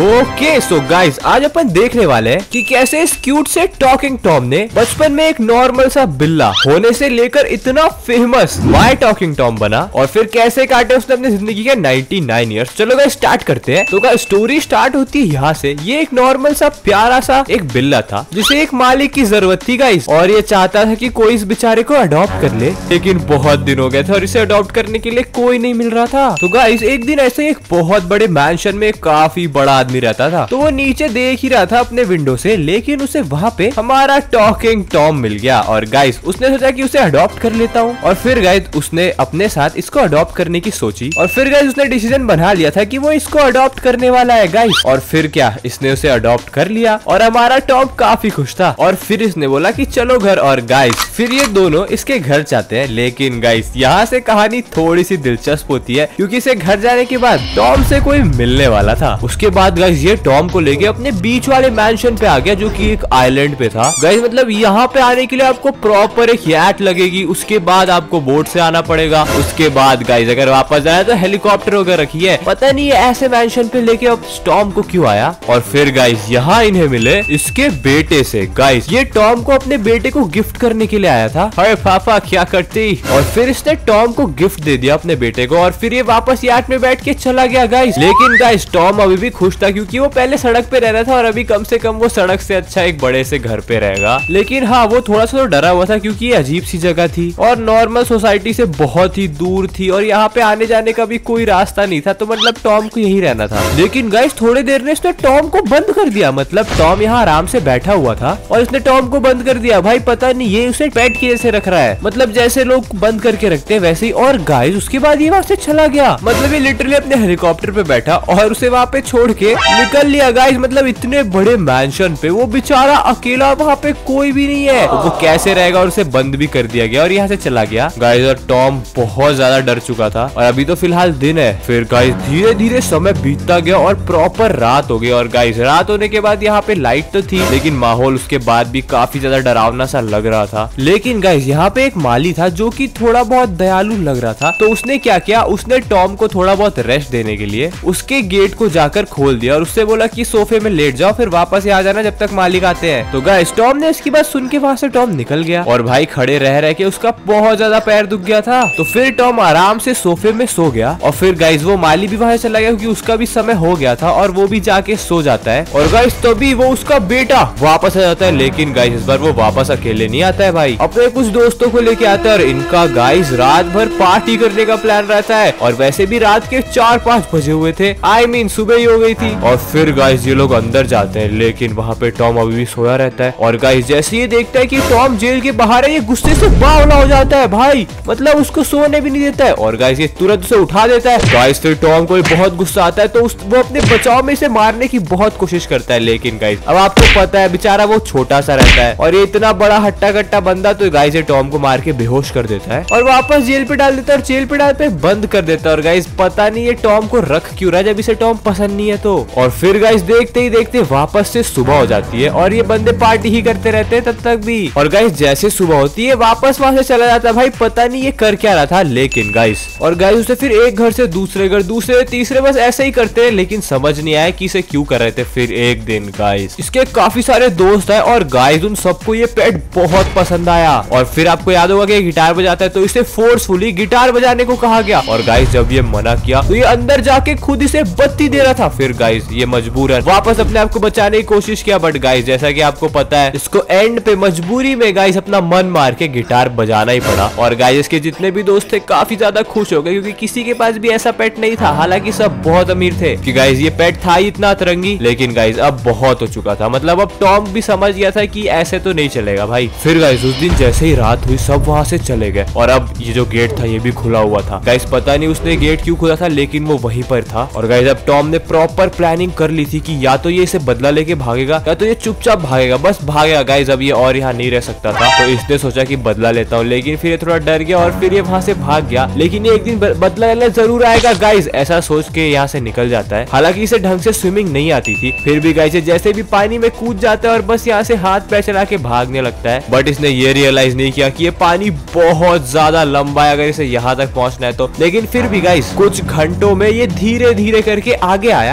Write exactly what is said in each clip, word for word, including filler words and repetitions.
Okay so guys, आज अपन देखने वाले हैं कि कैसे इस क्यूट से टॉकिंग टॉम ने बचपन में एक नॉर्मल सा बिल्ला होने से लेकर इतना फेमस माय टॉकिंग टॉम बना, और फिर कैसे काटे उसने अपनी जिंदगी के निन्यानवे इयर्स। चलो गाइस स्टार्ट करते हैं। तो गाइस स्टोरी स्टार्ट होती है यहाँ से। ये एक नॉर्मल सा प्यारा सा एक बिल्ला था जिसे एक मालिक की जरूरत थी गाइस, और ये चाहता था कि कोई इस बेचारे को अडॉप्ट कर ले, लेकिन बहुत दिन हो गए थे और इसे अडॉप्ट करने के लिए कोई नहीं मिल रहा था। तो गाइस एक दिन ऐसे एक बहुत बड़े मैंशन में काफी बड़ा आदमी रहता था, तो वो नीचे देख ही रहा था अपने विंडो से, लेकिन उसे वहाँ पे हमारा टॉकिंग टॉम मिल गया। और गाइस उसने सोचा कि उसे अडॉप्ट कर लेता हूँ, और फिर गाइस उसने अपने साथ इसको अडॉप्ट करने की सोची, और फिर गाइस उसने डिसीजन बना लिया था कि वो इसको अडॉप्ट करने वाला है गाइस। और फिर क्या, इसने उसे अडॉप्ट कर लिया और हमारा टॉम काफी खुश था। और फिर इसने बोला कि चलो घर। और गाइस फिर ये दोनों इसके घर जाते हैं, लेकिन गाइस यहाँ से कहानी थोड़ी सी दिलचस्प होती है, क्योंकि इसे घर जाने के बाद टॉम से कोई मिलने वाला था। उसके बाद गाइस ये टॉम को लेके अपने बीच वाले मैंशन पे आ गया, जो कि एक आइलैंड पे था गाइस। मतलब यहाँ पे आने के लिए आपको प्रॉपर एक याट लगेगी, उसके बाद आपको बोट से आना पड़ेगा, उसके बाद गाइस अगर वापस जाए तो हेलीकॉप्टर वगैरह रखी है। पता नहीं ऐसे मैंशन पे लेके अब टॉम को क्यों आया। और फिर गाइस यहाँ इन्हें मिले इसके बेटे से। गाइस ये टॉम को अपने बेटे को गिफ्ट करने के लिए आया था। अरे पापा क्या करती। और फिर इसने टॉम को गिफ्ट दे दिया अपने बेटे को, और फिर ये वापस याट में बैठ के चला गया गाइस। लेकिन गाइस टॉम अभी भी खुश था, क्योंकि वो पहले सड़क पे रह रहा था और अभी कम से कम वो सड़क से अच्छा एक बड़े से घर पे रहेगा। लेकिन हाँ वो थोड़ा सा तो डरा हुआ था, क्योंकि ये अजीब सी जगह थी और नॉर्मल सोसाइटी से बहुत ही दूर थी, और यहाँ पे आने जाने का भी कोई रास्ता नहीं था। तो मतलब टॉम को यही रहना था। लेकिन गाइस थोड़ी देर में इसने टॉम को बंद कर दिया। मतलब टॉम यहाँ आराम से बैठा हुआ था और इसने टॉम को बंद कर दिया। भाई पता नहीं ये उसे पेट के जैसे रख रहा है, मतलब जैसे लोग बंद करके रखते हैं वैसे ही। और गाइस उसके बाद ये वहाँ से चला गया। मतलब ये लिटरली अपने हेलीकॉप्टर पे बैठा और उसे वहाँ पे छोड़ के निकल लिया गाइस। मतलब इतने बड़े मैंशन पे वो बेचारा अकेला, वहाँ पे कोई भी नहीं है, वो कैसे रहेगा। और उसे बंद भी कर दिया गया और यहाँ से चला गया गाइस। और टॉम बहुत ज्यादा डर चुका था, और अभी तो फिलहाल दिन है। फिर गाइस धीरे धीरे समय बीतता गया और प्रॉपर रात हो गई। और गाइस रात होने के बाद यहाँ पे लाइट तो थी, लेकिन माहौल उसके बाद भी काफी ज्यादा डरावना सा लग रहा था। लेकिन गाइस यहाँ पे एक माली था जो कि थोड़ा बहुत दयालु लग रहा था। तो उसने क्या किया, उसने टॉम को थोड़ा बहुत रेस्ट देने के लिए उसके गेट को जाकर खोल दिया और उससे बोला कि सोफे में लेट जाओ, फिर वापस आ जाना जब तक मालिक आते हैं। तो गाइस टॉम ने इसकी बात सुन के वहाँ से टॉम निकल गया, और भाई खड़े रह रह के उसका बहुत ज्यादा पैर दुख गया था। तो फिर टॉम आराम से सोफे में सो गया। और फिर गाइस वो माली भी वहाँ चला गया, क्योंकि उसका भी समय हो गया था, और वो भी जाके सो जाता है। और गाइस तभी वो उसका बेटा वापस आ जाता है। लेकिन गाइस इस बार वो वापस अकेले नहीं आता है भाई, अपने कुछ दोस्तों को लेके आता है। और इनका गाइस रात भर पार्टी करने का प्लान रहता है, और वैसे भी रात के चार पाँच बजे हुए थे, आई मीन सुबह ही हो गई थी। और फिर गाइस ये लोग अंदर जाते हैं, लेकिन वहाँ पे टॉम अभी भी सोया रहता है। और गाइस जैसे ये देखता है कि टॉम जेल के बाहर है, ये गुस्से से बावला हो जाता है भाई। मतलब उसको सोने भी नहीं देता है, और गाइस ये तुरंत उसे उठा देता है। गाइस फिर टॉम को बहुत गुस्सा आता है, तो उस, वो अपने बचाव में इसे मारने की बहुत कोशिश करता है। लेकिन गाइस अब आपको पता है बेचारा वो छोटा सा रहता है, और ये इतना बड़ा हट्टा कट्टा बंदा, तो गाइस ये टॉम को मार के बेहोश कर देता है और वापस जेल पे डाल देता है, और जेल पे डाल पे बंद कर देता है। और गाइस पता नहीं ये टॉम को रख क्यों रहा है, जब इसे टॉम पसंद नहीं है तो। और फिर गाइस देखते ही देखते वापस से सुबह हो जाती है, और ये बंदे पार्टी ही करते रहते हैं तब तक भी। और गाइस जैसे सुबह होती है वापस वहां से चला जाता है। भाई पता नहीं ये कर क्या रहा था। लेकिन गाइस और गाइस उसे फिर एक घर से दूसरे घर, दूसरे तीसरे, बस ऐसे ही करते हैं, लेकिन समझ नहीं आया कि इसे क्यों कर रहे थे। फिर एक दिन गाइस इसके काफी सारे दोस्त है, और गाइस उन सबको ये पेट बहुत पसंद आया। और फिर आपको याद होगा कि गिटार बजाता है, तो इसे फोर्सफुली गिटार बजाने को कहा गया। और गाइस जब ये मना किया तो ये अंदर जाके खुद इसे बत्ती दे रहा था। फिर गाइस ये मजबूरन वापस अपने आप को बचाने की कोशिश किया, बट गाइस जैसा कि आपको पता है इसको एंड पे मजबूरी में गाइस अपना मन मार के गिटार बजाना ही पड़ा। और गाइस इसके जितने भी दोस्त थे काफी ज्यादा खुश हो गए, क्योंकि किसी के पास भी ऐसा पेट नहीं था। हालांकि सब बहुत अमीर थे कि गाइस ये पेट था ही इतना अतरंगी, लेकिन गाइस अब बहुत हो चुका था। मतलब अब टॉम भी समझ गया था कि ऐसे तो नहीं चलेगा भाई। फिर गाइस उस दिन जैसे ही रात हुई सब वहां से चले गए, और अब ये जो गेट था ये भी खुला हुआ था। गाइस पता नहीं उसने गेट क्यों खोला था, लेकिन वो वहीं पर था। और गाइस अब टॉम ने प्रॉपर प्लानिंग कर ली थी कि या तो ये इसे बदला लेके भागेगा, या तो ये चुपचाप भागेगा, बस भागेगा गाइस। अब ये और यहाँ नहीं रह सकता था, तो इसने सोचा कि बदला लेता हूँ। लेकिन फिर ये थोड़ा डर गया और फिर ये वहां से भाग गया। लेकिन ये एक दिन बदला लेना जरूर आएगा गाइस, ऐसा सोच के यहाँ से निकल जाता है। हालांकि इसे ढंग से स्विमिंग नहीं आती थी, फिर भी गाइस जैसे भी पानी में कूद जाता है और बस यहाँ से हाथ पैर चला के भागने लगता है। बट इसने ये रियलाइज नहीं किया कि ये पानी बहुत ज्यादा लंबा है अगर इसे यहाँ तक पहुंचना है तो। लेकिन फिर भी गाइस कुछ घंटों में ये धीरे धीरे करके आगे आया। आगे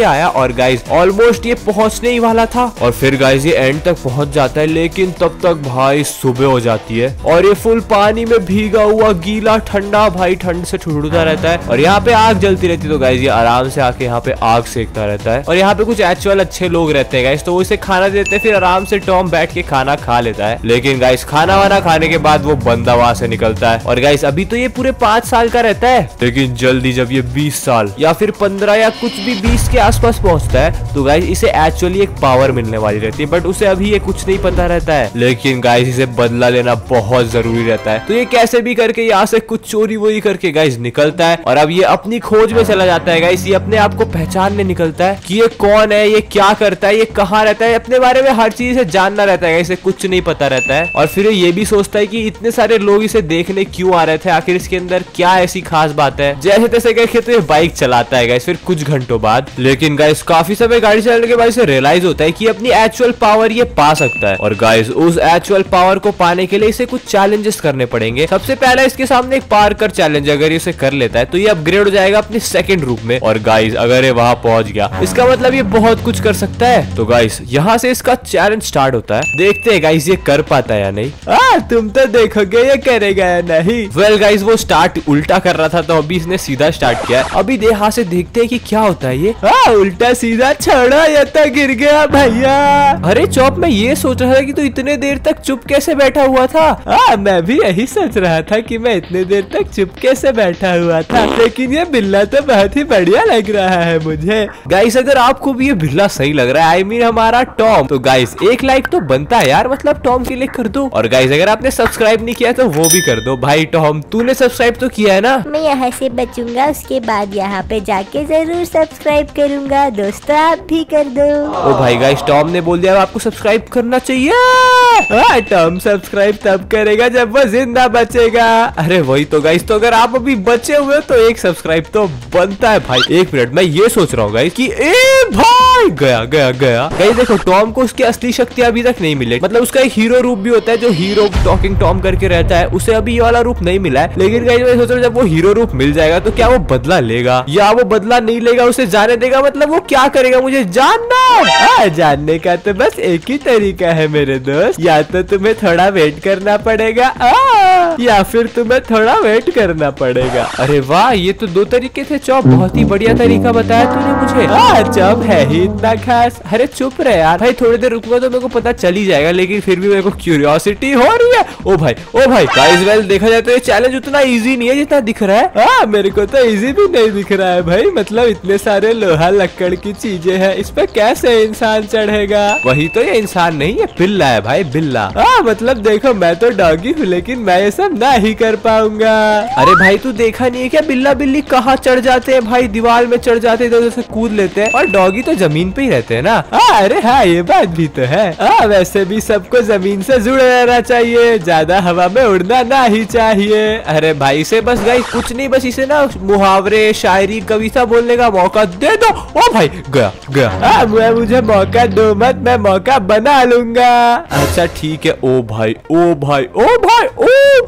आया और गाइस ऑलमोस्ट ये पहुंचने ही वाला था। और फिर गाइस ये एंड तक पहुंच जाता है, लेकिन तब तक भाई सुबह हो जाती है और ये फुल पानी में भीगा हुआ गीला ठंडा भाई ठंड से ठुठुरता रहता है। और यहाँ पे आग जलती रहती है, तो गाइस ये आराम से आके यहाँ पे आग सेकता रहता है। और यहाँ पे कुछ एक्चुअल अच्छे लोग रहते हैं गाइस, तो वो इसे खाना देते हैं, फिर आराम से टॉम बैठ के खाना खा लेता है। लेकिन गाइस खाना वाना खाने के बाद वो बंदा वहां से निकलता है। और गाइस अभी तो ये पूरे पांच साल का रहता है, लेकिन जल्दी जब ये बीस साल या फिर पंद्रह या कुछ भी बीस के आसपास पहुंचता है, तो गाइस इसे एक्चुअली एक पावर मिलने वाली रहती है, बट उसे अभी ये कुछ नहीं पता रहता है। लेकिन गाइस इसे बदला लेना बहुत जरूरी रहता है, तो ये कैसे भी करके यहाँ से कुछ चोरी वोरी करके गाइस निकलता है। और अब ये अपनी खोज में चला जाता है गाइस, ये अपने आप को पहचानने निकलता है कि ये कौन है, ये क्या करता है, ये कहाँ रहता है, अपने बारे में हर चीज से जानना रहता है, इसे कुछ नहीं पता रहता है। और फिर ये भी सोचता है कि इतने सारे लोग इसे देखने क्यों आ रहे थे, आखिर इसके अंदर क्या ऐसी खास बात है। जैसे तैसे करके तो ये बाइक चलाता है गाइस फिर कुछ घंटों बाद। लेकिन गाइस काफी समय गाड़ी चलाने के बाद इसे रियलाइज होता है कि अपनी एक्चुअल पावर ये पा सकता है। और गाइस उस एक्चुअल पावर को पाने के लिए इसे कुछ चैलेंजेस करने पड़ेंगे। सबसे पहला इसके सामने एक पार्कर चैलेंज, अगर इसे कर लेता है तो ये अपग्रेड हो जाएगा अपने सेकंड रूप में। और गाइस अगर ये वहां पहुंच गया, इसका मतलब ये बहुत कुछ कर सकता है। तो गाइस यहाँ से इसका चैलेंज स्टार्ट होता है, देखते हैं गाइस ये कर पाता है या नहीं। आ, तुम तो देखोगे ये करेगा या नहीं। वेल गाइस वो स्टार्ट उल्टा कर रहा था, तो अभी इसने सीधा स्टार्ट किया। अभी यहाँ से देखते हैं कि क्या होता है ये। आ, उल्टा सीधा छोड़ा, ये तो गिर गया भैया। अरे चौप, मैं ये सोच रहा था कि तू इतने देर तक चुप कैसे बैठा हुआ था। आ, मैं भी यही सोच रहा था कि मैं इतने देर तक चुप कैसे बैठा हुआ था, लेकिन ये बिल्ला तो बहुत ही बढ़िया लग रहा है मुझे। गाइस अगर आपको भी ये बिल्ला सही लग रहा है, आई मीन हमारा टॉम, तो गाइस एक लाइक तो बनता है यार, मतलब टॉम के लिए कर दो। और गाइस अगर आपने सब्सक्राइब नहीं किया तो वो भी कर दो। भाई टॉम तूने सब्सक्राइब तो किया है ना? मैं यहाँ से बचूंगा, उसके बाद यहाँ पे जाके जरूर सब्सक्राइब करूंगा। दोस्तों आप भी कर दो। ओ भाई गाइस टॉम ने बोल दिया आपको सब्सक्राइब करना चाहिए। हाँ, टॉम सब्सक्राइब तब करेगा जब वो जिंदा बचेगा। अरे वही तो गाइस, तो अगर आप अभी बचे हुए हो तो एक सब्सक्राइब तो बनता है भाई। एक मिनट, मैं ये सोच रहा हूँ गाइस कि ए भाई गया गया गया गाइस। देखो टॉम को उसकी असली शक्ति अभी तक नहीं मिली, मतलब उसका एक हीरो रूप भी होता है जो हीरो टॉकिंग टॉम करके रहता है, उसे अभी ये वाला रूप नहीं मिला है। लेकिन गाइस मैं सोच रहा हूँ जब वो हीरो रूप मिल जाएगा तो क्या वो बदला लेगा या वो बदला नहीं लेगा, उसे जाने देगा, मतलब वो क्या करेगा मुझे जानना। आ, जानने का तो बस एक ही तरीका है मेरे दोस्त, या तो तुम्हें थोड़ा वेट करना पड़ेगा आ, या फिर तुम्हें थोड़ा वेट करना पड़ेगा। अरे वाह, ये तो दो तरीके थे चौप, बहुत ही बढ़िया तरीका बताया तूने मुझे। आ, चौप है ही इतना खास। अरे चुप रहे यार भाई, थोड़ी देर रुकूंगा तो मेरे को पता चल ही जाएगा, लेकिन फिर भी मेरे को क्यूरियोसिटी हो रही है। ओ भाई ओ भाई गाइस वेल देखा जाए तो ये चैलेंज उतना इजी नहीं है जितना दिख रहा है। आ, मेरे को तो इजी भी नहीं दिख रहा है भाई, मतलब इतने सारे लोहा लक्कड़ की चीजें हैं, इस पे कैसे इंसान चढ़ेगा। वही तो, ये इंसान नहीं है बिल्ला है भाई, बिल्ला। हाँ मतलब देखो मैं तो डॉगी हूँ, लेकिन मैं ये सब ना ही कर पाऊंगा। अरे भाई तू देखा नहीं है क्या बिल्ला बिल्ली कहाँ चढ़ जाते हैं भाई, दीवार में चढ़ जाते हैं, तो कूद लेते हैं, और डॉगी तो जमीन पे ही रहते हैं ना। आ, अरे हाँ ये बात भी तो है। आ, वैसे भी सबको जमीन से जुड़े रहना चाहिए, ज्यादा हवा में उड़ना ना ही चाहिए। अरे भाई इसे बस गाइस कुछ नहीं, बस इसे ना मुहावरे शायरी कविता बोलने का मौका दे दो। ओ भाई गया गया। आ, मुझे मौका दो मत, मैं मौका बना लूंगा। अच्छा ठीक है। ओ भाई ओ भाई ओ भाई ओ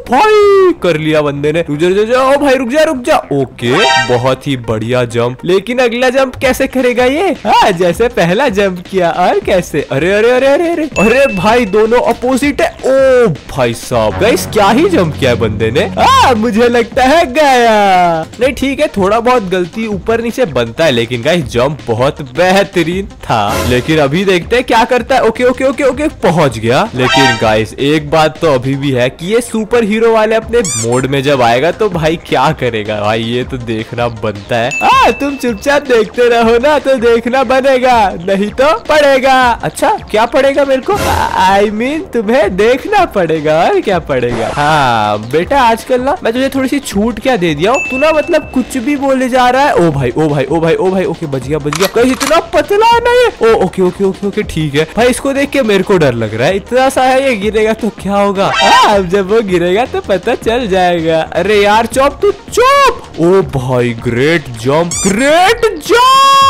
भाई कर लिया बंदे ने। रुक जा रुक जा, ओ भाई रुक जा रुक जा। ओके बहुत ही बढ़िया जंप, लेकिन अगला जंप कैसे करेगा ये? हाँ जैसे पहला जंप किया और कैसे। अरे अरे अरे अरे अरे अरे भाई दोनों अपोजिट है। ओ भाई साहब गाइस क्या ही जंप किया है बंदे ने। हाँ मुझे लगता है गया। नहीं ठीक है, थोड़ा बहुत गलती ऊपर नीचे बनता है, लेकिन गाइस जंप बहुत बेहतरीन था। लेकिन अभी देखते हैं क्या करता है। ओके ओके ओके ओके पहुंच गया। लेकिन गाइस एक बात तो अभी भी है कि ये सुपर हीरो वाले अपने मोड में जब आएगा तो भाई क्या करेगा भाई, ये तो देखना बनता है। आ, तुम चुपचाप देखते रहो ना, तो देखना बनेगा, नहीं तो पड़ेगा। अच्छा क्या पड़ेगा मेरे को? आई मीन तुम्हें देखना पड़ेगा। और क्या पड़ेगा? हाँ बेटा आजकल ना मैं तुझे थोड़ी सी छूट क्या दे दिया हूँ, तू ना मतलब कुछ भी बोले जा रहा है। ओ भाई ओ भाई ओ भाई ओ भाई ओके बच गया बच गया। कहीं इतना पतला नहीं है। Oh okay okay okay okay ठीक है भाई, इसको देख के मेरे को डर लग रहा है, इतना सा है ये, गिरेगा तो क्या होगा। अब जब वो गिरेगा तो पता चल जाएगा। अरे यार चौप तू चुप। ओ भाई ग्रेट जंप ग्रेट जंप।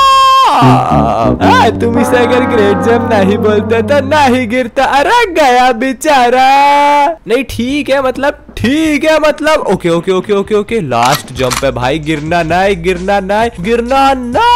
आ, तुम इसे अगर ग्रेट जंप नहीं बोलते तो नहीं गिरता। अरे गया बेचारा। नहीं ठीक है मतलब ठीक है मतलब okay okay okay okay okay last jump है भाई, गिरना नहीं गिरना नहीं गिरना नहीं।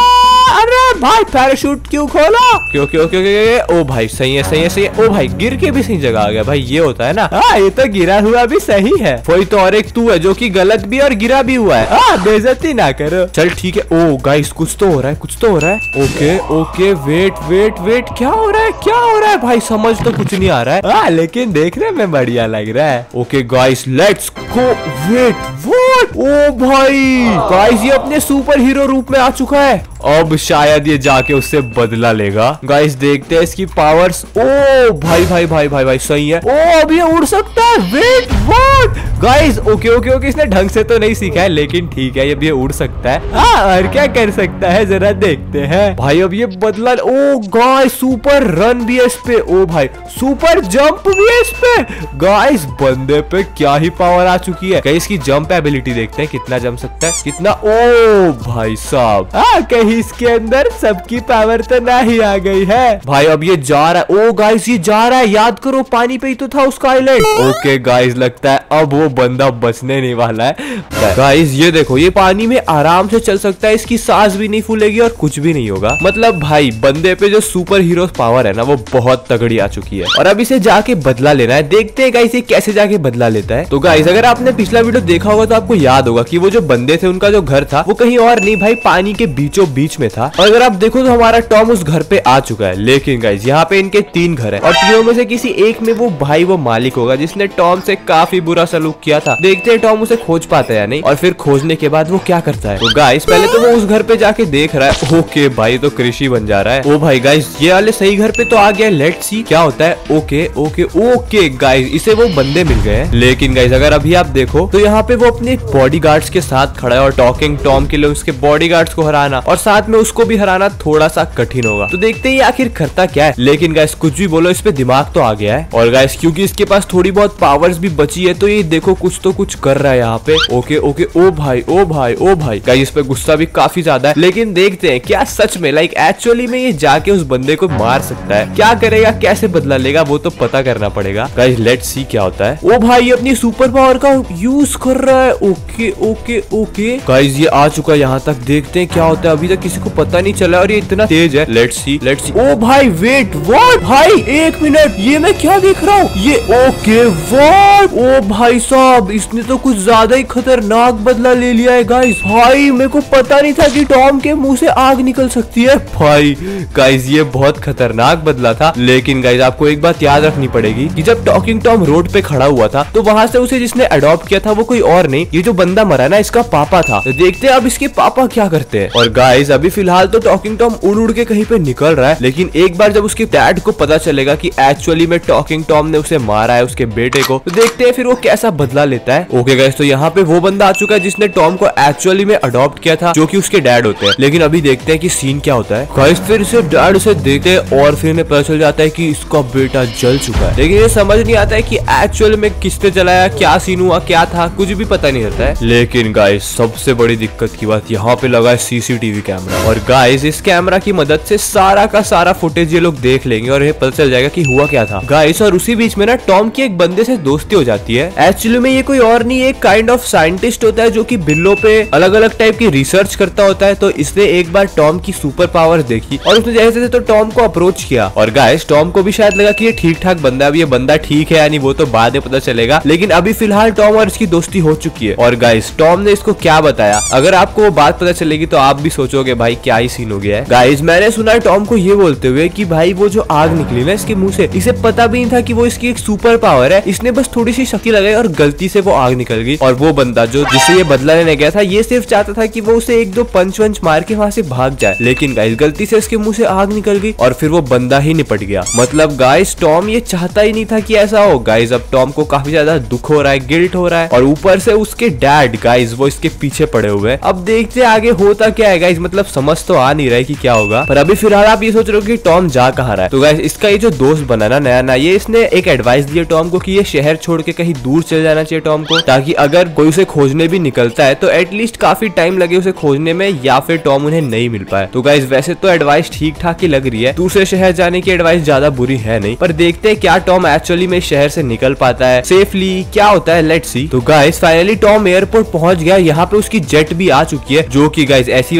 अरे भाई पैराशूट क्यों खोला? क्यों क्यों क्यों क्यों? ओ भाई सही है सही है सही है। ओ भाई गिर के भी सही जगह आ गया भाई, ये होता है ना। हाँ ये तो गिरा हुआ भी सही है। वही तो और एक तू है जो कि गलत भी और गिरा भी हुआ है। हाँ बेइज्जती ना करो। चल ठीक है। ओ गाइस कुछ तो हो रहा है कुछ तो हो रहा है। Okay okay wait wait wait क्या हो रहा है क्या हो रहा है भाई? समझ तो कुछ नहीं आ रहा है। हाँ लेकिन देखने में बढ़िया लग रहा है। Okay guys let's go. Wait what? ओ भाई गाइस ये अपने सुपर हीरो रूप में आ चुका है। अब शायद ये जाके उससे बदला लेगा। गाइस देखते हैं इसकी पावर्स। ओ भाई भाई भाई भाई भाई सही है। ओ अब ये उड़ सकता है। Wait what? Guys okay okay okay इसने ढंग से तो नहीं सीखा है लेकिन ठीक है, ये भी उड़ सकता है। हाँ और क्या कर सकता है जरा देखते हैं। भाई अब ये बदला। ओ गाइस सुपर रन भी है इस पे। ओ भाई सुपर जंप भी है इस पे। गाइस बंदे पे क्या ही पावर आ चुकी है। गाइस इसकी जंप एबिलिटी देखते हैं कितना जंप सकता है कितना। ओ भाई साहब हाँ कहीं इसके अंदर सबकी पावर तो नहीं आ गई है। भाई अब ये जा रहा है। ओ गाइस ये जा रहा है। याद करो पानी पे ही तो था उसका आइलैंड। ओके गाइस लगता है अब वो बंदा बचने नहीं वाला है। गाइस ये देखो ये पानी में आराम से चल सकता है, इसकी सांस भी नहीं फूलेगी और कुछ भी नहीं होगा। मतलब भाई बंदे पे जो सुपर हीरो पावर है ना वो बहुत तगड़ी आ चुकी है और अब इसे जाके बदला लेना है। देखते हैं गाइस ये कैसे जाके बदला लेता है। तो गाइस अगर आपने पिछला वीडियो देखा होगा तो आपको याद होगा कि वो जो बंदे थे उनका जो घर था वो कहीं और नहीं भाई पानी के बीचों बीच में था। और अगर आप देखो तो हमारा टॉम उस घर पे आ चुका है। लेकिन गाइस यहाँ पे इनके तीन घर है और तीनों में से किसी एक में वो भाई वो मालिक होगा जिसने टॉम से काफी बुरा सलूक किया था। देखते हैं टॉम उसे खोज पाता है या नहीं और फिर खोजने के बाद वो क्या करता है। तो गाइस पहले तो वो उस घर पे जाके देख रहा है। ओके भाई तो कृषि बन जा रहा है। ओ भाई गाइस ये वाले सही घर पे तो आ गया। लेट्स सी क्या होता है। ओके ओके ओके गाइस इसे वो बंदे मिल गए हैं। लेकिन गाइस अगर अभी आप देखो तो यहाँ पे वो अपने बॉडीगार्ड्स के साथ खड़ा है और टॉकिंग टॉम के लिए उसके बॉडीगार्ड्स को हराना और साथ में उसको भी हराना थोड़ा सा कठिन होगा। तो देखते हैं आखिर करता क्या है। लेकिन गाइस कुछ भी बोलो इस पे दिमाग तो आ गया है। और गाइस क्योंकि इसके पास थोड़ी बहुत पावर्स भी बची है तो ये देखो कुछ तो कुछ कर रहा है यहाँ पे। ओके ओके ओ भाई ओ भाई ओ भाई गाइस इस पे गुस्सा भी काफी ज्यादा है। लेकिन देखते हैं क्या सच में लाइक एक्चुअली में ये जाके उस बंदे को मार सकता है। क्या करेगा कैसे बदला लेगा वो तो पता करना पड़ेगा। गाइस लेट्स सी क्या होता है। ओ भाई अपनी सुपर पावर का यूज कर रहा है। ओके ओके ओके गाइस ये आ चुका है यहाँ तक। देखते हैं क्या होता है। अभी तक किसी को पता नहीं चला और ये इतना तेज है। Let's see let's see. ओ भाई वेट व्हाट? भाई एक मिनट ये मैं क्या देख रहा हूँ ये। Okay what? ओ भाई साहब इसने तो कुछ ज्यादा ही खतरनाक बदला ले लिया है गाइस। भाई मेरे को पता नहीं था कि टॉम के मुंह से आग निकल सकती है। भाई गाइस ये बहुत खतरनाक बदला था। लेकिन गाइस आपको एक बात याद रखनी पड़ेगी कि जब टॉकिंग टॉम रोड पे खड़ा हुआ था तो वहां से उसे जिसने अडॉप्ट किया था वो कोई और नहीं, ये जो बंदा मरा ना इसका पापा था। तो देखते हैं अब इसके पापा क्या करते हैं। और गाइस अभी फिलहाल तो टॉकिंग टॉम उड़ उड़ के कहीं पे निकल रहा है। लेकिन एक बार जब उसके डैड को पता चलेगा कि एक्चुअली में टॉकिंग टॉम ने उसे मारा है उसके बेटे को, तो देखते हैं फिर वो कैसा बदला लेता है। ओके गाइस तो यहाँ पे वो बंदा आ चुका है जिसने टॉम को एक्चुअली में अडॉप्ट किया था जो कि उसके डैड होते हैं। लेकिन अभी देखते हैं कि सीन क्या होता है। गाइस फिर से डैड उसे देखते हैं और फिर पता चल जाता है कि इसका बेटा जल चुका है। लेकिन ये समझ नहीं आता है कि एक्चुअल में किसने जलाया, क्या सीन हुआ, क्या था, कुछ भी पता नहीं रहता है। लेकिन गाइस सबसे बड़ी दिक्कत की बात यहाँ पे लगा है सीसीटीवी कैमरा। और गाइस इस कैमरा की मदद से सारा का सारा फुटेज ये लोग देख लेंगे और ये पता चल जाएगा कि हुआ क्या था। गाइस और उसी बीच में ना टॉम की एक बंदे से दोस्ती हो जाती है। एक्चुअली में ये कोई और नहीं एक काइंड ऑफ साइंटिस्ट होता है जो कि बिल्लों पे अलग अलग टाइप की रिसर्च करता होता है। तो इसने एक बार टॉम की सुपर पावर देखी और उसने जैसे जैसे तो टॉम को अप्रोच किया। और गाइस टॉम को भी शायद लगा कि ये ठीक ठाक बंदा है। अब ये बंदा ठीक है यानी वो तो बाद में पता चलेगा। लेकिन अभी फिलहाल टॉम और इसकी दोस्ती हो चुकी है। और गाइस टॉम ने इसको क्या बताया, अगर आपको वो बात पता चलेगी तो आप भी सोचोगे भाई क्या ही सीन हो गया है। गाइस मैंने सुना है टॉम को ये बोलते हुए कि भाई वो जो आग निकली ना इसके मुंह से, इसे पता भी नहीं था कि वो इसकी एक सुपर पावर है। इसने बस थोड़ी सी शक्ति लगाई और गलती से वो आग निकल गई। और वो बंदा जो जिसे ये बदला लेने गया था ये सिर्फ चाहता था कि वो उसे एक दो पंच वंच मार के वहाँ से भाग जाए। लेकिन गाइस गलती से इसके मुंह से आग निकल गई और फिर वो बंदा ही निपट गया। मतलब गाइस टॉम ये चाहता ही नहीं था कि ऐसा हो। गाइस अब टॉम को काफी ज्यादा दुख हो रहा है, गिल्ट हो रहा है और ऊपर से उसके डैड गाइस वो इसके पीछे पड़े हुए हैं। अब देखते हैं आगे होता क्या है गाइस। मतलब समझ तो आ नहीं रहा है कि क्या होगा। पर अभी फिलहाल आप ये सोच रहे हो कि टॉम जा कहाँ रहा है। तो गाइस इसका ये जो दोस्त बना ना नया ना, ये इसने एक एडवाइस दिया टॉम को कि ये शहर छोड़ के कहीं दूर चले जाना चाहिए टॉम को, ताकि अगर कोई उसे खोजने भी निकलता है तो एटलीस्ट काफी टाइम लगे उसे खोजने में या फिर टॉम उन्हें नहीं मिल पाए। तो गाइस वैसे तो एडवाइस ठीक ठाक ही लग रही है, दूसरे शहर जाने की एडवाइस ज्यादा बुरी है नहीं। पर देखते हैं क्या टॉम एक्चुअली में शहर से निकल पाता है सेफली, क्या होता है लेट्स सी। तो गाइस फाइनली टॉम एयरपोर्ट पहुंच गया। यहाँ पे उसकी जेट भी आ चुकी है जो कि गाइस ऐसी वैसी जेट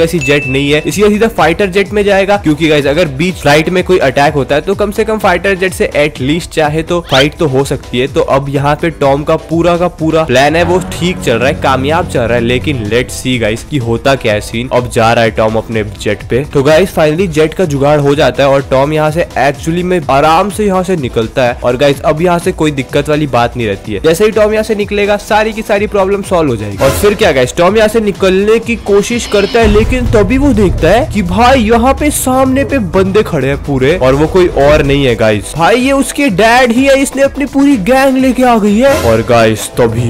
जेट नहीं है, इसलिए सीधा फाइटर जेट में जाएगा। क्योंकि गाइस अगर बीच फ्लाइट में कोई अटैक होता है तो कम से कम फाइटर जेट से एटलीस्ट चाहे तो फाइट तो हो सकती है। तो अब यहाँ पे टॉम का पूरा का पूरा प्लान है वो ठीक चल रहा है, कामयाब चल रहा है। लेकिन लेट्स सी गाइस कि होता क्या है सीन। अब जा रहा है टॉम अपने जेट पे। तो गाइस फाइनली जेट का जुगाड़ हो जाता है और टॉम यहाँ से एक्चुअली में आराम से यहाँ से निकलता है। और गाइस अब यहाँ से कोई दिक्कत वाली बात नहीं रहती है। जैसे ही टॉम यहाँ से निकलेगा सारी की सारी प्रॉब्लम सॉल्व हो जाएगी। और फिर क्या गाइस, टॉम यहाँ से निकलने की कोशिश करता है, लेकिन तभी वो देखता है कि भाई यहाँ पे सामने पे बंदे खड़े हैं पूरे, और वो कोई और नहीं है गाइस, भाई ये उसके डैड ही है। इसने अपनी पूरी गैंग लेके आ गई है। और गाइस तभी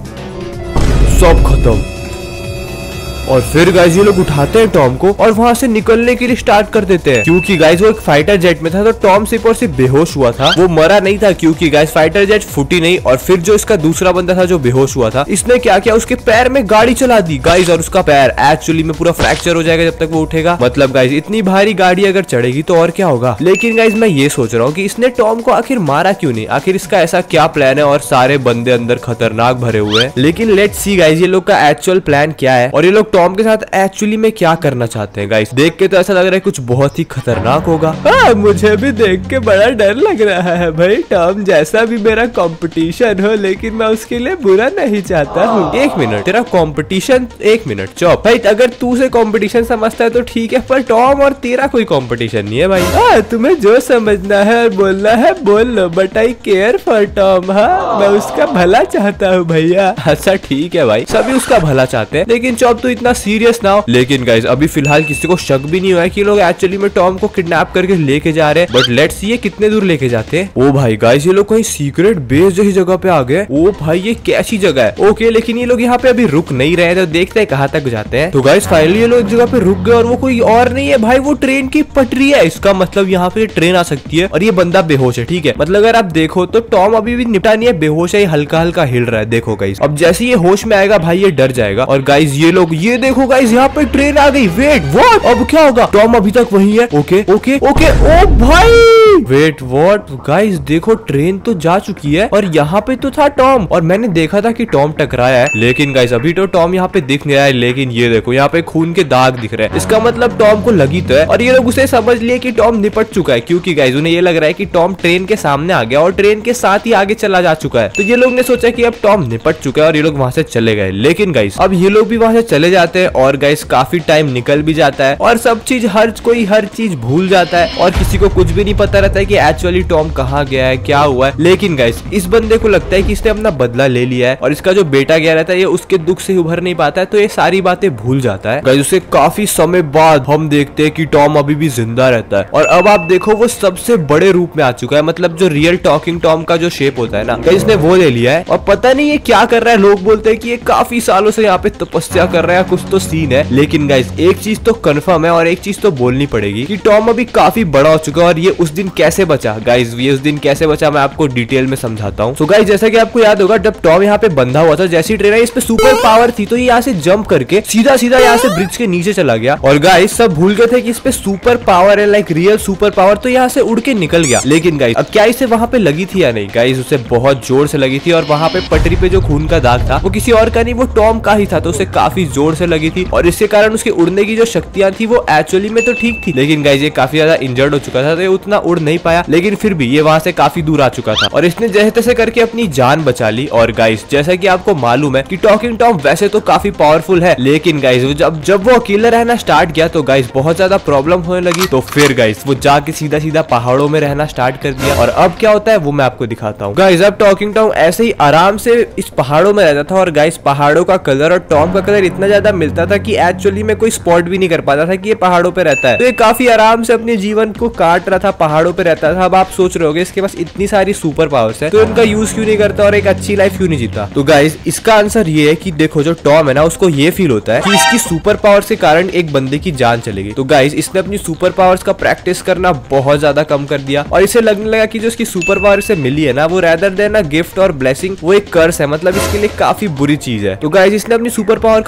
सब खत्म। और फिर गाइस ये लोग उठाते हैं टॉम को और वहां से निकलने के लिए स्टार्ट कर देते हैं। क्योंकि गाइस वो एक फाइटर जेट में था तो टॉम सिर्फ और सिर्फ बेहोश हुआ था, वो मरा नहीं था। क्योंकि गाइस फाइटर जेट फूटी नहीं। और फिर जो इसका दूसरा बंदा था जो बेहोश हुआ था, इसने क्या किया, उसके पैर में गाड़ी चला दी गाइस, और उसका पैर एक्चुअली में पूरा फ्रैक्चर हो जाएगा जब तक वो उठेगा। मतलब गाइस इतनी भारी गाड़ी अगर चढ़ेगी तो और क्या होगा। लेकिन गाइस मैं ये सोच रहा हूँ कि इसने टॉम को आखिर मारा क्यों नहीं, आखिर इसका ऐसा क्या प्लान है। और सारे बंदे अंदर खतरनाक भरे हुए हैं। लेकिन लेट्स सी गाइस ये लोग का एक्चुअल प्लान क्या है और ये लोग टॉम के साथ एक्चुअली में क्या करना चाहते हैं। गाइस देख के तो ऐसा लग रहा है कुछ बहुत ही खतरनाक होगा। हाँ, मुझे भी देख के बड़ा डर लग रहा है भाई। टॉम जैसा भी मेरा कंपटीशन हो, लेकिन मैं उसके लिए बुरा नहीं चाहता हूँ। एक मिनट, तेरा कंपटीशन, एक मिनट चौप भाई, अगर तू से कंपटीशन समझता है तो ठीक है, पर टॉम और तेरा कोई कंपटीशन नहीं है भाई। हाँ, तुम्हें जो समझना है और बोलना है बोल लो, but I care for Tom. हाँ, मैं उसका भला चाहता हूँ भैया। अच्छा ठीक है भाई, सभी उसका भला चाहते हैं, लेकिन चौप तू इतना सीरियस ना हो। लेकिन गाइस अभी फिलहाल किसी को शक भी नहीं हुआ है कि लोग एक्चुअली में टॉम को किडनैप करके लेके जा रहे हैं। बट लेट्स सी ये कितने दूर लेके जाते हैं। ओ भाई गाइस ये लोग कहीं सीक्रेट बेस जैसी जगह पे आ गए। ओ भाई ये कैसी जगह है। ओके, लेकिन ये लोग यहाँ पे अभी रुक नहीं रहे हैं, तो देखते हैं कहाँ तक जाते हैं। तो गाइस फाइनली ये लोग एक जगह पे रुक गए और वो कोई और नहीं है भाई, वो ट्रेन की पटरी है। इसका मतलब यहाँ पे ट्रेन आ सकती है और ये बंदा बेहोश है। ठीक है, मतलब अगर आप देखो तो टॉम अभी भी निपटा नहीं है, बेहोश है, हल्का हल्का हिल रहा है। देखो गाइस अब जैसे ये होश में आएगा भाई ये डर जाएगा। और गाइस ये लोग ये देखो गाइस यहाँ पे ट्रेन आ गई। वेट व्हाट, अब क्या होगा। टॉम अभी तक वही है। ओके ओके ओके, ओ भाई वेट व्हाट गाइस, देखो ट्रेन तो जा चुकी है और यहाँ पे तो था टॉम, और मैंने देखा था कि टॉम टकराया है। लेकिन गाइस अभी तो टॉम यहाँ पे दिख नहीं रहा है। लेकिन ये देखो यहाँ पे खून के दाग दिख रहे हैं, इसका मतलब टॉम को लगी तो है। और ये लोग उसे समझ लिए कि टॉम निपट चुका है, क्योंकि गाइस उन्हें ये लग रहा है कि टॉम ट्रेन के सामने आ गया और ट्रेन के साथ ही आगे चला जा चुका है। तो ये लोग ने सोचा कि अब टॉम निपट चुका है और ये लोग वहां से चले गए। लेकिन गाइस अब ये लोग भी वहां से चले जाते हैं और गाइस काफी टाइम निकल भी जाता है और सब चीज हर कोई हर चीज भूल जाता है और किसी को कुछ भी नहीं पता रहता है कि एक्चुअली टॉम कहाँ गया है, क्या हुआ है। लेकिन गाइस इस बंदे को लगता है कि इसने अपना बदला ले लिया है और इसका जो बेटा गया रहता है ये उसके दुख से उभर नहीं पाता है, तो ये सारी बातें भूल जाता है। गाइस उसे काफी समय बाद हम देखते हैं कि टॉम अभी भी जिंदा रहता है और अब आप देखो वो सबसे बड़े रूप में आ चुका है। मतलब जो रियल टॉकिंग टॉम का जो शेप होता है ना, गाइस इसने वो ले लिया है और पता नहीं ये क्या कर रहा है। लोग बोलते हैं कि ये काफी सालों से यहाँ पे तपस्या कर रहा है, कुछ तो सीन है। लेकिन गाइस एक चीज तो कंफर्म है और एक चीज तो बोलनी पड़ेगी कि टॉम अभी काफी बड़ा हो चुका है और ये उस दिन कैसे बचा। गाइस ये उस दिन कैसे बचा मैं आपको डिटेल में समझाता हूँ। तो गाइस जैसा कि आपको याद होगा जब टॉम यहाँ पे बंधा हुआ था, जैसी ट्रेन है इस पे सुपर पावर थी तो ये यहाँ से जंप करके सीधा सीधा यहाँ से ब्रिज के नीचे चला गया। और गाइस सब भूल गए थे कि इस पे सुपर पावर है, लाइक रियल सुपर पावर, तो यहाँ से उड़ के निकल गया। लेकिन गाइस अब क्या इसे वहां पे लगी थी या नहीं। गाइस उसे बहुत जोर से लगी थी और वहां पे पटरी पे जो खून का दाग था वो किसी और का नहीं, वो टॉम का ही था, तो उसे काफी जोर से लगी थी और इसके कारण उसके उड़ने की जो शक्तियां थी वो एक्चुअली में तो ठीक थी। लेकिन गाइस ये काफी ज्यादा इंजर्ड हो चुका था तो ये उतना उड़ नहीं पाया। लेकिन फिर भी ये वहां से काफी दूर आ चुका था और इसने जैसे तैसे करके अपनी जान बचा ली। और गाइस जैसा कि आपको मालूम है कि टॉकिंग टॉम वैसे तो काफी पावरफुल है, लेकिन गाइस जब जब वो अकेला रहना स्टार्ट किया तो गाइस बहुत ज्यादा प्रॉब्लम होने लगी। तो फिर गाइस वो जाके सीधा सीधा पहाड़ों में रहना स्टार्ट कर दिया और अब क्या होता है वो मैं आपको दिखाता हूँ। गाइस अब टॉकिंग टॉम ऐसे ही आराम से इस पहाड़ों में रहता था और गाइस पहाड़ों का कलर और टॉम का कलर इतना ज्यादा मिलता था कि एक्चुअली में कोई स्पॉट भी नहीं कर पाता था कि ये पहाड़ों पे रहता है। तो ये काफी आराम से अपने जीवन को काट रहा था, पहाड़ों पे रहता था। अब आप सोच रहे होगे इसके पास इतनी सारी सुपर पावर्स है तो इनका यूज क्यों नहीं करता और एक अच्छी लाइफ क्यों नहीं जीता। तो गाइस इसका आंसर ये है कि देखो जो टॉम है ना उसको ये फील होता है कि इसकी सुपर पावर्स के कारण एक बंदे की जान चलेगी। तो गाइस इसने अपनी सुपर पावर्स का प्रैक्टिस करना बहुत ज्यादा कम कर दिया और इसे लगने लगा कि जो इसकी सुपर पावर से मिली है ना वो रेदर देन अ गिफ्ट और ब्लेसिंग वो एक कर्स है, मतलब इसके लिए काफी बुरी चीज है। तो गाइस इसने अपनी सुपर पावर का यूज करना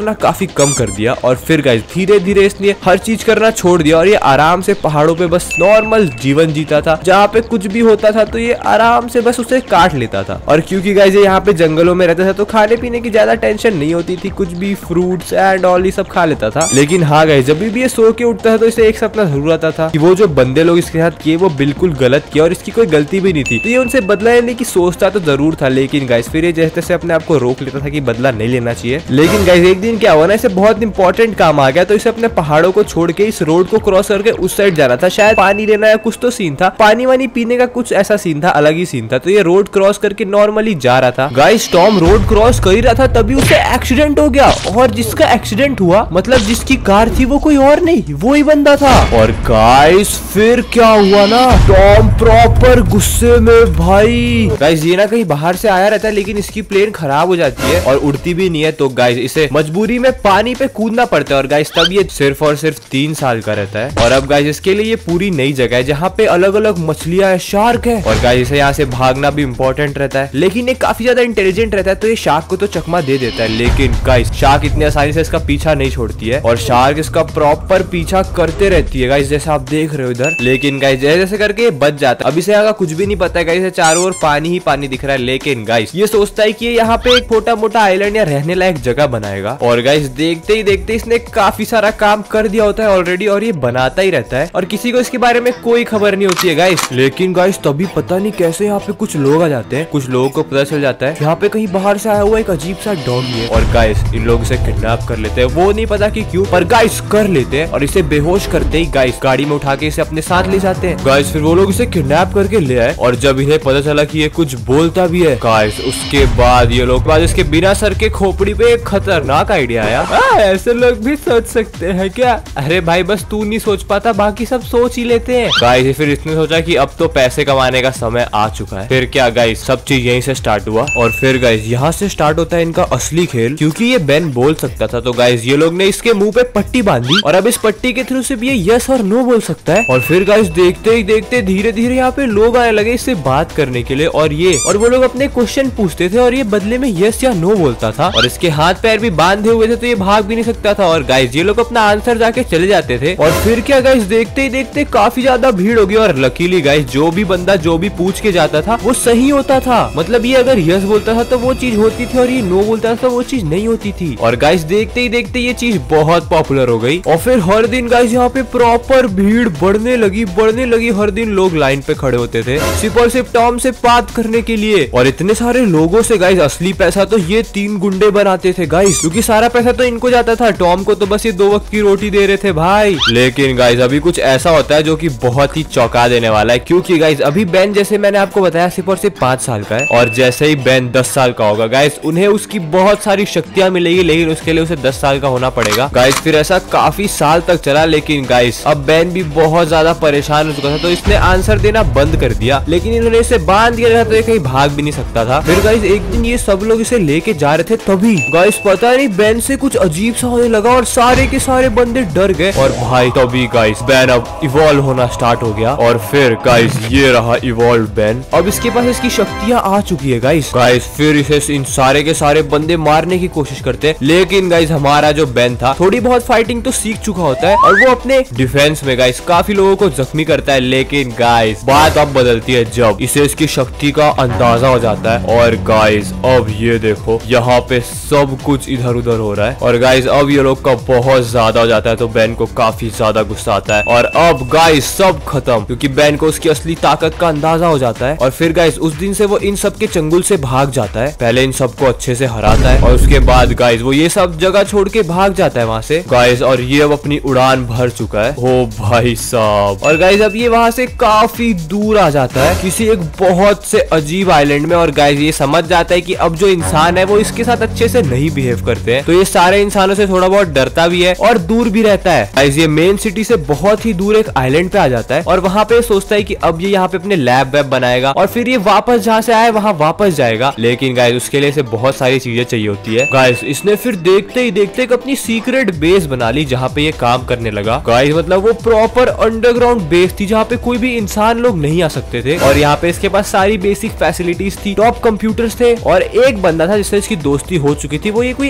करना काफी कम कर दिया और फिर गाइस धीरे धीरे इसने हर चीज करना छोड़ दिया और ये आराम से पहाड़ों पे बस नॉर्मल जीवन जीता था। जहाँ पे कुछ भी होता था तो ये आराम से बस उसे काट लेता था। और क्योंकि गाइस ये यहाँ पे जंगलों में रहता था तो खाने पीने की ज्यादा टेंशन नहीं होती थी, कुछ भी फ्रूट्स एंड ऑल ये सब खा लेता था। लेकिन हाँ गाइस जब भी ये सो के उठता था तो इसे एक सपना जरूर आता था कि वो जो बंदे लोग इसके साथ किए वो बिल्कुल गलत किया और इसकी कोई गलती भी नहीं थी। तो ये उनसे बदला लेने की सोचता तो जरूर था, लेकिन गाइस फिर ये जैसे तैसे अपने आप को रोक लेता था कि बदला नहीं लेना चाहिए। लेकिन गाइस एक दिन क्या हुआ ना, इसे बहुत इंपॉर्टेंट काम आ गया तो इसे अपने पहाड़ों को छोड़ के इस रोड को क्रॉस करके उस साइड जाना था। शायद पानी लेना या कुछ तो सीन था, पानी वानी पीने का कुछ ऐसा सीन था, अलग ही सीन था। तो ये रोड क्रॉस करके नॉर्मली जा रहा था। गाइस टॉम रोड क्रॉस कर ही रहा था तभी उसे एक्सीडेंट हो गया और जिसका एक्सीडेंट हुआ मतलब जिसकी कार थी वो कोई और नहीं, वो ही बंदा था। और गाइस फिर क्या हुआ ना, टॉम प्रॉपर गुस्से में भाई। गाइस ये ना कहीं बाहर से आया रहता है लेकिन इसकी प्लेन खराब हो जाती है और उड़ती भी नहीं है, तो गाइस इसे मजबूरी में पानी पे कूदना पड़ता है। और गाइस तब ये सिर्फ और सिर्फ तीन साल का रहता है और अब गाइस इसके लिए ये पूरी नई जगह है जहाँ पे अलग अलग मछलियां है, शार्क है। और गाइस इसे यहाँ से भागना भी इम्पोर्टेंट रहता है, लेकिन ये काफी ज्यादा इंटेलिजेंट रहता है तो ये शार्क को तो चकमा दे देता है। लेकिन गाइस शार्क इतनी आसानी से इसका पीछा नहीं छोड़ती है और शार्क इसका प्रॉपर पीछा करते रहती है गाइस, जैसे आप देख रहे हो इधर। लेकिन गाइस जैसे जैसे करके बच जाता है। अभी से यहाँ कुछ भी नहीं पता है गाइस, चारों ओर पानी ही पानी दिख रहा है। लेकिन गाइस ये सोचता है कि यहाँ पे एक छोटा मोटा आइलैंड या रहने लायक जगह बनाएगा। और गाइस देखते ही देखते इसने काफी सारा काम कर दिया होता है ऑलरेडी और ये बनाता ही रहता है और किसी को इसके बारे में कोई खबर नहीं होती है गाइस। लेकिन गाइस तभी पता नहीं कैसे यहाँ पे कुछ लोग आ जाते हैं। कुछ लोगों को पता चल जाता है यहाँ पे कहीं बाहर से आया हुआ एक अजीब सा डॉगी है और गाइस इन लोग इसे किडनैप कर लेते हैं। वो नहीं पता कि क्यों, पर गाइस कर लेते हैं और इसे बेहोश करते ही गाइस गाड़ी में उठा के इसे अपने साथ ले जाते हैं। गाइस फिर वो लोग इसे किडनैप करके ले आए और जब इन्हें पता चला कि ये कुछ बोलता भी है गाइस, उसके बाद ये लोग बाद इसके बिना सर के खोपड़ी पे एक खतरनाक आइडिया आया। आ, ऐसे लोग भी सोच सकते हैं क्या? अरे भाई बस तू नहीं सोच पाता, बाकी सब सोच ही लेते हैं। गाइस फिर इसने सोचा कि अब तो पैसे कमाने का समय आ चुका है। फिर क्या गाइस सब चीज यहीं से स्टार्ट हुआ और फिर गाइस यहाँ से स्टार्ट होता है इनका असली खेल, क्योंकि ये बेन बोल सकता था तो गाइस ये लोग ने इसके मुंह पे पट्टी बांधी और अब इस पट्टी के थ्रू सिर्फ ये यस और नो बोल सकता है। और फिर गाइस देखते ही देखते धीरे धीरे यहाँ पे लोग आने लगे इससे बात करने के लिए और ये और वो लोग अपने क्वेश्चन पूछते थे और ये बदले में यस या नो बोलता था और इसके हाथ पैर भी बांधे हुए थे तो ये भाग भी नहीं सकता था। और गाइस ये लोग अपना आंसर जाके चले जाते थे और फिर क्या गाइस देखते ही देखते काफी ज्यादा भीड़ हो गई और लकीली गाइस जो भी बंदा जो भी पूछ के जाता था वो सही होता था। मतलब ये अगर यस बोलता था तो वो चीज होती थी और ये नो बोलता था तो वो चीज नहीं होती थी। और गाइस देखते ही देखते ये चीज बहुत पॉपुलर हो गई और फिर हर दिन गाइस यहाँ पे प्रॉपर भीड़ बढ़ने लगी बढ़ने लगी हर दिन लोग लाइन पे खड़े होते थे सिर्फ और सिर्फ टॉम से बात करने के लिए। और इतने सारे लोगों से गाइस असली पैसा तो ये तीन गुंडे बनाते थे गाइस, क्योंकि सारा पैसा तो इनको जाता था, टॉम को तो बस ये दो वक्त की रोटी दे रहे थे भाई। लेकिन गाइस अभी कुछ ऐसा होता है जो कि बहुत ही चौंका देने वाला है, क्योंकि गाइस अभी बेन जैसे मैंने आपको बताया सिर्फ और सिर्फ पांच साल का है और जैसे ही बेन दस साल का होगा गाइस उन्हें उसकी बहुत सारी शक्तियां मिलेगी, लेकिन उसके लिए उसे दस साल का होना पड़ेगा गाइस। फिर ऐसा काफी साल तक चला, लेकिन गाइस अब बेन भी बहुत ज्यादा परेशान हो चुका था तो इसने आंसर देना बंद कर दिया। लेकिन इन्होंने इसे बांध दिया था तो ये कहीं भाग भी नहीं सकता था। फिर गाइस एक दिन ये सब लोग इसे लेके जा रहे थे तभी गाइस पता नहीं बेन से कुछ अजीब सा होने लगा और सारे के सारे बंदे डर गए और भाई तभी गाइस बेन अब इवॉल्व होना स्टार्ट हो गया। और फिर गाइस ये रहा इवॉल्व बेन, अब इसके पास इसकी शक्तियां आ चुकी है गाइस। गाइस फिर इसे इन सारे के सारे बंदे मारने की कोशिश करते हैं, लेकिन गाइस हमारा जो बेन था थोड़ी बहुत फाइटिंग तो सीख चुका होता है और वो अपने डिफेंस में गाइस काफी लोगों को जख्मी करता है। लेकिन गाइस बात अब बदलती है जब इसे इसकी शक्ति का अंदाजा हो जाता है और गाइस अब ये देखो यहाँ पे सब कुछ इधर उधर हो रहा है और गाइस अब ये लोग का बहुत ज्यादा हो जाता है तो बेन को काफी ज्यादा गुस्सा आता है और अब गाइस सब खत्म, क्योंकि बेन को उसकी असली ताकत का अंदाजा हो जाता है। और फिर गाइस उस दिन से वो इन सब के चंगुल से भाग जाता है, पहले इन सबको अच्छे से हराता है और उसके बाद गाइस वो ये सब जगह छोड़ के भाग जाता है वहाँ से गाइस। और ये अब अपनी उड़ान भर चुका है, ओ भाई साहब। और गाइस अब ये वहाँ से काफी दूर आ जाता है किसी एक बहुत से अजीब आइलैंड में और गाइस ये समझ जाता है कि अब जो इंसान है वो इसके साथ अच्छे से नहीं बिहेव करते हैं, तो ये सारे इंसानों से थोड़ा बहुत डरता भी है और दूर भी रहता है। गाइस ये मेन सिटी से बहुत ही दूर एक आइलैंड पे आ जाता है और वहाँ पे सोचता है कि अब ये यहाँ पे अपने लैब वैब बनाएगा और फिर ये वापस जहाँ से आया वहाँ वापस जाएगा। लेकिन गाइस उसके लिए इसे बहुत सारी चीजें चाहिए होती है गाइस। इसने फिर देखते ही देखते एक अपनी सीक्रेट बेस बना ली जहाँ पे ये काम करने लगा गाइस। मतलब वो प्रॉपर अंडरग्राउंड बेस थी जहाँ पे कोई भी इंसान लोग नहीं आ सकते थे और यहाँ पे इसके पास सारी बेसिक फैसिलिटीज थी, टॉप कंप्यूटर्स थे और एक बंदा था जिससे इसकी दोस्ती हो चुकी थी, वो ये कोई अंकल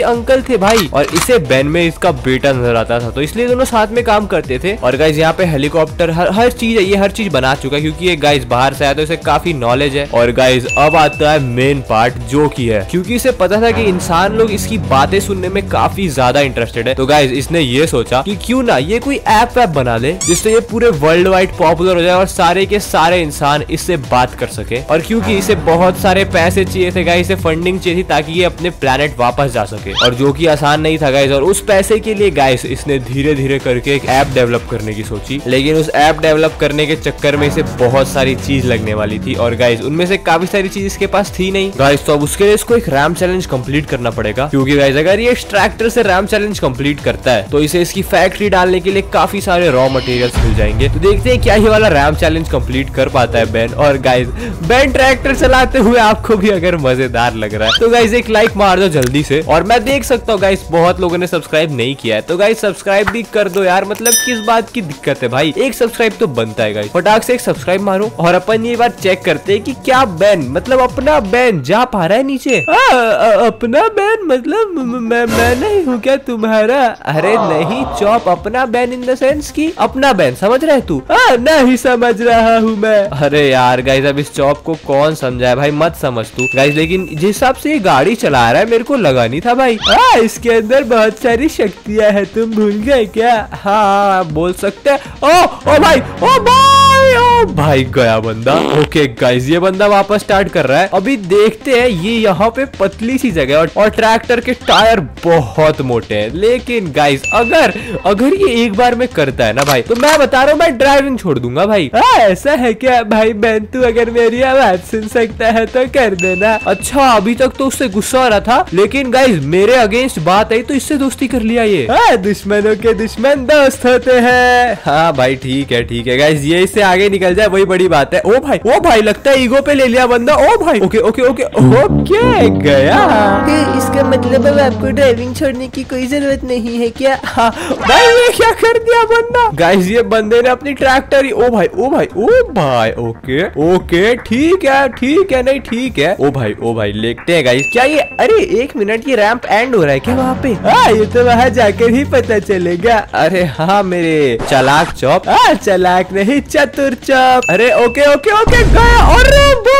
थे भाई, और इसे बेन में इसका बेटा नजर आता था, तो इसलिए दोनों साथ में काम करते थे। और गाइज यहाँ पे हेलीकॉप्टर हर हर चीज है, ये हर चीज बना चुका है क्योंकि ये गाइज बाहर से आया तो इसे काफी नॉलेज है। और गाइज अब आता है मेन पार्ट जो की है, क्योंकि इसे पता था कि इंसान लोग इसकी बातें सुनने में काफी ज्यादा इंटरेस्टेड है, तो गाइज इसने ये सोचा कि क्यों ना ये कोई ऐप वैप बना ले जिससे ये पूरे वर्ल्ड वाइड पॉपुलर हो जाए और सारे के सारे इंसान इससे बात कर सके। और क्योंकि इसे बहुत सारे पैसे चाहिए थे गाइज, इसे फंडिंग चाहिए थी ताकि ये अपने प्लेनेट वापस जा सके, और जो कि आसान नहीं था गाइज। और उस पैसे के लिए गाइज इसने धीरे धीरे करके एक ऐप डेवलप करने की सोची, लेकिन उस ऐप डेवलप करने के चक्कर में इसे बहुत सारी चीज लगने वाली थी, और गाइज उनमें से काफी सारी चीज इसके पास थी नहीं गाइज। तो अब उसके लिए इसको एक रैम चैलेंज कंप्लीट करना पड़ेगा, क्योंकि गाइज अगर ये ट्रैक्टर से रैम चैलेंज कंप्लीट करता है तो इसे इसकी फैक्ट्री डालने के लिए काफी सारे रॉ मटेरियल्स मिल जाएंगे। तो देखते हैं क्या ये वाला रैम चैलेंज कंप्लीट कर पाता है बेन। और गाइज बेन ट्रैक्टर चलाते हुए आपको भी अगर मजेदार लग रहा है तो गाइज एक लाइक मार दो जल्दी से। और मैं देख सकता हूँ गाइज बहुत लोगों ने सब्सक्राइब नहीं किया है, तो गाइज सब्सक्राइब भी कर दो यार, मतलब किस बात की दिक्कत है भाई, एक सब्सक्राइब तो बनता है गाइज। फटाक से एक सब्सक्राइब मारो और अपन ये बात चेक करते हैं कि क्या बेन मतलब अपना बेन जा पा रहा है नीचे। आ, आ, अपना बेन मतलब मैं मैं नहीं हूँ क्या तुम्हारा? अरे नहीं चॉप, अपना बेन इन द सेंस की अपना बेन, समझ रहे तू? नहीं समझ रहा हूँ मैं। अरे यार गाइज अब इस चॉप को कौन समझाए भाई, मत समझ तू गाइज। लेकिन जिस हिसाब से ये गाड़ी चला रहा है मेरे को लगा नहीं था भाई। आ, इसके अंदर बहुत सारी शक्तियाँ है, तुम भूल गए क्या? हाँ बोल सकते हैं। ओ ओ भाई ओ भाई ओ भाई गया बंदा। ओके गाइज ये बंदा वापस स्टार्ट कर रहा है। अभी देखते हैं, ये यहाँ पे पतली सी जगह और, और ट्रैक्टर के टायर बहुत मोटे हैं, लेकिन गाइज अगर अगर ये एक बार में करता है ना भाई तो मैं बता रहा हूँ मैं ड्राइविंग छोड़ दूंगा भाई। आ, ऐसा है क्या भाई बेन? तू अगर मेरी आवाज सुन सकता है तो कर देना। अच्छा अभी तक तो उससे गुस्सा आ रहा था, लेकिन गाइज मेरे अगेंस्ट बात आई तो इससे दोस्ती कर लिया ये। आ, दुश्मनों के दुश्मन दोस्त होते हैं। हाँ भाई ठीक है ठीक है गाइज, ये इससे आगे निकल जाए वही बड़ी बात है। ओ भाई ओ भाई लगता है ईगो पे ले लिया बंदा। ओ भाई ओके ओके ओके ओके गया। इसका मतलब अब आपको ड्राइविंग छोड़ने की कोई जरूरत नहीं है क्या? हाँ भाई ये क्या कर दिया बंदा? गाइज ये बंदे ने अपनी ट्रैक्टर ही ओ भाई ओ भाई ओ भाई ओके ओके ठीक है ठीक है नहीं ठीक है। ओ भाई ओ भाई देखते हैं गाइज क्या ये, अरे एक मिनट ये रैंप एंड हो रहा है क्या वहाँ पे? हाँ ये तो वहाँ जाकर ही पता चलेगा। अरे हाँ मेरे चालाक चॉप, हाँ चालाक नहीं चतुर चॉप। अरे ओके ओके ओके गया। अरे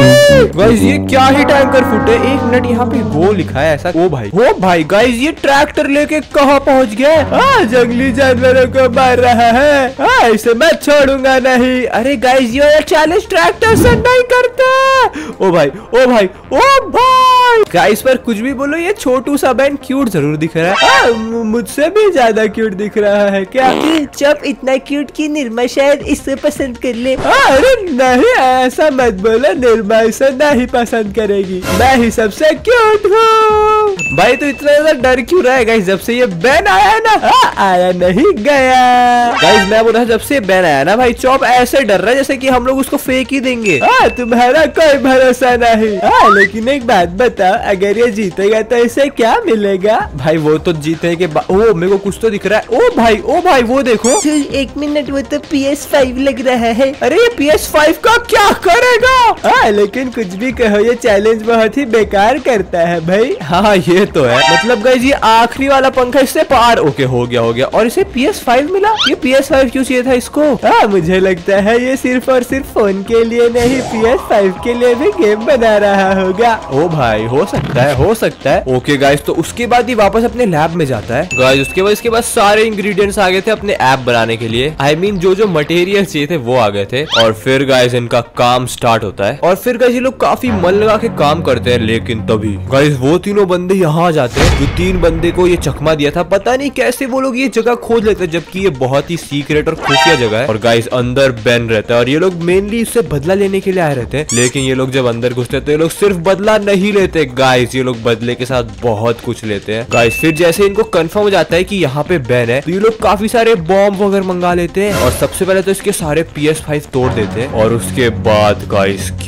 गाइज ये क्या ही टैंकर फुट है, एक मिनट यहाँ पे वो लिखा है ऐसा। ओ भाई ओ भाई गाइज ये ट्रैक्टर लेके कहाँ पहुँच गया? हाँ जंगली जानवरों को मार रहा है। हाँ इसे मैं छोड़ूंगा नहीं। अरे गाइज ये चैलेंज ट्रैक्टर से नहीं करता। ओ भाई ओ भाई ओ भाई गाइज पर कुछ भी बोलो ये छोटू सा बेन क्यूट जरूर दिख रहा है। हाँ, मुझसे भी ज्यादा क्यूट दिख रहा है क्या? चॉप इतना क्यूट कि निर्मा शायद इससे पसंद कर ले। अरे नहीं ऐसा मत बोलो, निर्मा इसे नहीं पसंद करेगी, मैं ही सबसे क्यूट हूँ। भाई तो इतना ज्यादा डर क्यों रहा है गाइज? जब से ये बैन आया है ना, आ, आया नहीं गया। गाइज मैं बोल रहा जब से बैन आया ना भाई चॉप ऐसे डर रहा है जैसे कि हम लोग उसको फेंक ही देंगे। आ, तुम्हारा कोई भरोसा नहीं। आ, लेकिन एक बात बताओ, अगर ये जीतेगा तो इसे क्या मिलेगा? भाई वो तो जीतने के बाद ओ मेरे को कुछ तो दिख रहा है। ओ भाई ओ भाई वो देखो। एक मिनट वो तो पी एस फाइव लग रहा है। अरे ये पी एस फाइव का क्या करेगा? हाँ लेकिन कुछ भी कहो ये चैलेंज बहुत ही बेकार करता है भाई। हाँ ये तो है, मतलब गाइस ये आखिरी वाला पंखा इससे पार। ओके हो गया हो गया। और इसे पी एस फाइव मिला। ये पी एस फाइव क्यों चाहिए था इसको? हाँ मुझे लगता है ये सिर्फ और सिर्फ फोन के लिए नहीं पी एस फाइव के लिए भी गेम बना रहा होगा। ओ भाई हो सकता है हो सकता है। ओके गाइस तो उसके बाद ही वापस अपने लैब में जाता है गाइस। उसके बाद इसके बाद सारे इंग्रेडिएंट्स आ गए थे अपने ऐप बनाने के लिए। आई I मीन mean, जो जो मटेरियल चाहिए थे वो आ गए थे। और फिर गाइस इनका काम स्टार्ट होता है। और फिर गाइस ये लोग काफी मन लगा के काम करते हैं। लेकिन तभी गाइस वो तीनों बंदे यहाँ आ जाते हैं जो तीन बंदे को ये चकमा दिया था। पता नहीं कैसे वो लोग ये जगह खोज लेते हैं, जबकि ये बहुत ही सीक्रेट और खुफिया जगह है। और गाइस अंदर बेन रहता है और ये लोग मेनली उससे बदला लेने के लिए आए रहते हैं। लेकिन ये लोग जब अंदर घुसते हैं तो ये लोग सिर्फ बदला नहीं लेते गाइस, ये लोग बदले के साथ बहुत कुछ लेते हैं गाइस। फिर जैसे इनको कंफर्म हो जाता है कि यहाँ पे बेन है तो ये लोग काफी सारे बॉम्ब वगैरह मंगा लेते हैं। और सबसे पहले तो इसके सारे पी एस फाइव तोड़ देते हैं। और उसके बाद गाइस क्या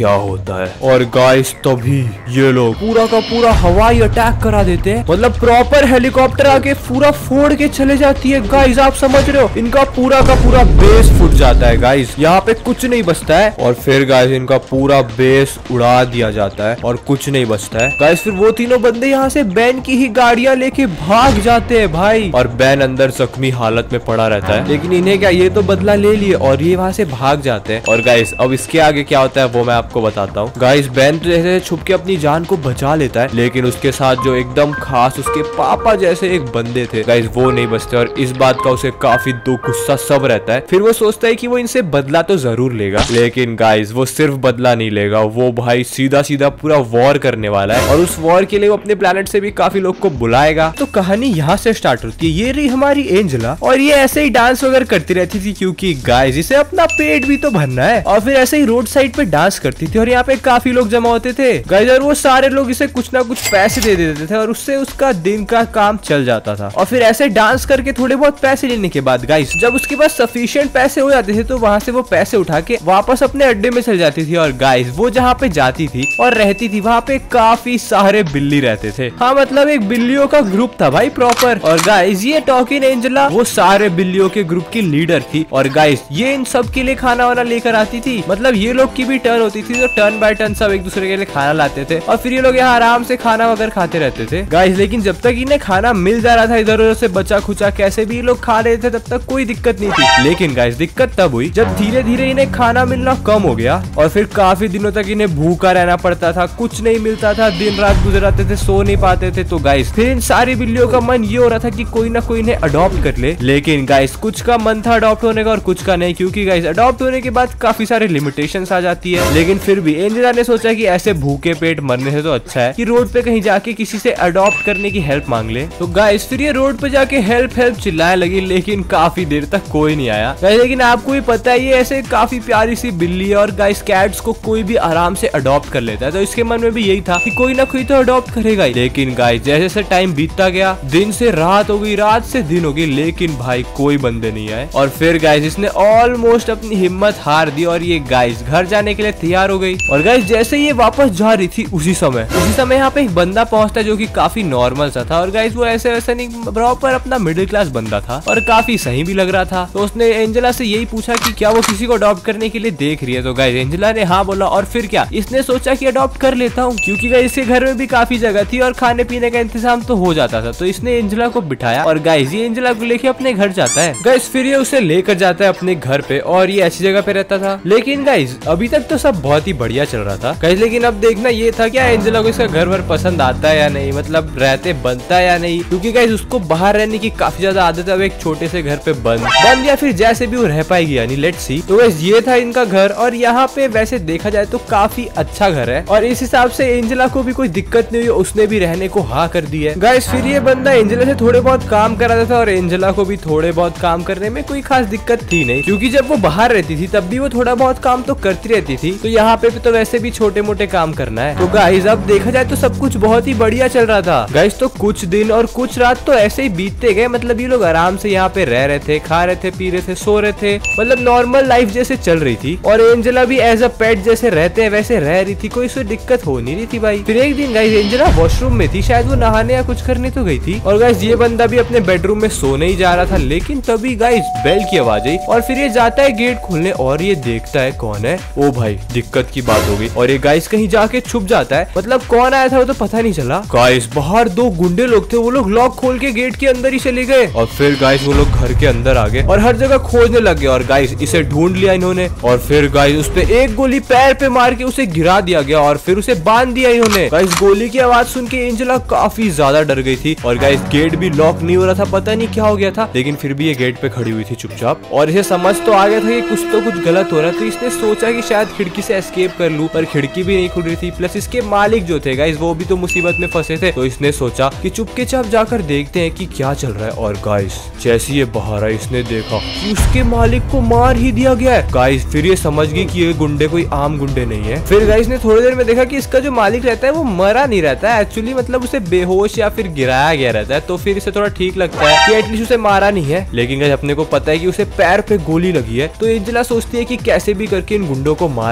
क्या होता है। और गाइस तभी ये लोग पूरा का पूरा हवाई अटैक करा देते हैं, मतलब प्रॉपर हेलीकॉप्टर आके पूरा फोड़ के चले जाती है। गाइस आप समझ रहे हो, इनका पूरा का पूरा बेस फूट जाता है गाइस, यहाँ पे कुछ नहीं बचता है। और फिर गाइस इनका पूरा बेस उड़ा दिया जाता है और कुछ नहीं बचता है गाइस। फिर वो तीनों बंदे यहाँ से बैन की ही गाड़ियां लेके भाग जाते हैं भाई, और बैन अंदर जख्मी हालत में पड़ा रहता है। लेकिन इन्हें क्या, ये तो बदला ले लिए और ये वहाँ से भाग जाते हैं। और गाइस अब इसके आगे क्या होता है वो मैं आपको बताता हूँ। गाइस बैन तो जैसे छुप के अपनी जान को बचा लेता है, लेकिन उसके साथ जो एकदम खास उसके पापा जैसे एक बंदे थे गाइस, वो नहीं बचते। और इस बात का उसे काफी दुख गुस्सा सब रहता है। फिर वो सोचता है कि वो इनसे बदला तो जरूर लेगा, लेकिन गाइस वो सिर्फ बदला नहीं लेगा, वो भाई सीधा सीधा पूरा वॉर करने वाला है। और उस वॉर के लिए वो अपने प्लेनेट से भी काफी लोग को बुलाएगा। तो कहानी यहाँ से स्टार्ट होती है। ये रही हमारी एंजेला, और ये ऐसे ही डांस वगैरह करती रहती थी, क्योंकि गाइस इसे अपना पेट भी तो भरना है। और फिर ऐसे ही रोड साइड पे डांस करती थी, और यहाँ पे काफी लोग जमा होते थे गाइस, और वो सारे लोग इसे कुछ ना कुछ पैसे दे देते थे, और उससे उसका दिन का काम चल जाता था। और फिर ऐसे डांस करके थोड़े बहुत पैसे लेने के बाद गाइस जब उसके पास सफिशिएंट पैसे हो जाते थे, तो वहाँ से वो पैसे उठा के वापस अपने अड्डे में चल जाती थी। और गाइस वो जहाँ पे जाती थी और रहती थी, वहाँ पे काफी सारे बिल्ली रहते थे। हाँ मतलब एक बिल्लियों का ग्रुप था भाई प्रॉपर। और गाइस ये टॉकिंग एंजेला वो सारे बिल्लियों के ग्रुप की लीडर थी। और गाइस ये इन सब के लिए खाना वाना लेकर आती थी, मतलब ये लोग की भी टर्न होती थी, तो टर्न बाय टर्न सब एक दूसरे के लिए खाना लाते थे, और फिर ये लोग यहाँ आराम से खाना वगैरह खाते रहते थे गाइस। लेकिन जब तक इन्हें खाना मिल जा रहा था इधर उधर से बचा खुचा कैसे भी ये लोग खा रहे थे, तब तक कोई दिक्कत नहीं थी। लेकिन गाइस दिक्कत तब हुई जब धीरे धीरे इन्हें खाना मिलना कम हो गया, और फिर काफी दिनों तक इन्हें भूखा रहना पड़ता था, कुछ नहीं मिलता था, दिन रात गुजराते थे, सो नहीं पाते थे। तो गाइस फिर इन सारी बिल्लियों का मन ये हो रहा था कि कोई ना कोई इन्हें अडॉप्ट कर ले। लेकिन गाइस कुछ का मन था अडॉप्ट होने का और कुछ का नहीं, क्योंकि गाइस अडॉप्ट होने के बाद काफी सारे लिमिटेशंस आ जाती है। लेकिन फिर भी एंजेला ने सोचा कि ऐसे भूखे पेट मरने से तो अच्छा है कि रोड पे कहीं जाके किसी से अडॉप्ट करने की हेल्प मांग ले। तो गाइस फिर ये रोड पे जाके हेल्प हेल्प चिल्लाने लगी, लेकिन काफी देर तक कोई नहीं आया। लेकिन आपको भी पता है ये ऐसे काफी प्यारी सी बिल्ली है, और गाइस कैट्स को कोई भी आराम से अडॉप्ट कर लेता है, तो इसके मन में भी यही था कि कोई ना कोई तो अडॉप्ट करेगा ही। लेकिन गाइस जैसे जैसे टाइम बीतता गया, दिन से रात हो गई, रात से दिन हो गई, लेकिन भाई कोई बंदे नहीं आए। और फिर गाइस इसने ऑलमोस्ट अपनी हिम्मत हार दी, और ये गाइस घर जाने के लिए तैयार हो गई। और गाइस जैसे ये वापस जा रही थी उसी समय उसी समय यहाँ पे एक बंदा पहुंचता है जो कि काफी नॉर्मल सा था। और गाइस वो ऐसे वैसे नहीं, प्रॉपर अपना मिडिल क्लास बंदा था और काफी सही भी लग रहा था। तो उसने एंजेला से यही पूछा कि क्या वो किसी को अडॉप्ट करने के लिए देख रही है। तो गाइस एंजेला ने हाँ बोला, और फिर क्या इसने सोचा कि अडॉप्ट कर लेता हूँ, क्योंकि गाइस इसके घर में भी काफी जगह थी और खाने पीने का इंतजाम तो हो जाता था। तो इसने एंजेला को बिठाया, और गाइस ये एंजेला को लेके अपने घर जाता है। गाइस फिर ये उसे लेकर जाता है अपने घर पे, और ये ऐसी जगह पे रहता था। लेकिन गाइस अभी तक तो सब बहुत ही बढ़िया चल रहा था गाइस, लेकिन अब देखना ये था क्या एंजेला को इसका घर भर पसंद आता है या नहीं, मतलब रहते बनता है या नहीं, क्योंकि गाइस उसको बाहर रहने की काफी ज्यादा आदत है। अब एक छोटे से घर पे बंद बंद या फिर जैसे भी वो रह पाएगी, यानी लेट्स सी। तो गाइस ये था इनका घर, और यहाँ पे वैसे देखा जाए तो काफी अच्छा घर है, और इस हिसाब से एंजेला को भी कोई दिक्कत नहीं हुई, उसने भी रहने को हाँ कर दी है। गाइस फिर ये बंदा एंजेला से थोड़े बहुत काम कराता था, और एंजेला को भी थोड़े बहुत काम करने में कोई खास दिक्कत थी नहीं, क्योंकि जब वो बाहर रहती थी तब भी वो थोड़ा बहुत काम तो करती रहती थी। तो यहाँ पे भी तो वैसे भी छोटे मोटे काम करना है। तो गाइस अब देखा जाए तो सब कुछ बहुत ही बढ़िया चल रहा था गाइस। तो कुछ दिन और कुछ रात तो ऐसे ही बीतते गए, मतलब ये लोग आराम से यहाँ पे रह रहे थे, खा रहे थे, पी रहे थे, सो रहे थे, मतलब नॉर्मल लाइफ जैसे चल रही थी। और एंजेला भी एज अ पेट जैसे रहते हैं वैसे रह रही थी, कोई उससे दिक्कत हो नहीं रही थी भाई। फिर एक दिन गाइस एंजेला वॉशरूम में थी, शायद वो नहाने या कुछ करने तो गई थी, और गाइस ये बंदा भी अपने बेडरूम में सोने ही जा रहा था। लेकिन तभी गाइस बेल की आवाज आई, और फिर ये जाता है गेट खोलने, और ये देखता है कौन है। ओ भाई दिक्कत की बात हो गई, और ये गाइस कहीं जाके छुप जाता है, मतलब कौन आया था वो तो पता नहीं चला। गाइस बाहर दो गुंडे लोग थे, वो लोग लॉक खोल के गेट के अंदर ही चले गए, और फिर गाइस वो लोग घर के अंदर आ गए और हर जगह खोजने लग गए। और गाइस इसे ढूंढ लिया इन्होंने, और फिर गाइस उस पे एक गोली पैर पे मार के उसे गिरा दिया गया, और फिर उसे बांध दिया इन्होंने। गाइस गोली की आवाज सुन के एंजेला काफी ज्यादा डर गई थी, और गाइस गेट भी लॉक नहीं हो रहा था, पता नहीं क्या हो गया था, लेकिन फिर भी ये गेट पे खड़ी हुई थी चुपचाप। और इसे समझ तो आ गया था कि कुछ तो कुछ गलत हो रहा है, तो इसने सोचा कि शायद खिड़की से एस्केप कर लूं, पर खिड़की भी नहीं खुल रही थी। प्लस इसके मालिक जो थे गाइस वो भी तो मुसीबत में फंसे थे, तो इसने सोचा कि चुपके चाप जाकर देखते हैं कि क्या चल रहा है। और गाइस जैसे ये बाहर आया इसने देखा कि उसके मालिक को मार ही दिया गया है। गाइस फिर ये समझ गई कि ये गुंडे कोई आम गुंडे नहीं है। फिर गाइस ने थोड़ी देर में देखा कि इसका जो मालिक रहता है वो मरा नहीं रहता है एक्चुअली, मतलब उसे बेहोश या फिर गिराया गया रहता है। तो फिर इसे थोड़ा ठीक लगता है कि एटलीस्ट उसे मारा नहीं है। लेकिन गाइस अपने को पता है कि उसे पैर पे गोली लगी है, तो एंजेला सोचती है कि कैसे भी करके इन गुंडों को मारा जाए।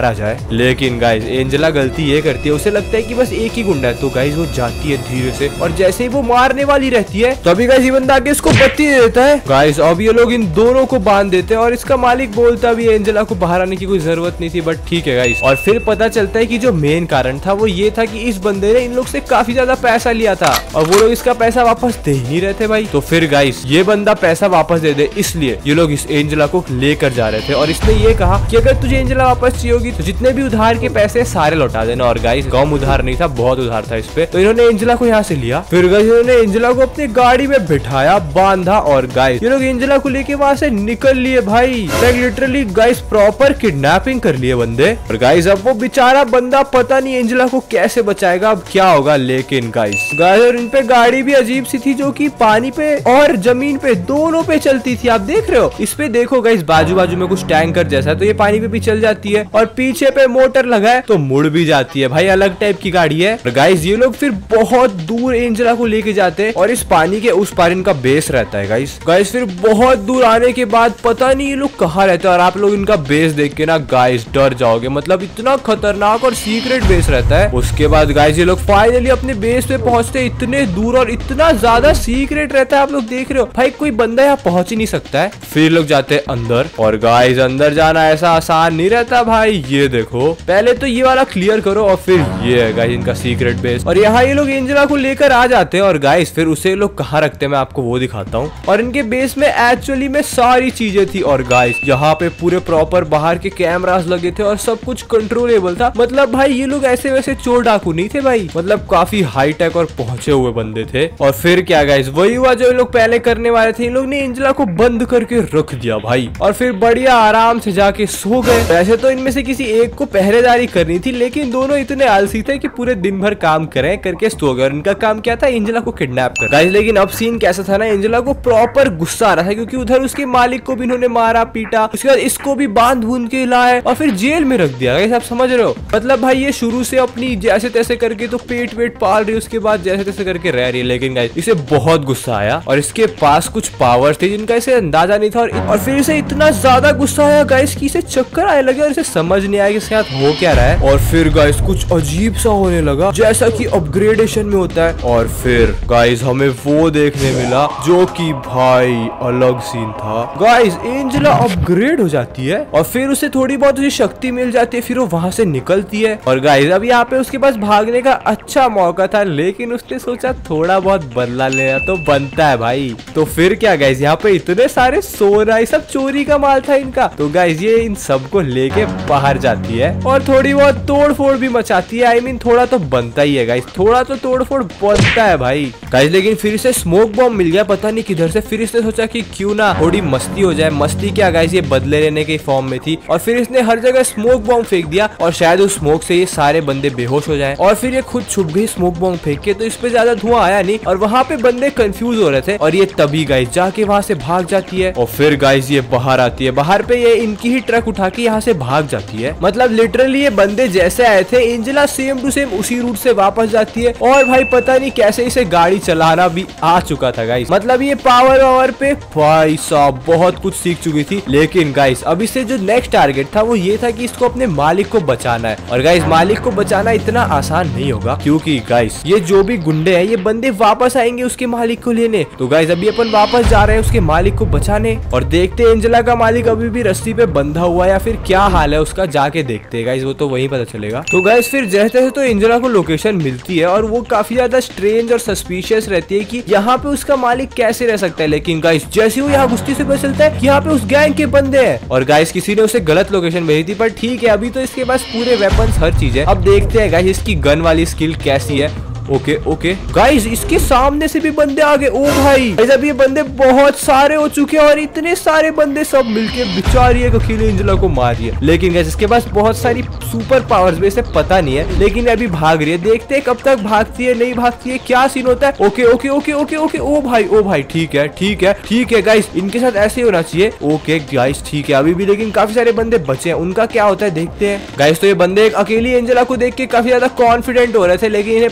लेकिन गाइस एंजेला गलती ये करती है, उसे लगता है कि बस एक ही गुंडा है, तो गाइस वो जाती है धीरे से और जैसे ही वो मारने वाली रहती है तभी गाइस ये बंदा आके इसको बत्ती दे देता है। गाइस अब ये लोग इन दोनों को बांध देते हैं और इसका मालिक बोलता भी है एंजेला को बाहर आने की कोई जरूरत नहीं थी, बट ठीक है गाइस। और फिर पता चलता है कि जो मेन कारण था वो ये था कि इस बंदे ने इन लोग से काफी ज्यादा पैसा लिया था और वो लोग इसका पैसा वापस दे ही नहीं रहे थे भाई। तो फिर गाइस ये बंदा पैसा वापस दे दे इसलिए ये लोग इस एंजेला को लेकर जा रहे थे और इसने ये कहा कि अगर तुझे एंजेला वापस चाहिए होगी तो जितने भी उधार के पैसे सारे लौटा देना। और गाइस कम उधार नहीं था, बहुत उधार था इस पे। तो इन्होंने एंजेला को यहाँ से लिया, फिर गाइस इन्होंने एंजेला को अपनी गाड़ी में बिठाया, बांधा और गाइस ये लोग एंजेला को लेके वहाँ से निकल लिए भाई। लिटरली गाइस प्रॉपर किडनैपिंग कर लिए बंदे। और गाइस अब वो बेचारा बंदा पता नहीं एंजेला को कैसे बचाएगा, अब क्या होगा। लेकिन गाइस गाइस और इन पे गाड़ी भी अजीब सी थी जो कि पानी पे और जमीन पे दोनों पे चलती थी। आप देख रहे हो इस पे, देखो गाइस बाजू बाजू में कुछ टैंकर जैसा है, तो ये पानी पे भी चल जाती है और पीछे पे मोटर लगा है तो मुड़ भी जाती है भाई, अलग टाइप की गाड़ी है। और गाइस ये लोग फिर बहुत दूर एंजेला को लेके जाते हैं और इस पानी के उस पार इनका बेस रहता है गाइस। गाइस फिर बहुत दूर आने के बाद पता नहीं ये लोग कहाँ रहते हैं और आप लोग इनका बेस देख के ना गाइस डर जाओगे, मतलब इतना खतरनाक और सीक्रेट बेस रहता है। उसके बाद गाइस ये लोग फाइनली अपने बेस पे पहुंचते, इतने दूर और इतना ज्यादा सीक्रेट रहता है, आप लोग देख रहे हो भाई, कोई बंदा यहाँ पहुंच ही नहीं सकता है। फिर लोग जाते हैं अंदर और गाइस अंदर जाना ऐसा आसान नहीं रहता भाई। ये देखो पहले तो ये वाला क्लियर करो और फिर ये है गाइस इनका सीक्रेट बेस। और यहाँ ये लोग एंजेला को लेकर आ जाते हैं और गाइस फिर उसे लोग कहाँ रखते हैं मैं आपको वो दिखाता हूँ। और इनके बेस में एक्चुअली में सारी चीजें थी और गाइस यहाँ पे पूरे प्रॉपर बाहर के कैमरास लगे थे और सब कुछ कंट्रोलेबल था। मतलब भाई ये लोग ऐसे वैसे चोर डाकू नहीं थे भाई, मतलब काफी हाई टेक और पहुंचे हुए बंदे थे। और फिर क्या गाइस वही हुआ जो ये लोग पहले करने वाले थे, इन लोग ने एंजेला को बंद करके रख दिया भाई और फिर बढ़िया आराम से जाके सो गए। वैसे तो इनमें से किसी एक को पहरेदारी करनी थी लेकिन दोनों इतने आलसी थे कि पूरे दिन भर काम करें करके सो गए। इनका काम क्या था, एंजेला को किडनैप कर गाइस। लेकिन अब सीन कैसा था ना, एंजेला को प्रॉपर गुस्सा आ रहा था क्योंकि उधर उसके मालिक को भी इन्होंने मारा पीटा, उसके बाद इसको भी बांध बूंद के लाए और फिर जेल में रख दिया गाइस। आप समझ रहे हो, मतलब भाई ये शुरू से अपनी जैसे तैसे करके तो पेट वेट पाल रही, उसके बाद जैसे तैसे करके रह रही है। लेकिन गाइस इसे बहुत गुस्सा आया और इसके पास कुछ पावर्स थे जिनका इसे अंदाजा नहीं था और, और फिर इसे इतना ज्यादा गुस्सा आया गाइस कि इसे चक्कर आने लगे और इसे समझ नहीं आया कि इसके साथ हो क्या रहा है। और फिर गाइस कुछ अजीब सा होने लगा जैसा कि अपग्रेडेशन में होता है। और फिर गाइस हमें वो देखने मिला जो कि भाई अलग सीन था। गाइस एंजेला अपग्रेड हो जाती है और फिर उसे थोड़ी बहुत उसे शक्ति मिल जाती है, फिर वो वहां से निकलती है। और गाइस अब यहाँ पे उसके पास भागने का अच्छा मौका था लेकिन उसने सोचा थोड़ा बहुत बदला लेना तो बनता है भाई। तो फिर क्या गाइस यहाँ पे इतने सारे सोना, ये सब चोरी का माल था इनका, तो गाइस ये इन सबको लेके बाहर जाती है और थोड़ी बहुत तोड़ फोड़ भी मचाती है। आई मीन थोड़ा तो बनता ही है गाइस, थोड़ा तो तोड़ फोड़ बनता है भाई गाइस। लेकिन फिर इसे स्मोक बॉम्ब मिल गया पता नहीं किधर से, फिर इसने सोचा कि क्यों ना थोड़ी मस्ती हो जाए। मस्ती क्या गाइस, ये बदले लेने के फॉर्म में थी और फिर इसने हर जगह स्मोक बॉम्ब फेंक दिया और शायद उस स्मोक से ये सारे बंदे बेहोश हो जाएं। और फिर ये खुद छुप गई स्मोक बॉम्ब फेंक के, तो इस पे ज्यादा धुआं आया नहीं और वहाँ पे बंदे कंफ्यूज हो रहे थे और ये तभी गाइस जाके वहाँ से भाग जाती है। और फिर गाइस ये बाहर आती है, बाहर पे ये इनकी ही ट्रक उठा के यहाँ से भाग जाती है। मतलब लिटरली ये बंदे जैसे आए थे एंजेला सेम टू सेम उसी रूट से वापस जाती है और भाई पता नहीं कैसे इसे गाड़ी चलाना भी आ चुका था गाइस। मतलब ये पावर पावर पे भाई साहब बहुत कुछ सीख चुकी थी। लेकिन गाइस अब इसे जो नेक्स्ट टारगेट था वो ये था कि इसको अपने मालिक को बचाना है। और गाइस मालिक को बचाना इतना आसान नहीं होगा क्योंकि गाइस ये जो भी गुंडे हैं ये बंदे वापस आएंगे उसके मालिक को लेने। तो गाइस अभी अपन वापस जा रहे हैं उसके मालिक को बचाने और देखते हैं एंजेला का मालिक अभी भी रस्सी पे बंधा हुआ या फिर क्या हाल है उसका, जाके देखते हैं गाइस, वो तो वहीं पता चलेगा। तो गाइस फिर जैसे तैसे तो एंजेला को लोकेशन मिलती है और वो काफी ज्यादा स्ट्रेंज और सस्पिशियस रहती है कि यहाँ पे उसका मालिक कैसे रह सकता है। लेकिन गाइस जैसे वो यहाँ घुसती से पता चलता है कि यहाँ पे उस गैंग के बंदे हैं और गाइस किसी ने उसे गलत लोकेशन भेजी थी, पर ठीक है अभी तो इसके पास पूरे वेपन्स हर चीज है। अब देखते हैं गाइस इसकी गन वाली स्किल कैसी है। ओके ओके गाइस इसके सामने से भी बंदे आ गए। ओ भाई जब ये बंदे बहुत सारे हो चुके हैं और इतने सारे बंदे सब मिलके बेचारी एक अकेले एंजेला को मार रही है। लेकिन गाइस इसके पास बहुत सारी सुपर पावर्स भी, इसे पता नहीं है लेकिन अभी भाग रही है। देखते हैं कब तक भागती है, नहीं भागती है, क्या सीन होता है। Okay okay okay okay okay ओ भाई ओ भाई ठीक है ठीक है ठीक है गाइस इनके साथ ऐसे ही होना चाहिए। ओके गाइस ठीक है अभी भी लेकिन काफी सारे बंदे बचे हैं, उनका क्या होता है देखते हैं। गाइस तो ये बंदे एक अकेली एंजेला को देख के काफी ज्यादा कॉन्फिडेंट हो रहे थे लेकिन इन्हें पता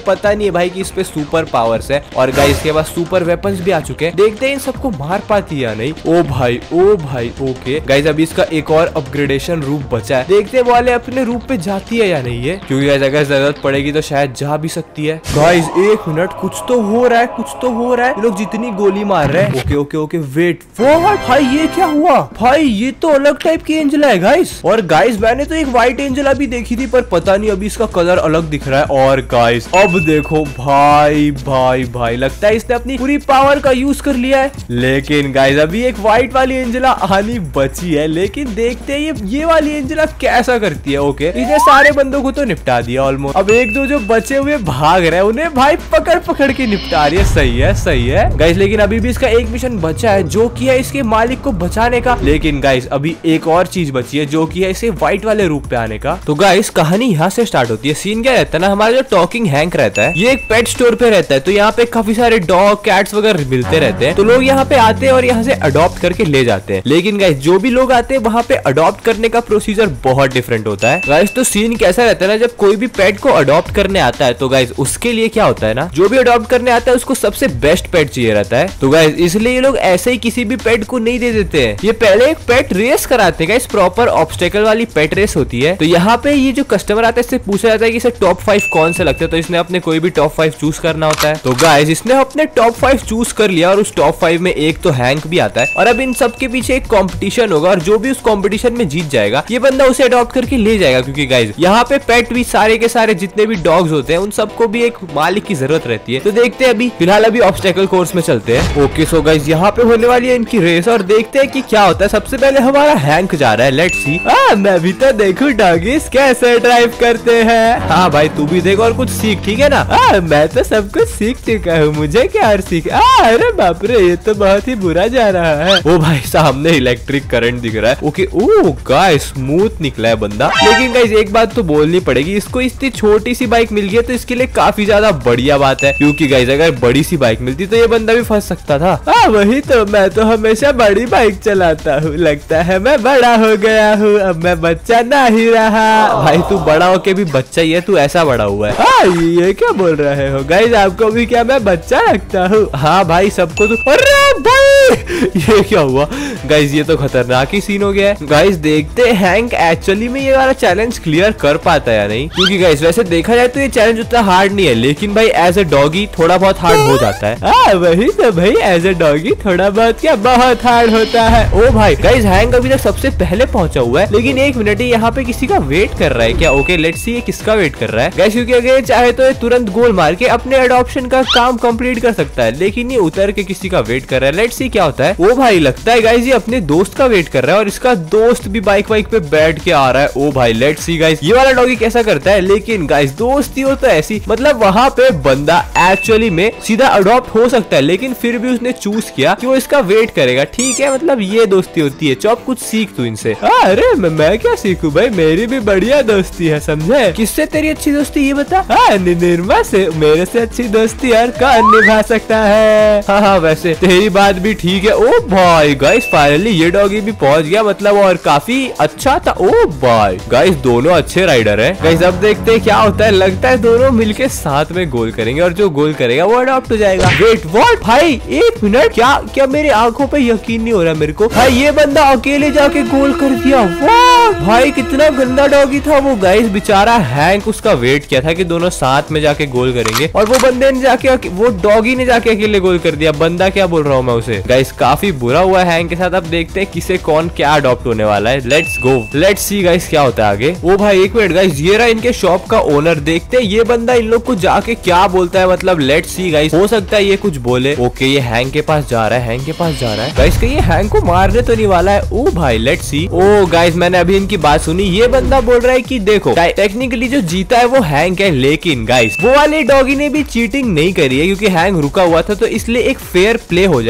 नहीं है भाई कि इस पे सुपर पावर्स है, और गाइस इसके पास सुपर वेपन्स भी आ चुके हैं। देखते हैं इन सबको मार पाती है या नहीं। ओ भाई ओ भाई ओके गाइस, अभी इसका एक और अपग्रेडेशन रूप बचा है। देखते हैं वाले अपने रूप पे जाती है या नहीं है, क्योंकि गाइस अगर जरूरत पड़ेगी तो शायद जा भी सकती है। गाइस एक मिनट, कुछ तो हो रहा है, कुछ तो हो रहा है। ये लोग जितनी गोली मार रहे हैं। Okay okay okay wait, what भाई ये क्या हुआ? भाई ये तो अलग टाइप की एंजेला है गाइस। और गाइस मैंने तो एक व्हाइट एंजेला भी देखी थी, पर पता नहीं अभी इसका कलर अलग दिख रहा है। और गाइस अब देखो भाई भाई भाई, लगता है इसने अपनी पूरी पावर का यूज कर लिया है। लेकिन गाइस अभी एक व्हाइट वाली एंजेला आनी बची है, लेकिन देखते हैं ये ये वाली एंजेला कैसा करती है। ओके इसने सारे बंदों को तो निपटा दिया ऑलमोस्ट। अब एक दो जो बचे हुए भाग रहे हैं उन्हें भाई पकड़ पकड़ के निपटा रही है। सही है सही है गाइस, लेकिन अभी भी इसका एक मिशन बचा है जो कि है इसके मालिक को बचाने का। लेकिन गाइस अभी एक और चीज बची है जो कि है इसे व्हाइट वाले रूप पे आने का। तो गाइस कहानी यहाँ से स्टार्ट होती है। सीन क्या रहता है ना, हमारा जो टॉकिंग हैंक रहता है ये एक पेट स्टोर पे रहता है, तो यहाँ पे काफी सारे डॉग कैट्स वगैरह मिलते रहते हैं। तो लोग यहाँ पे आते हैं और यहाँ से अडॉप्ट करके ले जाते हैं। लेकिन गाइस जो भी लोग आते हैं वहाँ पे अडॉप्ट करने का प्रोसीजर बहुत डिफरेंट होता है। गाइस तो सीन कैसा रहता है ना, जब कोई भी पेट को अडॉप्ट करने आता है तो गाइस उसके लिए क्या होता है ना, जो भी अडॉप्ट करने आता है उसको सबसे बेस्ट पेट चाहिए रहता है। तो गाइस इसलिए ये लोग ऐसे ही किसी भी पेट को नहीं दे देते हैं, ये पहले एक पेट रेस कराते हैं। गाइस प्रॉपर ऑब्स्टेकल वाली पेट रेस होती है। तो यहाँ पे ये जो कस्टमर आता है इससे पूछा जाता है कि इसे टॉप फाइव कौन से लगते हैं, तो इसने अपने कोई भी टॉप फाइव चूज करना होता है। तो गाइस इसने अपने टॉप फाइव चूज कर लिया और उस टॉप फाइव में एक तो हैंक भी आता है। और अब इन सब के पीछे एक कंपटीशन होगा और जो भी उस कंपटीशन में जीत जाएगा ये बंदा उसे अडॉप्ट करके ले जाएगा। क्योंकि गाइस यहाँ पे पेट भी सारे के सारे जितने भी डॉग्स होते हैं उन सबको भी एक मालिक की जरूरत रहती है। तो देखते हैं अभी फिलहाल अभी ऑब्स्टेकल कोर्स में चलते हैं। ओके सो गाइस यहाँ पे होने वाली है इनकी रेस और देखते हैं कि क्या होता है। सबसे पहले हमारा हैंक जा रहा है, लेट्स सी। आ, मैं भी तो देखूं डॉगीज कैसे ड्राइव करते हैं। हाँ भाई तू भी देख और कुछ सीख, ठीक है ना। आ, मैं तो सब कुछ सीख चुका हूँ, मुझे क्या और सीख। आ, अरे बाप रे ये तो बहुत ही बुरा जा रहा है। ओ भाई सामने इलेक्ट्रिक करंट दिख रहा है। ओके ओ गाइस स्मूथ निकला है बंदा। लेकिन गाइस एक बात तो बोलनी पड़ेगी, इसको इतनी छोटी सी बाइक मिल गई तो इसके लिए काफी ज्यादा बढ़िया बात है। क्योंकि गाइस अगर बड़ी सी बाइक मिलती तो ये बंदा भी फंस सकता था। हाँ वही तो, मैं तो हमेशा बड़ी बाइक चलाता हूँ, लगता है मैं बड़ा हो गया हूँ, अब मैं बच्चा नहीं रहा। भाई तू बड़ा होके भी बच्चा ही है, तू ऐसा बड़ा हुआ है। हाँ ये क्या बोल रहे हो गाइस, आपको भी क्या मैं बच्चा लगता हूँ? हाँ भाई सबको तो। अरे भाई ये क्या हुआ गाइस, ये तो खतरनाक ही सीन हो गया है। गाइस देखते हैं हैंक एक्चुअली में ये वाला चैलेंज क्लियर कर पाता है या नहीं। क्योंकि गाइस वैसे देखा जाए तो ये चैलेंज उतना हार्ड नहीं है, लेकिन भाई एज ए डॉगी थोड़ा बहुत हार्ड हो जाता है। हाँ वही तो भाई, एज ए डॉगी थोड़ा बहुत क्या बहुत हार्ड होता है। ओ भाई गाइस हैंक अभी तक सबसे पहले पहुंचा हुआ है, लेकिन एक मिनट ही यहाँ पे किसी का वेट कर रहा है क्या। ओके लेट्स सी ये किसका वेट कर रहा है गाइस, क्योंकि अगर चाहे तो ये तुरंत गोल मार के अपने अडॉप्शन का काम कंप्लीट कर सकता है, लेकिन ये उतर के किसी का वेट कर रहा है। लेट्स सी क्या होता है। ओ भाई लगता है गाइस ये अपने दोस्त का वेट कर रहा है और इसका दोस्त भी बाइक वाइक पे बैठ के आ रहा है। ओ भाई लेट्स सी गाइस ये वाला डॉगी कैसा करता है। लेकिन गाइस दोस्ती हो तो ऐसी, मतलब वहां पे बंदा एक्चुअली में सीधा अडॉप्ट हो सकता है, लेकिन फिर भी उसने चूज किया कि वो इसका वेट करेगा। ठीक है मतलब ये दोस्ती होती है। चौप कुछ सीख तू इनसे। अरे मैं, मैं क्या सीखूं भाई, मेरी भी बढ़िया दोस्ती है समझे। किससे तेरी अच्छी दोस्ती ये बता। हाँ निर्मा से, मेरे से अच्छी दोस्ती यार कौन निभा सकता है। हाँ हाँ वैसे तेरी बात भी ठीक है। ओ भाई गाइस फाइनली ये डॉगी भी पहुंच गया, मतलब और काफी अच्छा था। ओ भाई गाइस दोनों अच्छे राइडर हैं। गाइस अब देखते हैं क्या होता है। लगता है दोनों मिलके साथ में गोल करेंगे और जो गोल करेगा वो अडॉप्ट हो जाएगा। वेट व्हाट भाई एक मिनट, क्या क्या मेरी आंखों पे यकीन नहीं हो रहा मेरे को। भाई ये बंदा अकेले जाके गोल कर दिया। वाह भाई कितना गंदा डॉगी था वो। गाइस बेचारा हैंक उसका वेट किया था कि दोनों साथ में जाके गोल करेंगे, और वो बंदे ने जाके, वो डॉगी ने जाके अकेले गोल कर दिया। बंदा क्या बोल रहा हूँ मैं उसे। गाइस काफी बुरा हुआ हैंक के साथ। अब देखते हैं किसे कौन क्या अडॉप्ट होने वाला है। Let's go let's see guys क्या होता है आगे। ओ भाई एक मिनट गाइस, ये रहा इनके शॉप का ओनर। देखते हैं ये बंदा इन लोग को जाके क्या बोलता है। मतलब लेट्स सी गाइस, हो सकता है ये कुछ बोले। ओके ये हैंक के पास जा रहा है, हैंक के पास जा रहा है। गाइस कहीं हैंक को मारने तो नहीं वाला है। ओ भाई लेट्स सी। ओ गाइस मैंने अभी इनकी बात सुनी। ये बंदा बोल रहा है कि देखो टेक्निकली जो जीता है वो हैंक है, लेकिन गाइस वो वाले डॉगी ने भी चीटिंग नहीं करी है, क्योंकि हैंक रुका हुआ था, तो इसलिए एक फेयर प्ले हो जाए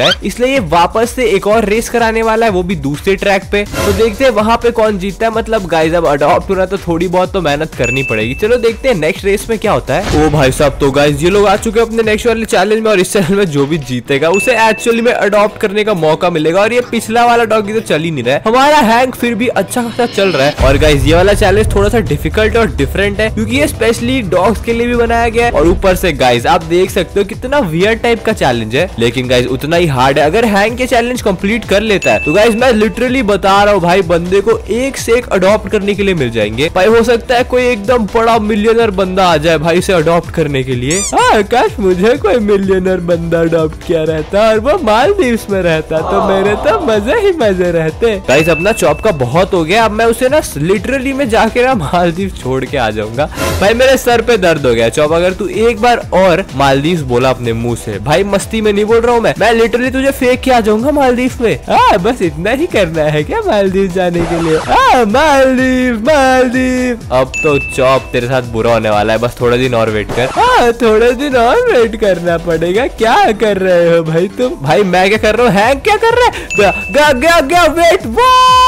गए, इसलिए ये वापस से एक और रेस कराने वाला है, वो भी दूसरे ट्रैक पे। तो देखते हैं वहां पे कौन जीतता है। मतलब गाइस अब अडॉप्ट होना तो थोड़ी बहुत तो मेहनत करनी पड़ेगी। चलो देखते हैं नेक्स्ट रेस में क्या होता है। ओ भाई साहब, तो गाइस ये लोग आ चुके हैं अपने नेक्स्ट वाले चैलेंज में, और इस चैलेंज में जो भी जीतेगा उसे एक्चुअली में अडॉप्ट करने का मौका मिलेगा। और ये पिछला वाला डॉगी तो चल ही नहीं रहा है, हमारा हैंक फिर भी अच्छा खासा चल रहा है। और गाइस ये वाला चैलेंज थोड़ा सा डिफिकल्ट और डिफरेंट है, क्योंकि ये स्पेशली डॉग्स के लिए भी बनाया गया है। और ऊपर से गाइस आप देख सकते हो कितना वियर्ड टाइप का चैलेंज है, लेकिन गाइस उतना ही हार्ड है। अगर हैंक के चैलेंज कंप्लीट कर लेता है तो गाइस मैं लिटरली बता रहा हूँ भाई, बंदे को एक से एक अडॉप्ट करने के लिए मिल जाएंगे भाई। हो सकता है कोई एकदम बड़ा मिलियनर बंदा आ जाए भाई इसे अडॉप्ट करने के लिए। हाँ, काश मुझे कोई मिलियनर बंदा अडॉप्ट किया रहता और वो मालदीव्स में रहता तो मेरे तो मजे ही मजे रहते। गाइस अपना चॉप का बहुत हो गया, अब मैं उसे ना लिटरली में जाके ना मालदीव छोड़ के आ जाऊंगा भाई। मेरे सर पे दर्द हो गया चॉप, अगर तू एक बार और मालदीव बोला अपने मुंह से, भाई मस्ती में नहीं बोल रहा हूँ मैं मैं लिटरली तुझे फेंक के आ जाऊंगा मालदीव में। हाँ बस इतना ही करना है क्या मालदीव जाने के लिए? हाँ मालदीव मालदीव। अब तो चॉप तेरे साथ बुरा होने वाला है, बस थोड़ा दिन और वेट कर। हाँ थोड़ा दिन और वेट करना पड़ेगा। क्या कर रहे हो भाई तुम? भाई मैं क्या कर रहा हूँ, हैंक क्या कर रहा है? गया गया गया, गया वेट वो।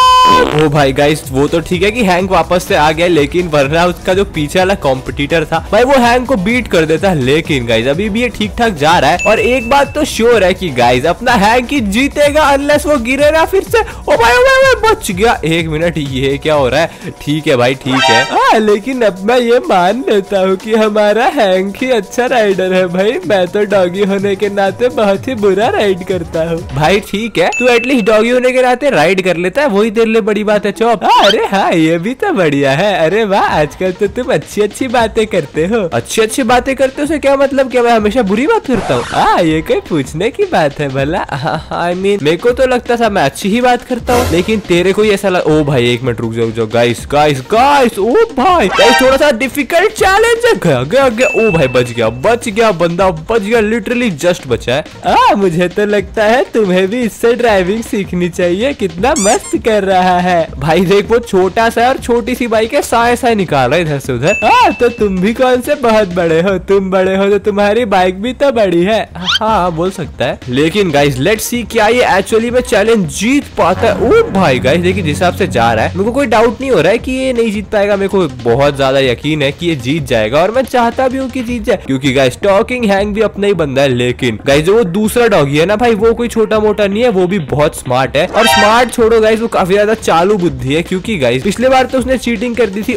ओ भाई गाइस वो तो ठीक है कि हैंक वापस से आ गया, लेकिन वरना उसका जो पीछे वाला कॉम्पिटिटर था भाई वो हैंक को बीट कर देता है। लेकिन गाइस अभी भी ये ठीक ठाक जा रहा है, और एक बात तो श्योर है कि गाइस अपना हैंक ही जीतेगा अनलेस वो गिरे ना फिर से। ओ भाई ओ भाई, ओ भाई बच गया। एक मिनट, ये क्या हो रहा है? ठीक है भाई ठीक है। हाँ लेकिन अब मैं ये मान लेता हूँ कि हमारा हैंक ही अच्छा राइडर है भाई। मैं तो डॉगी होने के नाते बहुत ही बुरा राइड करता हूँ भाई। ठीक है तू एटलीस्ट डॉगी होने के नाते राइड कर लेता है, वही तेरे लिए बड़ी बात है चॉप। अरे हाँ ये भी तो बढ़िया है। अरे वाह आजकल तो तुम अच्छी अच्छी बातें करते हो। अच्छी अच्छी बातें करते हो से क्या मतलब? क्या मैं हमेशा बुरी बात करता हूँ? हाँ ये कोई पूछने की बात है भला? आई मीन मेरे को तो लगता था मैं अच्छी ही बात करता हूँ, लेकिन तेरे को ऐसा लग... ओ भाई एक मिनट रुक जाओ जाओ गाइस गाइस गाइस। ओ भाई गाइस थोड़ा सा डिफिकल्ट चैलेंज है। गया गया गया। ओ भाई बच गया बच गया बंदा बच गया, लिटरली जस्ट बचा है। आ, मुझे तो लगता है तुम्हें भी इससे ड्राइविंग सीखनी चाहिए। कितना मस्त कर रहा है भाई। देख वो छोटा सा और छोटी सी बाइक है, साए साए निकाल रहा है इधर से उधर। हाँ तो तुम भी कौन से बहुत बड़े हो? तुम बड़े हो तो तुम्हारी बाइक भी तो बड़ी है। हाँ बोल सकता है, लेकिन गाइस लेट्स सी क्या ये एक्चुअली में चैलेंज जीत पाता है। ओ भाई गाइस देखिए जिस हिसाब से जा रहा है मेरे को कोई डाउट नहीं हो रहा है कि ये नहीं जीत पाएगा। मेरे को बहुत ज्यादा यकीन है कि ये जीत जाएगा, और मैं चाहता भी हूँ कि जीत जाए, क्योंकि गाइस टॉकिंग हैंक भी अपना ही बंदा है। लेकिन गाइस जो वो दूसरा डॉगी है ना भाई, वो कोई छोटा मोटा नहीं है, वो भी बहुत स्मार्ट है। और स्मार्ट छोड़ो गाइस, वो काफी ज्यादा चालू बुद्धि है, क्योंकि गाइस पिछले बार तो उसने चीटिंग कर दी थी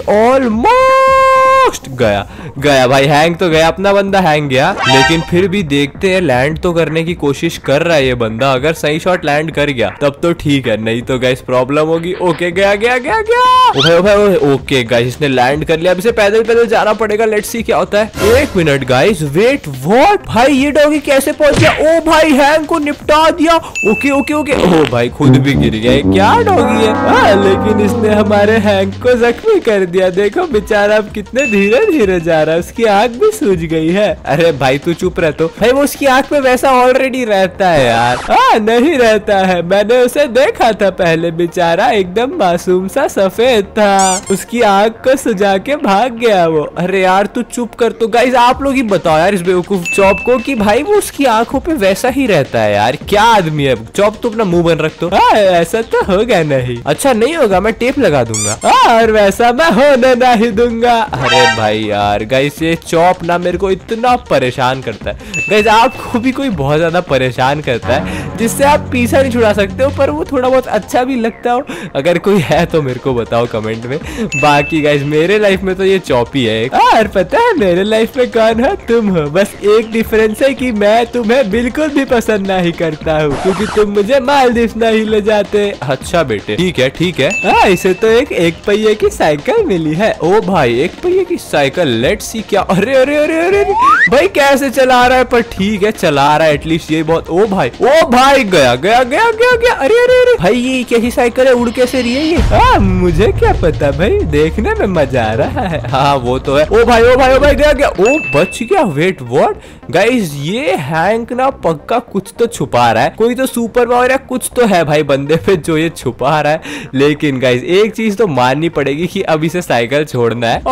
ऑलमोस्ट। गया गया भाई हैंग तो गया, अपना बंदा हैंग गया। लेकिन फिर भी देखते हैं, लैंड तो करने की कोशिश कर रहा है ये बंदा। अगर सही शॉट लैंड कर गया तब तो ठीक है, नहीं तो गाइस प्रॉब्लम होगी। ओके गया गया गया गया। ओ भाई ओ भाई ओके गाइस इसने लैंड कर लिया। अब इसे पैदल पैदल जाना पड़ेगा। लेट्स सी क्या होता है। एक मिनट गाइस वेट व्हाट? भाई ये डॉगी कैसे पहुंच गया? ओ भाई हैंग को निपटा दिया। Okay okay okay. ओ भाई खुद भी गिर गया। क्या डॉगी है? हाँ लेकिन इसने हमारे हैंग को जख्मी कर दिया। देखो बेचारा अब कितने धीरे धीरे जा रहा है, उसकी आंख भी सूज गई है। अरे भाई तू चुप रह। तो भाई वो उसकी आंख में वैसा ऑलरेडी रहता है यार। हाँ नहीं रहता है, मैंने उसे देखा था पहले, बेचारा एकदम मासूम सा सफेद था। उसकी आंख को सुझा के भाग गया वो। अरे यार तू चुप कर। तो गाइस आप लोग ही बताओ यार इस बेवकूफ चॉप को कि भाई वो उसकी आंखों पे वैसा ही रहता है यार। क्या आदमी है चॉप? तो अपना मुंह बंद रख। तो हाँ ऐसा तो होगा नहीं। अच्छा नहीं होगा, मैं टेप लगा दूंगा। और वैसा मैं होने नहीं दूंगा। अरे भाई यार गाइस ये चॉप ना मेरे को इतना परेशान करता है। गाइस आपको भी कोई बहुत ज्यादा परेशान करता है जिससे आप पीछा नहीं छुड़ा सकते हो, पर वो थोड़ा बहुत अच्छा भी लगता हो? अगर कोई है तो मेरे को बताओ कमेंट में। बाकी गाइस मेरे लाइफ में तो ये चॉप ही है। और पता है मेरे लाइफ में कौन है? तुम हो। बस एक डिफरेंस है कि मैं तुम्हें बिल्कुल भी पसंद नहीं करता हूँ, क्योंकि तुम मुझे मालदीव नहीं ले जाते। अच्छा बेटे ठीक है ठीक है। हाँ इसे तो एक एक पहिए की साइकिल मिली है। ओ भाई एक पहिए की साइकिल। लेट्स सी क्या। अरे अरे अरे अरे भाई कैसे चला रहा है? पर ठीक है चला रहा है एटलीस्ट, ये बहुत। ओ भाई ओ भाई गया गया गया गया गया। अरे अरे अरे भाई ये कैसी साइकिल है? उड़ कैसे रही है ये? हाँ मुझे क्या पता भाई, देखने में मजा आ रहा है। हाँ वो तो है। ओ भाई ओ भाई ओ भाई गया गया। ओ बच गया। Wait what? गाइस ये हैंक ना पक्का कुछ तो छुपा रहा है, कोई तो सुपर पावर या कुछ तो है भाई बंदे पे जो ये छुपा रहा है। लेकिन गाइस एक चीज तो माननी पड़ेगी कि अब इसे साइकिल छोड़ना है और पैदल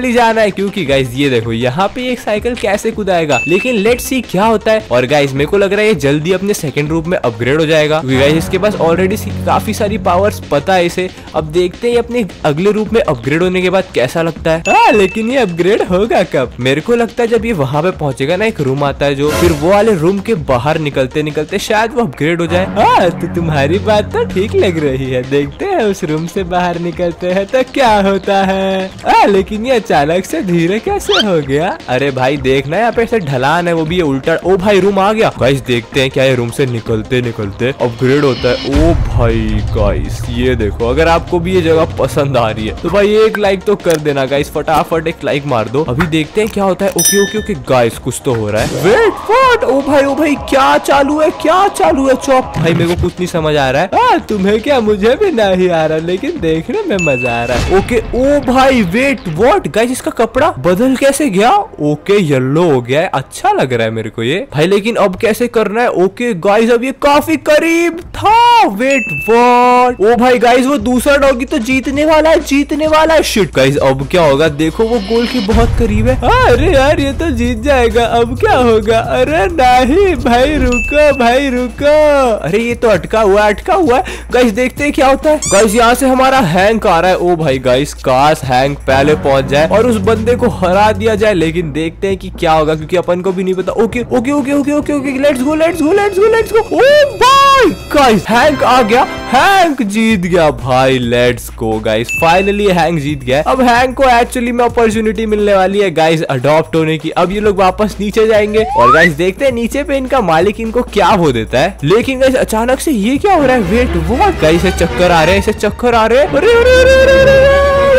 ही जाना है, क्योंकि गाइस ये देखो यहाँ पे एक साइकिल कैसे कुदाएगा। लेकिन लेट्स सी क्या होता है। और गाइस मेरे को लग रहा है ये जल्दी अपने सेकंड रूप में अपग्रेड हो जाएगा, क्योंकि गाइस इसके पास ऑलरेडी काफी सारी पावर्स पता है इसे। अब देखते हैं अपने अगले रूप में अपग्रेड होने के बाद कैसा लगता है। हाँ, लेकिन ये अपग्रेड होगा कब? मेरे को लगता है जब ये वहाँ पे पहुंचेगा ना, एक रूम आता है जो, फिर वो वाले रूम के बाहर निकलते निकलते शायद वो अपग्रेड हो जाए। हाँ, तो तुम्हारी बात तो ठीक लग रही है। देखते हैं उस रूम से बाहर निकलते हैं तो क्या होता है। आ, लेकिन ये अचानक से धीरे कैसे हो गया? अरे भाई देखना यहाँ पे ऐसे ढलान है, वो भी ये उल्टा। ओ भाई रूम आ गया। गाइस देखते हैं क्या ये रूम से निकलते निकलते अपग्रेड होता है। ओ भाई गाइस ये देखो, अगर आपको भी ये जगह पसंद आ रही है तो भाई एक लाइक तो कर देना गाइस, फटाफट एक लाइक मार दो। अभी देखते हैं क्या होता है। ओके ओके ओके गाइस कुछ तो हो रहा है। Wait what? ओ भाई ओ भाई क्या चालू है, क्या चालू है? चौप भाई मेरे को कुछ नहीं समझ आ रहा है। आ, तुम्हें क्या? मुझे भी नहीं आ रहा, लेकिन देखने में मजा आ रहा है। ओके ओ भाई वेट व्हाट गाइस, इसका कपड़ा बदल कैसे गया? ओके येलो हो गया है, अच्छा लग रहा है मेरे को ये भाई। लेकिन अब कैसे करना है? ओके गाइस अब ये काफी करीब था। Wait what? ओ भाई गाइस वो दूसरा डॉगी तो जीतने वाला है, जीतने वाला है। शिट गाइस अब क्या होगा? देखो वो गोल के बहुत करीब है। अरे यार ये तो जीत जाएगा, अब क्या होगा? अरे नहीं भाई रुको, भाई रुको। अरे ये तो अटका हुआ अटका हुआ है। गाइस देखते हैं क्या होता है। गाइस यहाँ से हमारा हैंक आ रहा है। ओ भाई गाइस काश हैंक पहले पहुंच जाए और उस बंदे को हरा दिया जाए, लेकिन देखते हैं कि क्या होगा, क्योंकि अपन को भी नहीं पता। Okay okay okay okay okay okay let's go let's go let's go let's go. ओ भाई गाइस हैंक आ गया, हैंक जीत गया भाई। Let's go guys, finally Hank जीत गया। अब हैंक को एक्चुअली में अपॉर्चुनिटी मिलने वाली है गाइस अडॉप्ट होने की। अब ये लोग वापस नीचे जाएंगे और गाइस देखते हैं नीचे पे इनका मालिक इनको क्या वो देता है। लेकिन गाइस अचानक से ये क्या हो रहा है? Wait what? गाइस इसे चक्कर आ रहे हैं, इसे चक्कर आ रहे हैं। अरे अरे अरे अरे अरे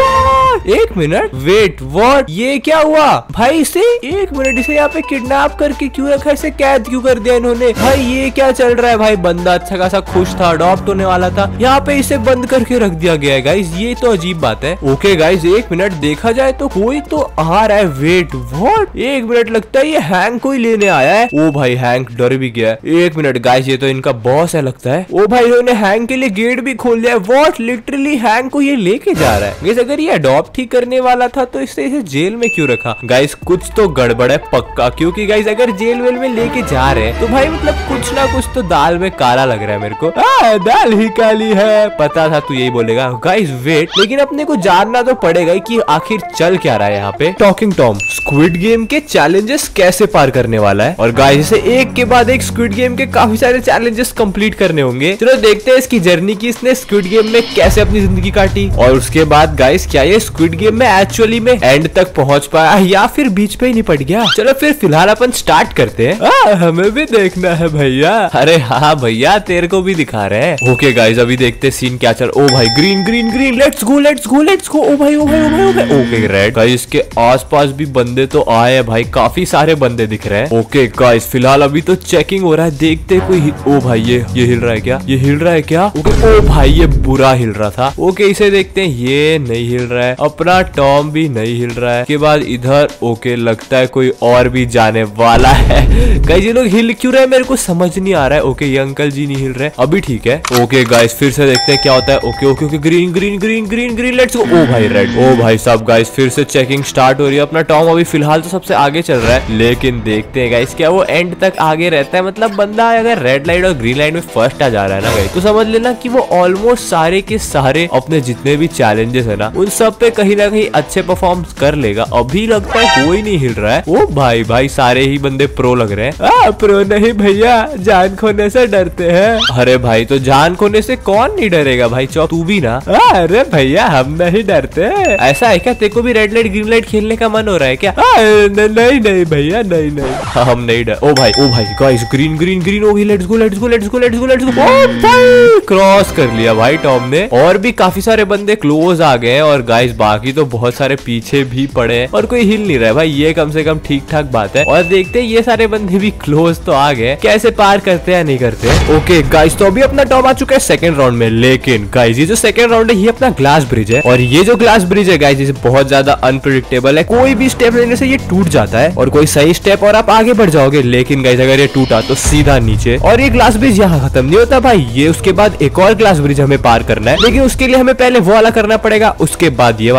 एक मिनट, वेट व्हाट? ये क्या हुआ भाई? इसे एक मिनट, इसे यहाँ पे किडनैप करके क्यों रखा? इसे कैद क्यों कर दिया इन्होंने? भाई ये क्या चल रहा है? भाई बंदा अच्छा खासा खुश था, अडॉप्ट होने वाला था, यहाँ पे इसे बंद करके रख दिया गया है गाइस। ये तो अजीब बात है। ओके गाइस एक मिनट, देखा जाए तो कोई तो आ रहा है। Wait what? एक मिनट, लगता है ये हैंक को ही लेने आया है। ओ भाई हैंक डर भी गया है। एक मिनट गाइस, ये तो इनका बॉस है लगता है। ओ भाई इन्होंने हैंक के लिए गेट भी खोल दिया है। व्हाट? लिटरली हैंक को ये लेके जा रहा है। अगर ये अडॉप्ट ठीक करने वाला था तो इससे इसे जेल में क्यों रखा? गाइस कुछ तो गड़बड़ है पक्का, क्योंकि गाइस अगर जेल वेल में लेके जा रहे हैं तो भाई मतलब कुछ ना कुछ तो दाल में काला लग रहा है मेरे को। आ, दाल ही काली है, पता था तू यही बोलेगा। गाइस वेट, लेकिन अपने को जानना तो पड़ेगा कि आखिर चल क्या रहा है यहाँ पे। टॉकिंग टॉम स्क्विड गेम के चैलेंजेस कैसे पार करने वाला है, और गाइस इसे एक के बाद एक स्क्विड गेम के काफी सारे चैलेंजेस कंप्लीट करने होंगे। चलो देखते हैं इसकी जर्नी की, इसने स्क्विड गेम में कैसे अपनी जिंदगी काटी, और उसके बाद गाइस क्या ये स्क्विड गेम में एक्चुअली में एंड तक पहुंच पाया या फिर बीच पे ही निपट गया। चलो फिर फिलहाल अपन स्टार्ट करते हैं। आ, हमें भी देखना है भैया। अरे हाँ भैया तेरे को भी दिखा रहे हैं। ओके गाइस अभी देखते हैं सीन क्या चल। ओ भाई green green green, let's go let's go let's go. ओ भाई ओ भाई ओ भाई ओ भाई। Okay red. गाइस इसके आसपास भी बंदे तो आए हैं भाई, काफी सारे बंदे दिख रहे हैं। ओके गाइस फिलहाल अभी तो चेकिंग हो रहा है, देखते कोई। ओ भाई ये ये हिल रहा है क्या? ये हिल रहा है क्या? ओके ओ भाई ये बुरा हिल रहा था। ओके इसे देखते हैं, ये नहीं हिल रहा है, अपना टॉम भी नहीं हिल रहा है। के बाद इधर ओके लगता है कोई और भी जाने वाला है। गाइस ये लोग हिल क्यों रहे हैं मेरे को समझ नहीं आ रहा है। ओके ये अंकल जी नहीं हिल रहे, अभी ठीक है। ओके गाइस फिर से देखते हैं क्या होता है। Okay okay okay green green green green green let's go. ओ भाई रेड। ओ भाई साहब गाइस फिर से चेकिंग स्टार्ट हो रही है। अपना टॉम अभी फिलहाल तो सबसे आगे चल रहा है, लेकिन देखते हैं गाइस क्या वो एंड तक आगे रहता है। मतलब बंदा अगर रेड लाइट और ग्रीन लाइट में फर्स्ट आ जा रहा है ना गाइस, तो समझ लेना कि वो ऑलमोस्ट सारे के सारे अपने जितने भी चैलेंजेस है ना उन सब पे कहीं ना कहीं अच्छे परफॉर्म कर लेगा। अभी लगता है कोई नहीं हिल रहा है। ओ भाई भाई सारे ही बंदे प्रो लग रहे हैं। आ, प्रो नहीं भैया, जान खोने से डरते हैं। अरे भाई तो जान खोने से कौन नहीं डरेगा भाई, चौ तू भी ना। आ, अरे भैया हम नहीं डरते। ऐसा है क्या? तेरे को भी रेड लाइट ग्रीन लाइट खेलने का मन हो रहा है क्या? आ, न, नहीं नहीं भैया नहीं नहीं हाँ, हम नहीं डर। ओ भाई ओ भाई गाइस ग्रीन ग्रीन ग्रीन हो गई। Let's go let's go let's go let's go let's go. ओ भाई क्रॉस कर लिया भाई टॉम ने, और भी काफी सारे बंदे क्लोज आ गए। और गाइस बाकी तो बहुत सारे पीछे भी पड़े हैं और कोई हिल नहीं रहा है भाई, ये कम से कम ठीक ठाक बात है। और देखते हैं ये सारे बंदे भी क्लोज तो आ गए, कैसे पार करते हैं नहीं करते। ओके गाइस तो अभी अपना टॉम आ चुका है सेकंड राउंड में। लेकिन गाइस ये जो सेकंड राउंड है ये अपना ग्लास ब्रिज है, और ये जो ग्लास ब्रिज है गाइस ये बहुत ज्यादा अनप्रेडिक्टेबल है। कोई भी स्टेप लेने से ये टूट जाता है, और कोई सही स्टेप और आप आगे बढ़ जाओगे, लेकिन गाइस अगर ये टूटा तो सीधा नीचे। और ये ग्लास ब्रिज यहाँ खत्म नहीं होता भाई, ये उसके बाद एक और ग्लास ब्रिज हमें पार करना है, लेकिन उसके लिए हमें पहले वो वाला करना पड़ेगा, उसके बाद ये वाला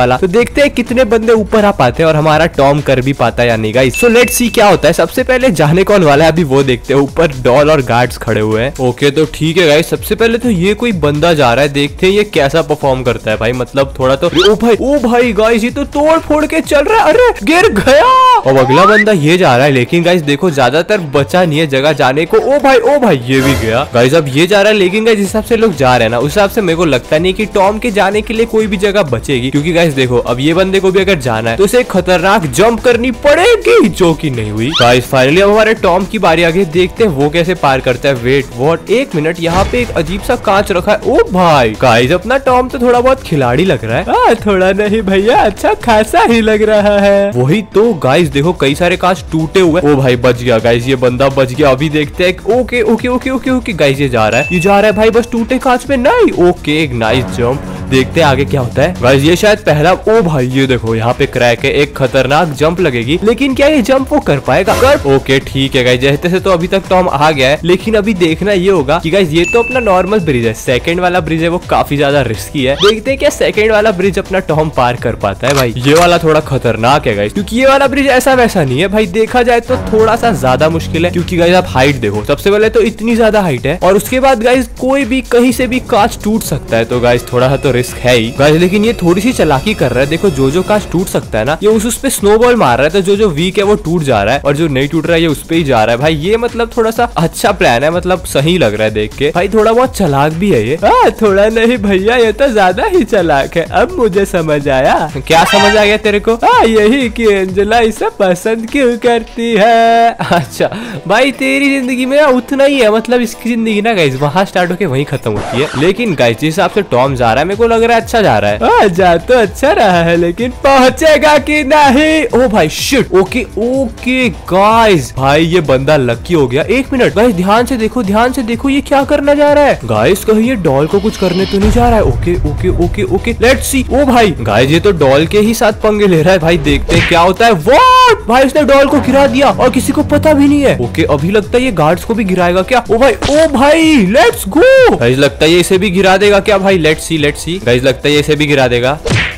वाला। तो देखते हैं कितने बंदे ऊपर आ पाते हैं और हमारा टॉम कर भी पाता है या नहीं गाइस। सो लेट्स सी क्या होता है। सबसे पहले जाने कौन वाला है अभी वो देखते हैं। ऊपर डॉल और गार्ड्स खड़े हुए हैं। ओके तो ठीक है गाइस, सबसे पहले तो ये कोई बंदा जा रहा है, देखते हैं ये कैसा परफॉर्म करता है भाई। मतलब थोड़ा तो ओ भाई ओ भाई गाइस ये तो तोड़ फोड़ के चल रहा है। अरे गिर गया। अब अगला बंदा ये जा रहा है, लेकिन गाइस देखो ज्यादातर बचा नहीं है जगह जाने को। ओ भाई ओ भाई ये भी गया गाइस। अब ये जा रहा है, लेकिन गाइस जिस हिसाब से लोग जा रहे हैं ना उस हिसाब से मेरे को लगता नहीं कि टॉम के जाने के लिए कोई भी जगह बचेगी। क्योंकि गाइस देखो अब ये बंदे को भी अगर जाना है तो उसे खतरनाक जंप करनी पड़ेगी, जो कि नहीं हुई गाइस। फाइनली अब हमारे टॉम की बारी आ गई, देखते हैं वो कैसे पार करता है। वेट व्हाट, एक मिनट, यहाँ पे एक अजीब सा कांच रखा है। ओ भाई गाइस अपना टॉम तो थोड़ा बहुत खिलाड़ी लग रहा है। आ, थोड़ा नहीं भैया, अच्छा खासा ही लग रहा है। वही तो गाइस देखो कई सारे कांच टूटे हुए। ओ भाई बच गया गाइस, ये बंदा बच गया। अभी देखते हैं। Okay okay okay okay okay guys ये जा रहा है, ये जा रहा है भाई बस टूटे कांच में नहीं। ओके एक नाइस जंप, देखते हैं आगे क्या होता है गाइस। ये शायद पहला। ओ भाई ये देखो यहाँ पे क्रैक है, एक खतरनाक जंप लगेगी, लेकिन क्या ये जंप वो कर पाएगा? कर। ओके ठीक है गाइस, जैसे से तो अभी तक टॉम आ गया है, लेकिन अभी देखना ये होगा कि गाइस ये तो अपना नॉर्मल ब्रिज है, सेकंड वाला ब्रिज है वो काफी ज्यादा रिस्की है। देखते हैं क्या सेकंड वाला ब्रिज अपना टॉम पार कर पाता है। भाई ये वाला थोड़ा खतरनाक है गाइस, क्योंकि ये वाला ब्रिज ऐसा वैसा नहीं है भाई, देखा जाए तो थोड़ा सा ज्यादा मुश्किल है। क्योंकि गाइस आप हाइट देखो, सबसे पहले तो इतनी ज्यादा हाइट है, और उसके बाद गाइस कोई भी कहीं से भी कांच टूट सकता है। तो गाइस थोड़ा सा तो रिस्क है ही गाइस, लेकिन ये थोड़ी सी चालाकी कर रहा है। देखो जो जो कांच टूट सकता है ना ये उस उस पे स्नोबॉल मार रहा है, तो जो जो वीक है वो टूट जा रहा है, और जो नहीं टूट रहा है ये उस पे ही जा रहा है। भाई ये मतलब थोड़ा सा अच्छा प्लान है, मतलब सही लग रहा है देख के। भाई थोड़ा बहुत चालाक भी है ये। आ, थोड़ा नहीं भैया, ये तो ज्यादा ही चालाक है। अब मुझे समझ आया। क्या समझ आ गया तेरे को? आ, यही कि एंजेला इसे पसंद क्यों करती है। अच्छा भाई तेरी जिंदगी में उतना ही है, मतलब इसकी जिंदगी ना गाइस वहाँ स्टार्ट होके वहीं खत्म होती है। लेकिन गाइस जिस हिसाब से टॉम जा रहा है मेरे को लग रहा है अच्छा जा रहा है। आ, जा तो अच्छा रहा है, लेकिन पहुंचेगा कि नहीं? ओ भाई शिट। ओके ओके गाइस, भाई ये बंदा लकी हो गया। एक मिनट गाइस, ध्यान से देखो, ध्यान से देखो ये क्या करना जा रहा है गाइस। कहीं ये डॉल को कुछ करने तो नहीं जा रहा है? Okay okay okay okay let's see. ओ भाई गाइस ये तो डॉल के ही साथ पंगे ले रहा है। भाई देखते हैं क्या होता है। व्हाट भाई इसने डॉल को गिरा दिया और किसी को पता भी नहीं है। ओके अभी लगता है ये गार्ड्स को भी गिराएगा क्या? ओ भाई ओ भाई लेट्स गो गाइस, लगता है ये इसे भी गिरा देगा क्या भाई? Let's see let's see guys, लगता है ये इसे भी गिरा देगा।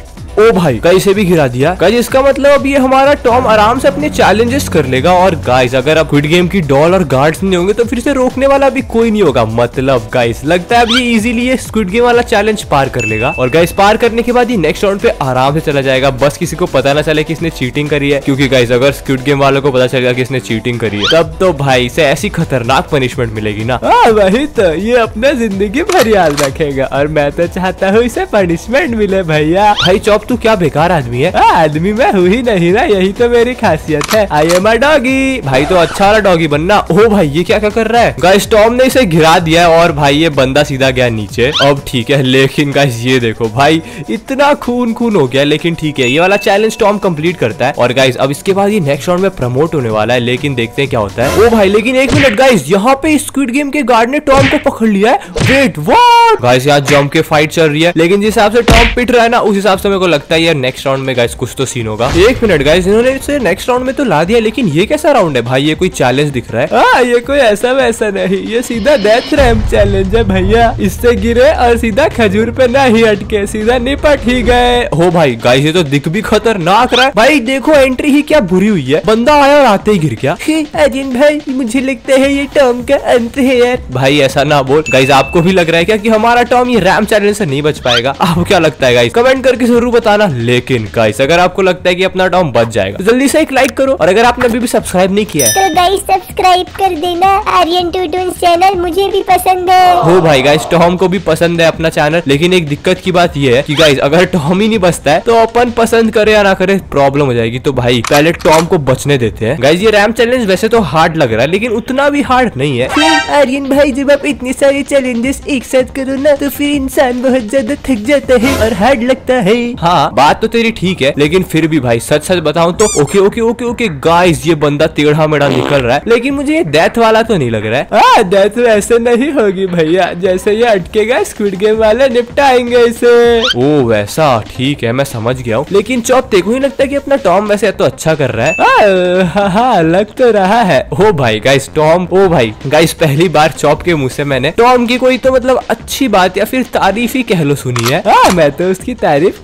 ओ भाई गाइस से भी गिरा दिया गाइस, इसका मतलब अब ये हमारा टॉम आराम से अपने चैलेंजेस कर लेगा। और गाइस अगर अब क्विड गेम की डॉल और गार्ड्स नहीं होंगे तो फिर से रोकने वाला भी कोई नहीं होगा। मतलब गाइस लगता है अब ये इजीली ये स्क्विड गेम वाला चैलेंज पार कर लेगा। और गाइस पार करने के बाद ये नेक्स्ट राउंड पे आराम से चला जाएगा, बस किसी को पता ना चले कि इसने चीटिंग करी है। क्योंकि गाइस अगर स्क्विड गेम वालों को पता चलेगा कि इसने चीटिंग करी है तब तो भाई इसे ऐसी खतरनाक पनिशमेंट मिलेगी ना। हाँ वही तो, ये अपना जिंदगी भर याद रखेगा और मैं तो चाहता हूँ इसे पनिशमेंट मिले भैया। भाई चॉप तू क्या बेकार आदमी है? आ, आदमी मैं हूँ ही नहीं ना, यही तो मेरी खासियत है। I am a doggy. भाई तो अच्छा वाला डॉगी बनना। ओ भाई ये क्या क्या कर रहा है गाइस? टॉम ने इसे गिरा दिया है और भाई ये बंदा सीधा गया नीचे। अब ठीक है, लेकिन गाइस ये देखो भाई इतना खून खून हो गया, लेकिन ठीक है ये वाला चैलेंज टॉम कंप्लीट करता है। और गाइस अब इसके बाद ये नेक्स्ट राउंड में प्रमोट होने वाला है, लेकिन देखते हैं क्या होता है। ओ भाई लेकिन एक मिनट गाइस, यहाँ पे स्क्विड गेम के गार्ड ने टॉम को पकड़ लिया है। वेट व्हाट गाइस, यहाँ जंप के फाइट चल रही है, लेकिन जिस हिसाब से टॉम पिट रहा है ना उस हिसाब से मेरे को लगता है ये नेक्स्ट राउंड में गाइस कुछ तो सीन होगा। एक मिनट गाइस, इन्होंने इसे नेक्स्ट राउंड में तो ला दिया, लेकिन ये कैसा राउंड है भाई? ये कोई चैलेंज दिख रहा है? आ, ये कोई ऐसा वैसा नहीं, ये सीधा डेथ रैंप चैलेंज है भैया। इससे गिरे और सीधा खजूर पे नहीं अटके, सीधा निपट ही गए। हो भाई गाइस ये तो दिख भी खतरनाक रहा है। भाई देखो एंट्री ही क्या बुरी हुई है, बंदा आया और आते ही गिर गया। अजिन भाई मुझे लगता है ये टॉम का अंत है यार। भाई ऐसा ना बोल गाइस, आपको भी लग रहा है क्या कि हमारा टॉम ये रैंप चैलेंज से नहीं बच पाएगा? आपको क्या लगता है गाइस? कमेंट करके जरूर बताना। लेकिन गाइस अगर आपको लगता है कि अपना टॉम बच जाएगा तो जल्दी से एक लाइक करो, और अगर आपने अभी भी सब्सक्राइब नहीं किया है तो गाइस सब्सक्राइब कर देना। आर्यन टूटून्स चैनल मुझे भी पसंद है। हो भाई गाइस टॉम को भी पसंद है अपना चैनल, लेकिन एक दिक्कत की बात ये है कि गाइस अगर टॉम ही नहीं बचता है तो अपन पसंद करे या ना करे प्रॉब्लम हो जाएगी। तो भाई पहले टॉम को बचने देते हैं। गाइस ये रैंप चैलेंज वैसे तो हार्ड लग रहा है, लेकिन उतना भी हार्ड नहीं है। आर्यन भाई जब आप इतने सारे चैलेंजेस एक साथ करो ना तो फिर इंसान बहुत ज्यादा थक जाता है और हार्ड लगता है। हाँ बात तो तेरी ठीक है, लेकिन फिर भी भाई सच सच बताऊं तो okay okay okay okay guys ये बंदा टेढ़ा मेढ़ा निकल रहा है, लेकिन मुझे ये डेथ वाला तो नहीं लग रहा है। हाँ डेथ ऐसे नहीं होगी भैया, जैसे ये अटकेगा स्क्विड गेम वाले निपटाएंगे इसे। ओ वैसा ठीक है, मैं समझ गया हूँ। लेकिन चौप तेको ही लगता है कि अपना टॉम वैसे तो अच्छा कर रहा है। हाँ हाँ लग तो रहा है। ओ भाई गाइस टॉम, ओ भाई गाइस पहली बार चौप के मुंह से मैंने टॉम की कोई तो मतलब अच्छी बात या फिर तारीफ ही कह लो सुनी है। हाँ मैं तो उसकी तारीफ करता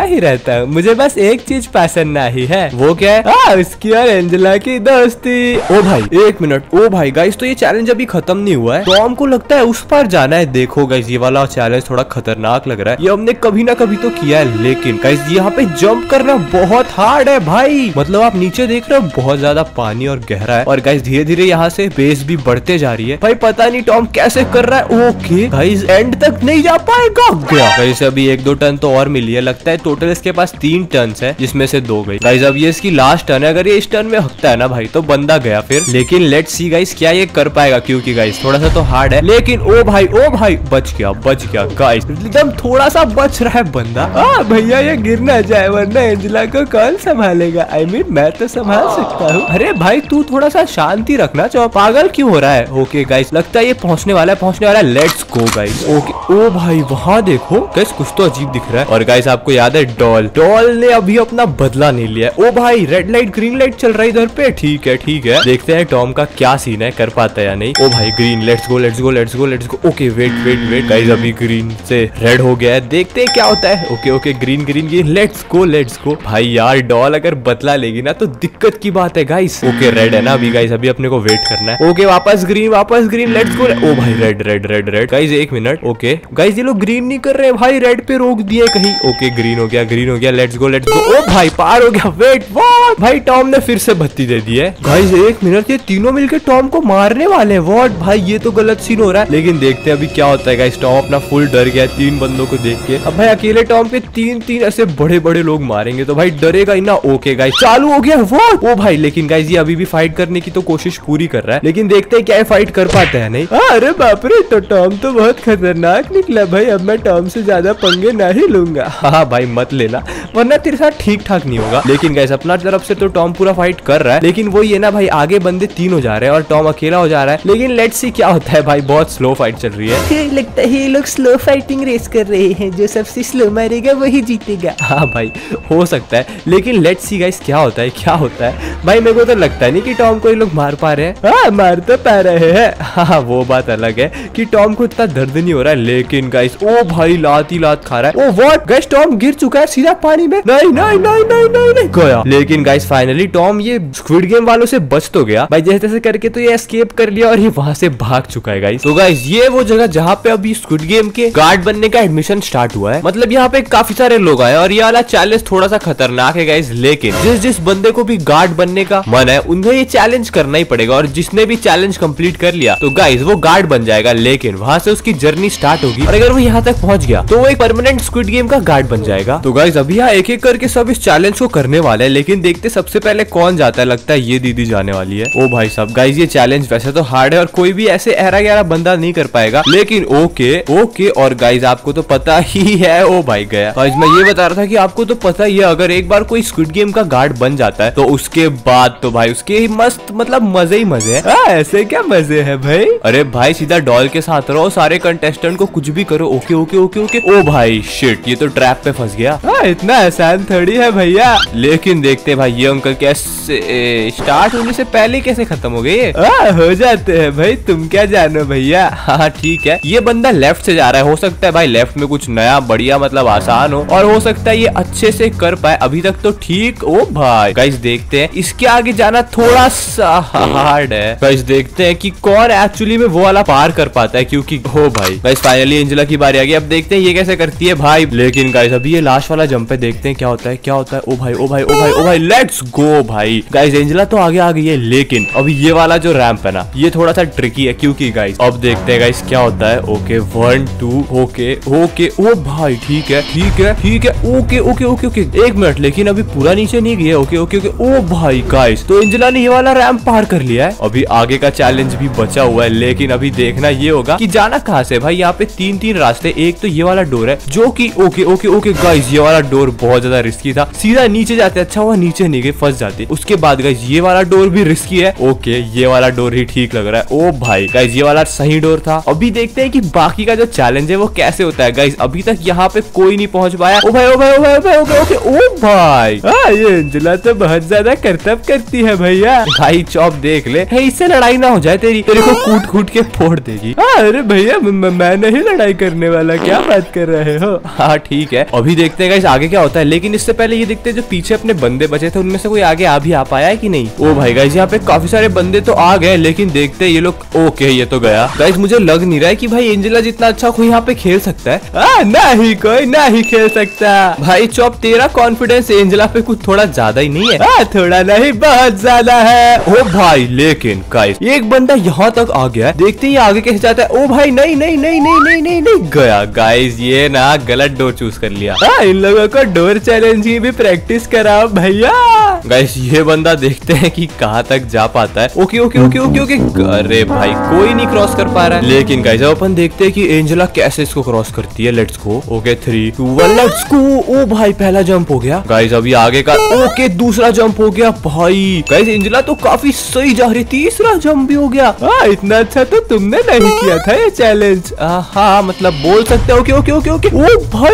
ही रहता हूँ, मुझे बस एक चीज पसंद नहीं है। वो क्या है? आ, उसकी और एंजेला की दोस्ती। ओ भाई एक मिनट, ओ भाई गाइस तो ये चैलेंज अभी खत्म नहीं हुआ है, टॉम को लगता है उस पर जाना है। देखो गाइस ये वाला चैलेंज थोड़ा खतरनाक लग रहा है, ये हमने कभी ना कभी तो किया है, लेकिन गाइस यहाँ पे जंप करना बहुत हार्ड है भाई। मतलब आप नीचे देख रहे हो बहुत ज्यादा पानी और गहरा है, और गाइस धीरे धीरे यहाँ से बेस भी बढ़ते जा रही है। भाई पता नहीं टॉम कैसे कर रहा है। ओके गाइस एंड तक नहीं जा पाएगा। गया गाइस अभी एक दो टन तो और मिली है, लगता है टोटल इसके पास तीन टन है जिसमें से दो गई। गाइस अब ये इसकी लास्ट टर्न है, अगर ये इस टर्न में हकता है ना भाई तो बंदा गया फिर। लेकिन लेट्स सी गाइस क्या ये कर पाएगा, क्योंकि गाइस थोड़ा सा तो हार्ड है। लेकिन ओ भाई ओ भाई बच गया बच गया गाइस, एकदम थोड़ा सा बच रहा है बंदा। आ भैया ये गिर ना जाए वरना एंजेला को कौन संभालेगा। आई मीन मैं तो संभाल सकता हूँ। अरे भाई तू थोड़ा सा शांति रखना, चाहो पागल क्यों हो रहा है। ओके गाइस लगता है ये पहुंचने वाला है पहुंचने वाला है। Let's go guys. ओके ओ भाई वहाँ देखो गाइस कुछ तो अजीब दिख रहा है। और गाइस आपको याद है डॉल डॉल ने अभी अपना बदला नहीं लिया। ओ भाई रेड लाइट ग्रीन लाइट चल रहा है इधर पे। ठीक है ठीक है देखते हैं टॉम का क्या सीन है, कर पाता है या नहीं। ओ भाई green, let's go let's go let's go let's go. Okay wait wait wait guys अभी ग्रीन से रेड हो गया है, देखते हैं क्या होता है। Okay okay green green green let's go let's go. भाई यार डॉल अगर बदला लेगी ना तो दिक्कत की बात है गाइस। ओके रेड है ना अभी गाइस, अभी अपने को वेट करना है। ओके वापस ग्रीन वापस ग्रीन लेट्स गो। ओ भाई red red red red guys एक मिनट। ओके गाइस ये लोग ग्रीन नहीं कर रहे भाई, रेड पे रोक दिए कहीं। ओके ग्रीन हो गया ग्रीन हो गया लेट्स गो लेट्स गो। ओ भाई पार हो गया। वेट व्हाट भाई टॉम ने फिर से बत्ती दे दी है गाइस। एक मिनट ये तीनों मिलकर टॉम को मारने वाले हैं। व्हाट भाई ये तो गलत सीन हो रहा है, लेकिन देखते हैं अभी क्या होता है गाइस। टॉम अपना फुल डर गया तीन बंदों को देख के। अब भाई अकेले टॉम पे तीन तीन ऐसे बड़े बड़े लोग मारेंगे तो भाई डरेगा ही ना। ओके गाइस चालू हो गया। व्हाट ओ भाई लेकिन गाइस ये अभी भी फाइट करने की तो कोशिश पूरी कर रहा है, लेकिन देखते हैं क्या ये फाइट कर पाते हैं नहीं। अरे बाप रे तो टॉम तो बहुत खतरनाक निकला भाई, अब मैं टॉम से ज्यादा पंगे नहीं लूंगा। हाँ भाई मत लेना वरना तेरे साथ ठीक ठाक नहीं होगा। लेकिन गाइस अपना तरफ से तो टॉम पूरा फाइट कर रहा है, लेकिन वो ये ना भाई आगे बंदे तीन हो जा रहे हैं और टॉम अकेला हो जा रहा है। लेकिन लेट्स सी क्या होता है भाई, बहुत स्लो फाइट चल रही है। लगता है ये लोग स्लो फाइटिंग रेस कर रहे हैं, जो सबसे स्लो मारेगा वही जीतेगा। हाँ भाई हो सकता है, लेकिन लेट्स सी गाइस क्या होता है क्या होता है। भाई मेरे को तो लगता नहीं कि टॉम को ये लोग मार पा रहे हैं। हाँ मार तो पा रहे हैं। हाँ वो बात अलग है कि टॉम को इतना दर्द नहीं हो रहा है, लेकिन गाइस ओ भाई लात ही लात खा रहा है। ओ व्हाट गाइस टॉम गिर चुका है सीधा पानी में। नहीं नहीं नहीं नहीं नहीं नहीं गया। लेकिन गाइस फाइनली टॉम ये स्क्विड गेम वालों से बच तो गया भाई, जैसे तैसे करके तो ये एस्केप कर लिया और ये वहां से भाग चुका है गाइस। तो गाइस ये वो जगह जहाँ पे अभी स्क्विड गेम के गार्ड बनने का एडमिशन स्टार्ट हुआ है। मतलब यहाँ पे काफी सारे लोग आए और ये वाला चैलेंज थोड़ा सा खतरनाक है गाइस, लेकिन जिस जिस बंदे को भी गार्ड बनने का मन है उन्हें ये चैलेंज करना ही पड़ेगा, और जिसने भी चैलेंज कंप्लीट कर लिया तो गाइस वो गार्ड बन जाएगा। लेकिन वहां से उसकी जर्नी स्टार्ट होगी और अगर वो यहाँ तक पहुंच गया तो वो एक परमानेंट स्क्विड गेम का गार्ड बन जाएगा। तो गाइस अभी यहाँ एक एक करके सब इस चैलेंज को करने वाले हैं, लेकिन देखते सबसे पहले कौन जाता है। लगता है ये दीदी जाने वाली है। ओ भाई साहब गाइस ये चैलेंज वैसे तो हार्ड है और कोई भी ऐसे एरा गहरा बंदा नहीं कर पाएगा, लेकिन ओके ओके। और गाइस आपको तो पता ही है। ओ भाई गया गाइस, मैं ये बता रहा था कि आपको तो पता ही है अगर एक बार कोई स्क्विड गेम का गार्ड बन जाता है तो उसके बाद तो भाई उसके मस्त मतलब मजे ही मजे है। आ, ऐसे क्या मजे है भाई। अरे भाई सीधा डॉल के साथ रहो, सारे कंटेस्टेंट को कुछ भी करो। Okay okay okay okay. ओ भाई शिट ये तो ट्रैप पे फंस गया। आ, इतना आसान थोड़ी है भैया। लेकिन देखते भाई ये अंकल कैसे स्टार्ट होने से पहले कैसे खत्म हो गए। हो जाते हैं भाई, तुम क्या जानो भैया। हाँ ठीक है, ये बंदा लेफ्ट से जा रहा है, हो सकता है भाई लेफ्ट में कुछ नया बढ़िया मतलब आसान हो, और हो सकता है ये अच्छे से कर पाए। अभी तक तो ठीक। ओ भाई गाइस देखते हैं इसके आगे जाना थोड़ा सा हार्ड है। गाइस देखते हैं कि कौन एक्चुअली में वो वाला पार कर पाता है, क्योंकि हो भाई गाइस फाइनली एंजेला की बारी आ गई। अब देखते हैं ये कैसे करती है भाई। लेकिन गाइस अभी ये लास्ट वाला जंप पे देखते हैं क्या होता है क्या होता है। ओ भाई ओ भाई ओ भाई ओ भाई लेट्स गो भाई। गाइस एंजेला तो आगे आ गई है, लेकिन अभी ये वाला जो रैंप है ना ये थोड़ा सा ट्रिकी है, क्योंकि गाइस अब देखते हैं गाइस क्या होता है। Okay one two okay okay. ओ भाई ठीक है ठीक है ठीक है। ओके ओके ओके ओके एक मिनट, लेकिन अभी पूरा नीचे नहीं गया। Okay okay okay. ओ भाई गाइस तो एंजेला ने ये वाला रैंप पार कर लिया है। अभी आगे का चैलेंज भी बचा हुआ है, लेकिन अभी देखना ये होगा कि जाना कहाँ से भाई। यहाँ पे तीन तीन रास्ते, एक तो ये वाला डोर है जो कि ओके ओके ओके गाइस ये वाला डोर बहुत ज्यादा रिस्की था, सीधा नीचे जाते। अच्छा हुआ नीचे नहीं गए, फंस जाते। उसके बाद गाइस ये वाला डोर भी रिस्की है। ओके ये वाला डोर ही ठीक लग रहा है। ओ भाई गाइस ये वाला सही डोर था। अभी देखते हैं कि बाकी का जो चैलेंज है वो कैसे होता है। गाइस अभी तक यहाँ पे कोई नहीं पहुंच पाया। ओ भाई ओ भाई ओ भाई ओ भाई ओके ओके। ओ भाई आ, ये एंजेला तो बहुत ज्यादा करतब करती है भैया। भाई चौप देख ले, इससे लड़ाई ना हो जाए तेरी, तेरे को कूट कूट के फोड़ देगी। अरे भैया मैं नहीं लड़ाई करने वाला, क्या बात कर रहे हो। हाँ ठीक है, अभी देखते देखते हैं गाइस आगे क्या होता है, लेकिन इससे पहले ये देखते हैं जो पीछे अपने बंदे बचे थे उनमें से कोई आगे आ भी आ पाया है कि नहीं। ओ भाई गाइस यहाँ पे काफी सारे बंदे तो आ गए, लेकिन देखते हैं ये लोग। ओके ये तो गया गाइस, मुझे लग नहीं रहा है कि भाई एंजेला जितना अच्छा कोई यहाँ पे खेल सकता है। आ, नहीं कोई नहीं खेल सकता भाई। चॉप तेरा कॉन्फिडेंस एंजेला पे कुछ थोड़ा ज्यादा ही नहीं है? आ, थोड़ा नहीं बहुत ज्यादा है। ओ भाई लेकिन गाइस एक बंदा यहाँ तक आ गया, देखते ही आगे कैसे जाता है। ओ भाई नहीं नहीं नहीं नहीं नहीं नहीं नहीं गया गाइस, ये ना गलत डोर चूज कर लिया। आ, इन लोगों को डोर चैलेंज की भी प्रैक्टिस कराओ भैया। गाइस ये बंदा देखते हैं कि कहाँ तक जा पाता है। Okay okay okay okay okay अरे भाई कोई नहीं क्रॉस कर पा रहा है, लेकिन गाइस अब अपन देखते हैं कि एंजेला कैसे इसको क्रॉस करती है। Let's go. Okay three two one let's go. ओ भाई पहला जंप हो गया गाइस, अभी आगे का। ओके दूसरा जंप हो गया भाई। गाइस एंजेला तो काफी सही जा रही, तीसरा जंप भी हो गया। आ, इतना अच्छा तो तुमने नहीं किया था ये चैलेंज। हाँ मतलब बोल सकते हो। ओके ओके ओके ओके ओ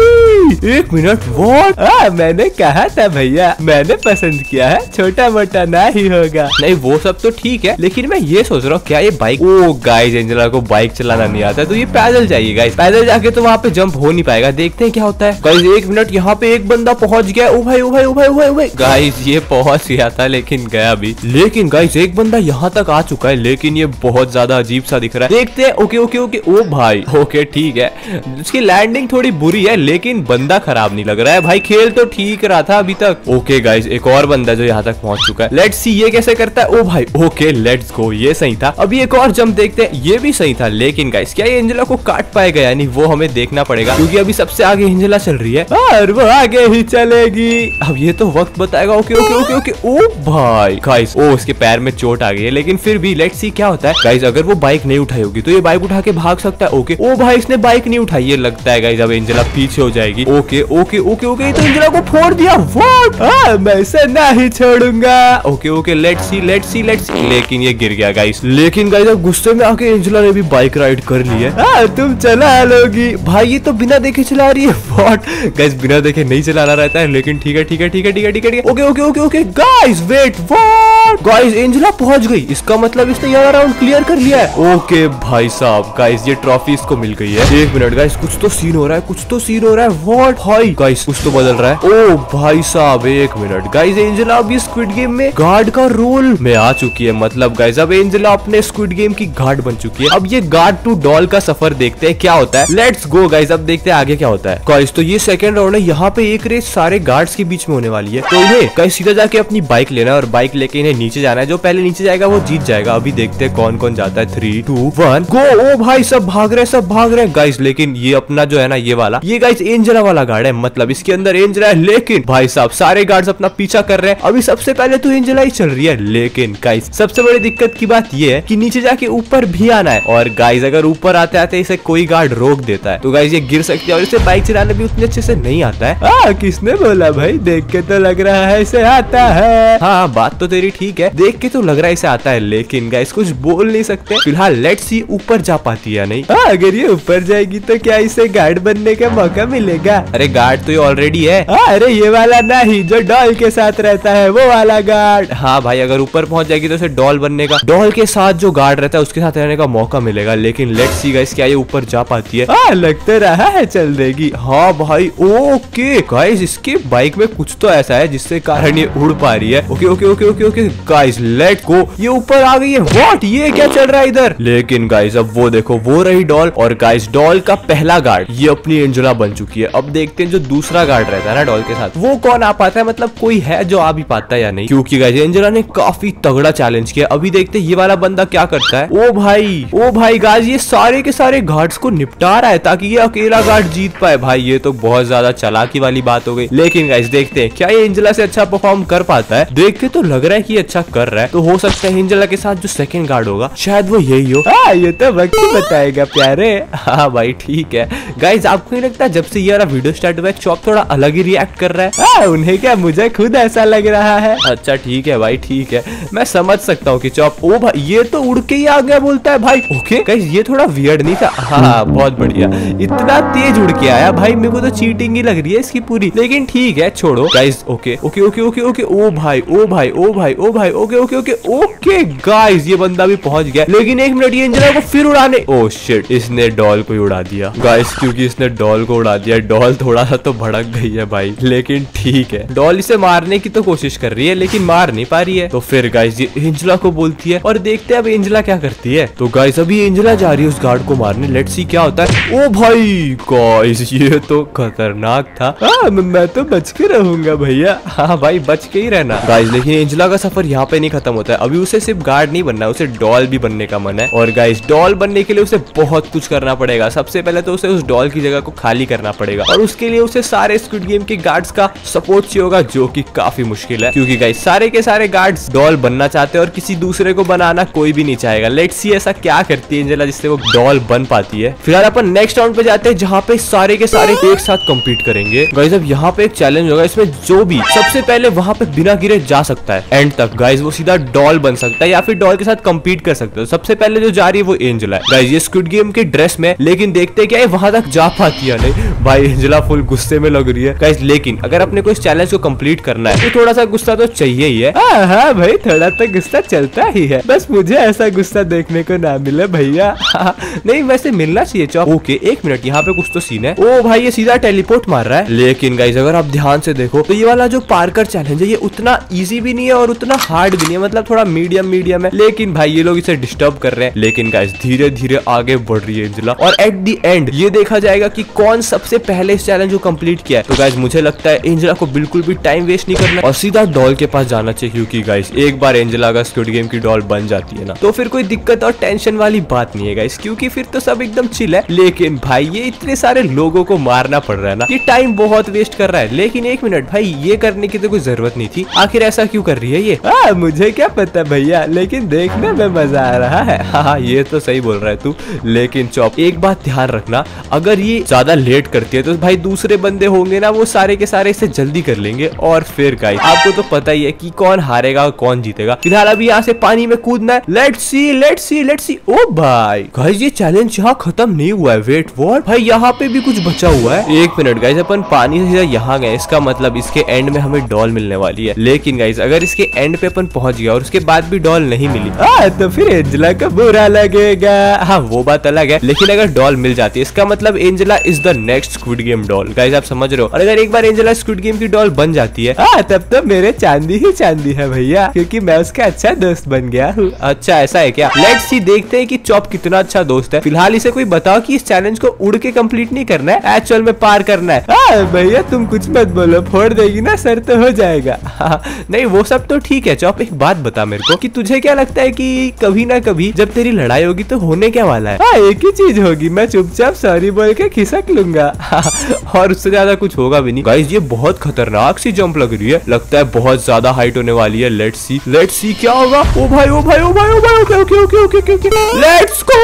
भाई एक मिनट व्हाट, मैंने कहा था भैया, मैंने पसंद किया है, छोटा मोटा ना ही होगा। नहीं वो सब तो ठीक है, लेकिन मैं ये सोच रहा हूँ क्या ये बाइक। ओ गाइस एंजेला को बाइक चलाना नहीं आता तो ये पैदल जाइए गाइस, पैदल जाके तो वहाँ पे जंप हो नहीं पाएगा। देखते हैं क्या होता है। गाइस एक मिनट, यहाँ पे एक बंदा पहुंच गया। ओ भाई ओ भाई ओ भाई ओ भाई ओ भाई गाइस ये पहुंच गया था लेकिन गया भी। लेकिन गाइस एक बंदा यहाँ तक आ चुका है, लेकिन ये बहुत ज्यादा अजीब सा दिख रहा है। देखते हैं। ओके ओके ओके ओ भाई ओके ठीक है, उसकी लैंडिंग थोड़ी बुरी है लेकिन बंदा खराब नहीं लग रहा है भाई, खेल तो ठीक रहा था अभी तक। ओके गाइस एक और बंदा जो यहाँ तक पहुंच चुका है, लेट्स सी ये कैसे करता है। ओ भाई ओके लेट्स गो, ये सही था। अभी एक और जंप देखते हैं, ये भी सही था। लेकिन गाइस क्या ये एंजेला को काट पाएगा यानी वो हमें देखना पड़ेगा, क्योंकि अभी सबसे आगे एंजेला चल रही है और वो आगे ही चलेगी। अब ये तो वक्त बताएगा। ओके ओके ओके ओके ओ भाई गाइस ओ उसके पैर में चोट आ गई है, लेकिन फिर भी लेट्स सी क्या होता है। गाइस अगर वो बाइक नहीं उठाई होगी तो ये बाइक उठा के भाग सकता है। ओके ओ भाई इसने बाइक नहीं उठाई, ये लगता है गाइस अब एंजेला पीछे हो जाएगी। ओके ओके ओके ओके तो एंजेला को फोड़ दिया। व्हाट, आ, मैं इसे नहीं छोड़ूंगा। Okay okay let's see let's see let's see लेकिन ये गिर गया गाइस। लेकिन गाइस अब गुस्से में आके एंजेला ने भी बाइक राइड कर ली है। आ, तुम चला लोगी भाई, ये तो बिना देखे चला रही है। व्हाट गाइस बिना देखे नहीं चलाना रहता है, लेकिन ठीक है ठीक है ठीक है ठीक है ठीक है। Okay okay okay okay guys wait what guys Angela पहुंच गई, इसका मतलब इसने ये राउंड क्लियर कर लिया है। ओके भाई साहब गाइस ये ट्रॉफी इसको मिल गई है। एक मिनट गाइस कुछ तो सीन हो रहा है, कुछ तो सीन हो रहा है। व्हाट भाई गाइस कुछ तो बदल रहा है। ओ भाई साहब एक मिनट गाइस एंजेला अभी स्क्विड गेम में गार्ड का रोल में आ चुकी है, मतलब गाइस अब एंजेला अपने स्क्विड गेम की गार्ड बन चुकी है। अब ये गार्ड टू डॉल का सफर देखते हैं क्या होता है। लेट्स गो गाइस अब देखते हैं आगे क्या होता है। गाइस तो ये सेकंड राउंड है, यहाँ पे एक रेस सारे गार्ड्स के बीच में होने वाली है, तो इन्हें गाइस सीधा जाके अपनी बाइक लेना है और बाइक लेके इन्हें नीचे जाना है। जो पहले नीचे जाएगा वो जीत जाएगा। अभी देखते हैं कौन कौन जाता है। Three two one go. ओ भाई सब भाग रहे सब भाग रहे गाइस, लेकिन ये अपना जो है ना ये वाला ये गाइस एंजेला वाला गार्ड है, मतलब इसके अंदर एंजेला है। लेकिन भाई साहब सारे गार्ड्स अपना पीछा कर रहे हैं। अभी सबसे पहले तो एंजेला ही चल रही है, लेकिन गाइस सबसे बड़ी दिक्कत की बात ये है कि नीचे जाके ऊपर भी आना है, और गाइस अगर ऊपर आते आते इसे कोई गार्ड रोक देता है तो गाइस ये गिर सकती है, और इसे बाइक चलाने भी उतने अच्छे से नहीं आता है। आ, किसने बोला भाई, देख के तो लग रहा है इसे आता है। हाँ बात तो तेरी ठीक है, देख के तो लग रहा है इसे आता है, लेकिन गाइस कुछ बोल नहीं सकते। फिलहाल लेट्स सी ऊपर जा पाती है या नहीं। आ, अगर ये ऊपर जाएगी तो क्या इसे गार्ड बनने का मौका मिलेगा? अरे गार्ड तो ये ऑलरेडी है। आ, अरे ये वाला नहीं जो डॉल के साथ रहता है वो वाला गार्ड। हाँ भाई अगर ऊपर पहुंच जाएगी तो इसे डॉल बनने का, डॉल के साथ जो गार्ड रहता है उसके साथ रहने का मौका मिलेगा। लेकिन लेट्स सी गाइस क्या ये ऊपर जा पाती है? आ, लगता रहा है चल देगी। हाँ भाई ओके गाइस इसके बाइक में कुछ तो ऐसा है जिससे कारण ये उड़ पा रही है। Okay okay okay okay okay guys let's go, ये ऊपर आ गई है। व्हाट, ये क्या चल रहा है इधर? लेकिन गाइस अब वो देखो वो रही डॉल, और गाइस डॉल का पहला गार्ड ये अपनी एंजेला बन चुकी है। अब देखते हैं जो दूसरा गार्ड रहता है ना डॉल के साथ वो कौन आ पाता है, मतलब कोई है जो आ भी पाता है या नहीं, क्योंकि गाइस एंजेला ने काफी तगड़ा चैलेंज किया। अभी देखते हैं ये वाला बंदा क्या करता है। ओ भाई ओ भाई गाइस ये सारे के सारे गार्ड्स को निपटा रहा है ताकि ये अकेला गार्ड जीत पाए। भाई ये तो बहुत ज्यादा चालाकी वाली बात हो गई। लेकिन गाइस देखते हैं क्या ये एंजेला से अच्छा परफॉर्म कर पाता है। देख के तो लग रहा है कि अच्छा कर रहा है, तो हो सकता है एंजेला के साथ जो सेकंड गार्ड होगा शायद वो यही हो। आ, ये तो वक्त ही बताएगा प्यारे। हाँ भाई ठीक है। गाइस आपको नहीं लगता जब से ये वाला वीडियो स्टार्ट हुआ है चॉप थोड़ा अलग ही रिएक्ट कर रहा है? आ, उन्हें क्या मुझे खुद ऐसा लग रहा है। अच्छा ठीक है भाई ठीक है, मैं समझ सकता हूँ कि चॉप ओ भाई ये तो उड़ के ही आ गया बोलता है भाई। ओके गाइस ये थोड़ा वियर्ड नहीं था। हाँ बहुत बढ़िया, इतना तेज उड़ के आया भाई, मेरे को तो चीटिंग ही लग रही है इसकी पूरी, लेकिन ठीक है छोड़ो guys. Okay okay okay okay okay ओ भाई ओ भाई ओ भाई ओ भाई okay okay okay okay guys ये बंदा भी पहुंच गया, लेकिन एक मिनट ये एंजेला को फिर उड़ाने, ओह शिट इसने डॉल को ही उड़ा दिया गाइस, क्योंकि इसने डॉल को उड़ा दिया। डॉल थोड़ा सा तो भड़क गई है भाई, लेकिन ठीक है। डॉल इसे मारने की तो कोशिश कर रही है लेकिन मार नहीं पा रही है। तो फिर गाइस ये एंजेला को बोलती है और देखते हैं अब एंजेला क्या करती है। तो गाइस अभी एंजेला जा रही है उस गार्ड को मारने, लेट्स सी क्या होता है। ओ भाई गाइस ये तो खतरनाक था। आ, मैं तो बच के रहूंगा भैया। हाँ भाई बच के ही रहना गाइस। लेकिन एंजेला का सफर यहाँ पे नहीं खत्म होता है, अभी उसे सिर्फ गार्ड नहीं बनना, उसे डॉल भी बनने का मन है। और गाइस डॉल बनने के लिए उसे बहुत कुछ करना पड़ेगा। सबसे पहले तो उसे उस डॉल की जगह को खाली करना पड़ेगा और उसके लिए उसे सारे स्क्विड गेम के गार्ड्स का सपोर्ट चाहिए होगा, जो कि काफी मुश्किल है क्योंकि गाइस सारे के सारे गार्ड्स डॉल बनना चाहते हैं और किसी दूसरे को बनाना कोई भी नहीं चाहेगा। लेट्स सी ऐसा क्या करती है एंजेला जिससे वो डॉल बन पाती है। फिलहाल अपन नेक्स्ट राउंड पे जाते हैं जहाँ पे सारे के सारे एक साथ कम्पीट करेंगे। गाइस अब यहाँ पे एक चैलेंज होगा, इसमें जो भी सबसे पहले वहाँ पे बिना गिरे जा सकता है एंड तक गाइस वो सीधा डॉल बन सकता है या फिर डॉल के साथ कम्पीट कर सकते हो। सबसे पहले जो जा रही है वो एंजेला है गाइस, ये स्क्विड गेम के ड्रेस में, लेकिन देखते क्या है वहां तक जा पाती है नहीं। भाई एंजेला फुल गुस्से में लग रही है गाइस, लेकिन अगर अपने को इस चैलेंज को कंप्लीट करना है तो थोड़ा सा गुस्सा तो चाहिए ही है। हाँ हाँ भाई थोड़ा तो गुस्सा चलता ही है, बस मुझे ऐसा गुस्सा देखने को ना मिले भैया। नहीं वैसे मिलना चाहिए चौप। ओके एक मिनट यहाँ पे कुछ तो सीन है। ओ भाई ये सीधा टेलीपोर्ट मार रहा है, लेकिन गाइस अगर आप ध्यान से देखो तो ये वाला जो पार्कर चैलेंज है ये उतना इजी भी नहीं है और उतना हार्ड भी नहीं है, मतलब थोड़ा मीडियम मीडियम है। लेकिन भाई ये लोग इसे डिस्टर्ब कर रहे हैं, लेकिन गाइस धीरे धीरे आगे बढ़ रही है एंजेला और एट दी एंड ये देखा जाएगा कि कौन सबसे पहले इस चैलेंज को कंप्लीट किया है। तो गाइस मुझे लगता है एंजेला को बिल्कुल भी टाइम वेस्ट नहीं करना और सीधा डॉल के पास जाना चाहिए, क्योंकि गाइस एक बार एंजेला का स्क्विड गेम की डॉल बन जाती है ना तो फिर कोई दिक्कत और टेंशन वाली बात नहीं है गाइस, क्योंकि फिर तो सब एकदम चिल है। लेकिन भाई ये इतने सारे लोगों को मारना पड़ रहा है ना, ये टाइम बहुत वेस्ट कर रहा है। लेकिन एक मिनट भाई ये करने की तो कोई जरूरत नहीं थी, आखिर ऐसा क्यों कर रही है ये? आ, मुझे क्या पता भैया, लेकिन देखने में मजा आ रहा है। हाँ ये तो सही बोल रहा है तू, लेकिन चौप एक बात ध्यान रखना, अगर ये ज्यादा लेट करती है तो भाई दूसरे बंदे होंगे ना वो सारे के सारे इसे जल्दी कर लेंगे और फिर गाइस आपको तो पता ही है कि कौन हारेगा और कौन जीतेगा। फिलहाल अभी यहाँ से पानी में कूदना है। Let's see let's see let's see. ओ भाई गाइस ये चैलेंज यहाँ खत्म नहीं हुआ है, वेट व्हाट भाई यहाँ पे भी कुछ बचा हुआ है। एक मिनट गाइस अपन पानी से सीधा यहाँ गए, इसका मतलब इसके एंड में हमें डॉल मिलने वाली है। लेकिन गाइस अगर इसके एंड पे अपन पहुंच गया और उसके बाद भी डॉल नहीं मिली आ, तो फिर एंजेला का बुरा लगेगा। हाँ वो बात अलग है, लेकिन अगर डॉल मिल जाती है इसका मतलब Angela is the next squid game doll. Guys आप समझ रहे हो, और अगर एक बार एंजेला स्क्विड गेम की डॉल बन जाती है आ, तब तो मेरे चांदी ही चांदी है भैया, क्योंकि मैं उसका अच्छा दोस्त बन गया हूँ। अच्छा ऐसा है क्या? लेट्स सी देखते हैं कि चॉप कितना अच्छा दोस्त है। फिलहाल इसे कोई बताओ कि इस चैलेंज को उड़ के कंप्लीट नहीं करना है, एक्चुअल में पार करना है। भैया तुम कुछ मत बोलो, फोड़ देगी ना सर तो हो जाएगा। नहीं वो सब तो ठीक है चॉप, एक बात बता मेरे को कि तुझे क्या लगता है कि कभी ना कभी जब तेरी लड़ाई होगी तो होने क्या वाला है? हाँ एक ही चीज होगी, मैं चुपचाप सॉरी बोल के खिसक लूंगा और उससे ज्यादा कुछ होगा भी नहीं। गाइस ये बहुत खतरनाक सी जंप लग रही है, लगता है बहुत ज्यादा हाइट होने वाली है। लेट्स सी लेट्स सी क्या होगा। ओ भाई ओ भाई ओ भाई ओ भाई okay okay okay okay okay let's go.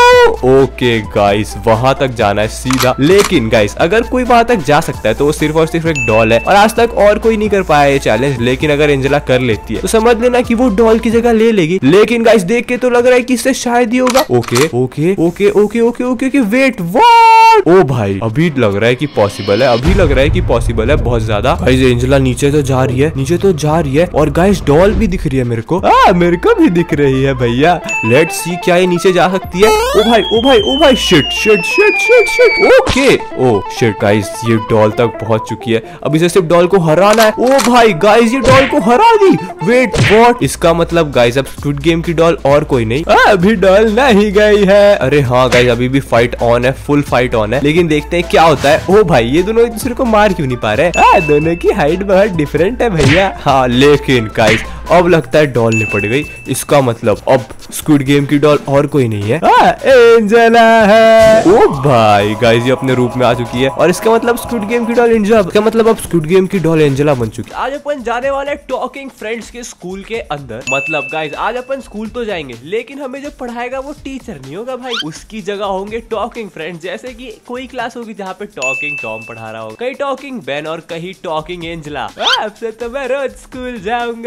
Okay guys वहां तक जाना है सीधा, लेकिन गाइस अगर कोई वहां तक जा सकता है तो वो सिर्फ और सिर्फ एक डॉल है और आज तक और कोई नहीं कर पाया ये चैलेंज। लेकिन अगर एंजेला कर लेती है तो समझ लेना कि वो डॉल की जगह ले लेगी। लेकिन गाइस देख के तो लग रहा है कि इससे शायद ही होगा। Okay okay okay okay okay okay wait what? ओ भाई अभी लग रहा है कि पॉसिबल है, अभी लग रहा है कि पॉसिबल है बहुत ज्यादा। गाइस एंजेला नीचे तो जा रही है, नीचे तो जा रही है और गाइस डॉल भी दिख रही है मेरे को। आ, मेरे को भी दिख रही है भैया। लेट्स सी क्या ये नीचे जा सकती है? ओ भाई ओ भाई ओ भाई shit shit shit shit shit. Okay ओ शिट गाइस ये डॉल तक पहुंच चुकी है, अब इसे सिर्फ डॉल को हराना है। ओ भाई गाइस ये डॉल को हरा दी। Wait what? इसका मतलब गाइस अब स्क्विड गेम की डॉल और कोई नहीं, आ, अभी डॉल नहीं गई है। अरे हाँ गाइस अभी भी फाइट ऑन है, फुल फाइट ऑन है, लेकिन देखते हैं क्या होता है। ओ भाई ये दोनों एक दूसरे को मार क्यों नहीं पा रहे? आ, दोनों की हाइट बहुत डिफरेंट है भैया। हाँ लेकिन गाइस अब लगता है डॉल निपट गई, इसका मतलब अब स्क्विड गेम की डॉल और कोई नहीं है, आ, एंजेला है। ओ भाई गाइस ये अपने रूप में आ चुकी है और इसका मतलब स्क्विड गेम की डॉल एंजेला, इसका मतलब अब स्क्विड गेम की डॉल एंजेला बन चुकी है। आज अपन जाने वाले टॉकिंग फ्रेंड्स के स्कूल के अंदर, मतलब गाइस आज अपन स्कूल तो जाएंगे लेकिन हमें जो पढ़ाएगा वो टीचर नहीं होगा भाई, उसकी जगह होंगे टॉकिंग फ्रेंड्स। जैसे कि कोई क्लास होगी जहाँ पे टॉकिंग टॉम पढ़ा रहा होगा, कहीं टॉकिंग बेन और कहीं टॉकिंग एंजेला। अब से तो मैं रोज स्कूल जाऊंगा।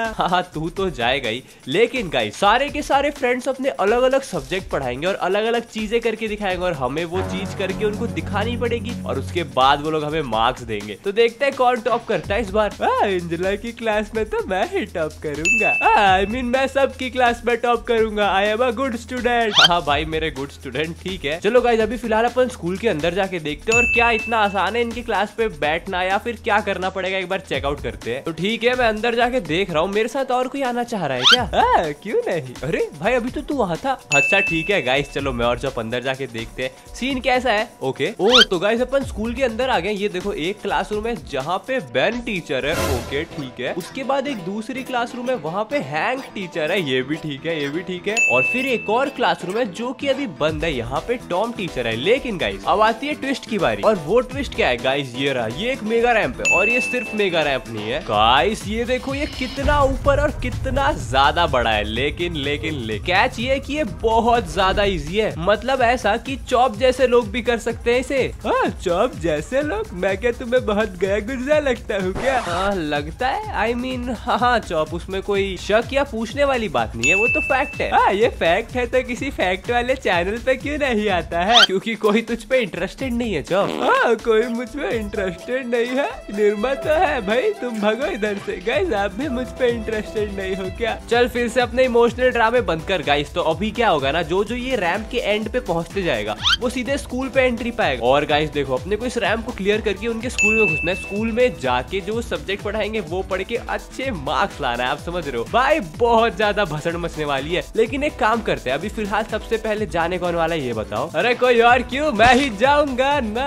हाँ तू तो जाएगा ही, लेकिन गाइस सारे के सारे फ्रेंड्स अपने अलग अलग सब्जेक्ट पढ़ाएंगे और अलग अलग चीजें करके दिखाएंगे और हमें वो चीज करके उनको दिखानी पड़ेगी और उसके बाद वो लोग हमें मार्क्स देंगे। तो देखते हैं कौन टॉप करता है इस बार। एंजेला की क्लास में तो मैं ही टॉप करूंगा। आई मीन मैं सबकी क्लास में टॉप करूंगा। I am a good student. हाँ भाई मेरे गुड स्टूडेंट, ठीक है। चलो गाइस अभी फिलहाल अपन स्कूल के अंदर जाके देखते हैं और क्या इतना आसान है इनकी क्लास पे बैठना या फिर क्या करना पड़ेगा एक बार चेकआउट करते हैं। तो ठीक है मैं अंदर जाके देख रहा हूँ। मेरे साथ और कोई आना चाह रहा है क्या? आ, क्यों नहीं? अरे भाई अभी तो तू वहाँ था। अच्छा ठीक है गाइस, चलो मैं और जब अंदर जाके देखते हैं सीन कैसा है। ओके ओ तो गाइस अपन स्कूल के अंदर आ गए। ये देखो एक क्लासरूम है जहाँ पे बेन टीचर है। ओके ठीक है। उसके बाद एक दूसरी क्लासरूम है, वहाँ पे हैंक टीचर है। ये भी ठीक है, ये भी ठीक है। और फिर एक और क्लासरूम है जो कि अभी बंद है, यहाँ पे टॉम टीचर है। लेकिन गाइस अब आती है ट्विस्ट की बारी। और वो ट्विस्ट क्या है गाइस? ये रहा, ये एक मेगा रैंप है और ये सिर्फ मेगा रैंप नहीं है गाइस। ये देखो ये कितना ऊपर और कितना ज्यादा बड़ा है। लेकिन लेकिन ले कैच ये कि ये बहुत ज्यादा इजी है। मतलब ऐसा कि चॉप जैसे लोग भी कर सकते हैं इसे। हाँ चॉप जैसे लोग? मैं क्या तुम्हें बहुत गया गुजरा लगता हूँ क्या? हाँ लगता है। आई मीन हाँ चॉप, उसमें कोई शक या पूछने वाली बात नहीं है, वो तो फैक्ट है। हाँ ये फैक्ट है तो किसी फैक्ट वाले चैनल पे क्यों नहीं आता है? क्योंकि कोई तुझ पे इंटरेस्टेड नहीं है चॉप। हाँ कोई मुझ पे इंटरेस्टेड नहीं है। निर्मा तो है भाई, तुम भगो इधर से। गाइस आप भी मुझ पे इंटरेस्टेड नहीं हो क्या? चल फिर से अपने इमोशनल ड्रामे बंद कर गाइस। तो अभी क्या होगा ना, जो जो ये रैंप के एंड पे पहुंचते जाएगा वो सीधे स्कूल पे एंट्री पाएगा। और गाइस देखो अपने को इस रैंप को क्लियर करके उनके स्कूल में घुसना है। स्कूल में जाके जो सब्जेक्ट पढ़ाएंगे वो पढ़ के अच्छे मार्क्स लाना है। आप समझ रहे हो भाई? बहुत ज्यादा भसड़ मचने वाली है। लेकिन एक काम करते हैं, अभी फिलहाल सबसे पहले जाने कौन वाला है ये बताओ? अरे कोई और क्यों, मैं ही जाऊंगा ना।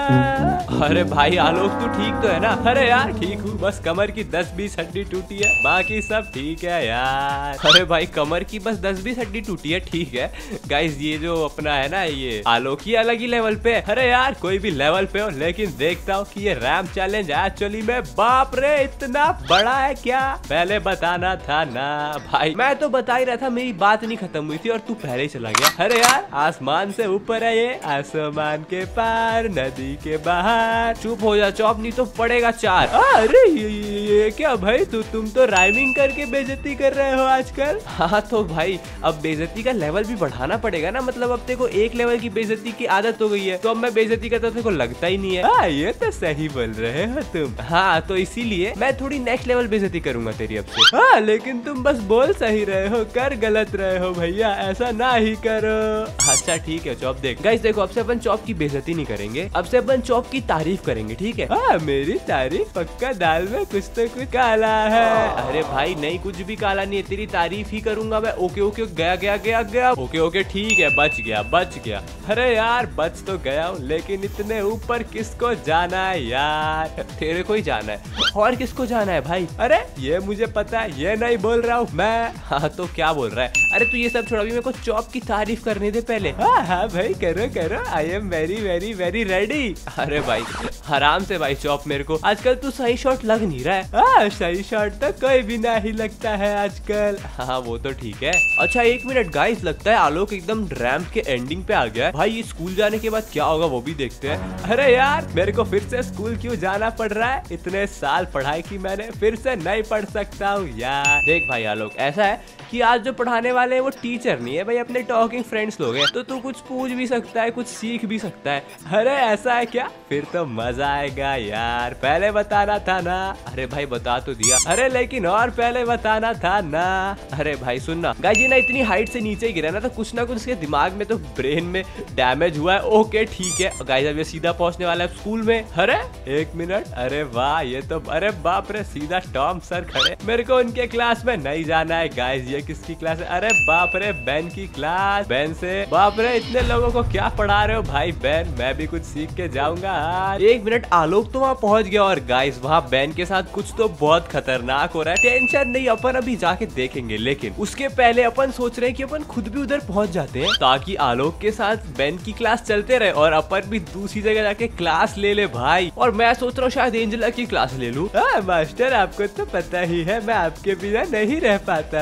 अरे भाई आलोक तू ठीक तो है ना? अरे यार ठीक हूँ, बस कमर की दस बीस हड्डी टूटी है, बाकी सब ठीक है यार। अरे भाई कमर की बस दस बीस हड्डी टूटी है, ठीक है। गाइस ये जो अपना है ना ये आलोक ही अलग ही लेवल पे। अरे यार कोई भी लेवल पे हो, लेकिन देखता हूँ कि ये रैंप चैलेंज एक्चुअली में बाप रे इतना बड़ा है क्या? पहले बताना था ना भाई। मैं तो बता ही रहा था, मेरी बात नहीं खत्म हुई थी और तू पहले ही चला गया। अरे यार आसमान से ऊपर है ये, आसमान के पार नदी के बाहर। चुप हो जा चौप, नहीं तो पड़ेगा चार। अरे ये, ये, ये क्या भाई, तू तुम तो राइमिंग करके बेइज्जती कर रहे हो आजकल। हाँ तो भाई अब बेइज्जती का लेवल भी बढ़ाना पड़ेगा ना। मतलब अब तेरे को एक लेवल की बेइज्जती की आदत हो गई है, तो अब मैं बेइज्जती करता तेरे को लगता ही नहीं है। हाँ ये तो सही बोल रहे हो तुम। हाँ तो इसीलिए मैं थोड़ी नेक्स्ट लेवल बेइज्जती करूंगा तेरी अब से। हाँ लेकिन तुम बस बोल सही रहे हो, कर गलत रहे हो भैया, ऐसा ना ही करो। अच्छा ठीक है चौप। देख गाइस देखो अब से अपन चौप की बेइज्जती नहीं करेंगे, अब से अपन चौप की तारीफ करेंगे, ठीक है? हाँ मेरी तारीफ? पक्का दाल में कुछ तो कुछ काला है। अरे भाई नहीं कुछ भी काला नहीं है, तेरी तारीफ ही करूंगा मैं। ओके ओके गया गया गया गया। ओके ओके ठीक है, बच गया बच गया। अरे यार बच तो गया हूँ, लेकिन इतने ऊपर किसको जाना है यार? तेरे को ही जाना है। और किसको जाना है भाई? अरे ये मुझे पता है, ये नहीं बोल रहा हूँ मैं। हाँ तो क्या बोल रहा है? अरे तू ये सब छोड़, अभी मेरे को चॉप की तारीफ करने दे पहले। हाँ हाँ भाई करो करो, I am very very very ready. अरे भाई आराम से भाई चॉप, मेरे को आजकल तू सही शॉट लग नहीं रहा है। हाँ सही शॉट तो कोई भी नहीं लगता है आजकल। हाँ वो तो ठीक है। अच्छा एक मिनट गाइस, लगता है आलोक एकदम रैंप के एंडिंग पे आ गया है। भाई ये स्कूल जाने के बाद क्या होगा वो भी देखते हैं। अरे यार मेरे को फिर से स्कूल क्यों जाना पड़ रहा है? इतने साल पढ़ाई की मैंने, फिर से नहीं पढ़ सकता हूँ यार। देख भाई आलोक ऐसा है कि आज जो पढ़ाने वाले हैं वो टीचर नहीं है भाई, अपने टॉकिंग फ्रेंड्स लोग हैं। तो तू कुछ पूछ भी सकता है, कुछ सीख भी सकता है। अरे ऐसा है क्या? फिर तो मजा आएगा यार, पहले बताना था ना। अरे भाई बता तो दिया। अरे लेकिन और पहले बताना था ना। अरे भाई सुनना गाइस, ये ना इतनी हाइट से नीचे गिरा ना, तो कुछ ना कुछ इसके दिमाग में तो ब्रेन में डैमेज हुआ है। ओके ठीक है गाइस, अब ये सीधा पहुंचने वाला है स्कूल में। अरे एक मिनट, अरे वाह ये तो, अरे बाप रे सीधा टॉम सर खड़े। मेरे को उनके क्लास में नहीं जाना है गाइस। ये किसकी क्लास है? अरे बाप रे बेन की क्लास। बेन से बाप रे इतने लोगों को क्या पढ़ा रहे हो भाई बेन, मैं भी कुछ सीख के जाऊंगा। एक मिनट, आलोक तो वहाँ पहुंच गया और गाइस वहाँ बेन के साथ कुछ तो बहुत खतरनाक हो रहा है। टेंशन नहीं, अपन अभी जाके देखेंगे, लेकिन उसके पहले अपन सोच रहे हैं कि अपन खुद भी उधर पहुंच जाते हैं, ताकि आलोक के साथ बेन की क्लास चलते रहे और अपन भी दूसरी जगह जाके क्लास ले ले भाई। और मैं सोच रहा हूँ शायद एंजेला की क्लास ले लूं। मास्टर आपको तो पता ही है मैं आपके बिना नहीं रह पाता हूँ। एक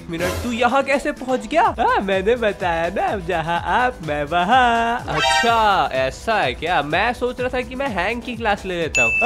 एक मिनट, तू यहाँ कैसे पहुँच गया? हाँ मैंने बताया ना, जहाँ आप मैं वहाँ। अच्छा ऐसा है क्या? मैं सोच रहा था कि मैं हैंग की क्लास ले लेता हूँ।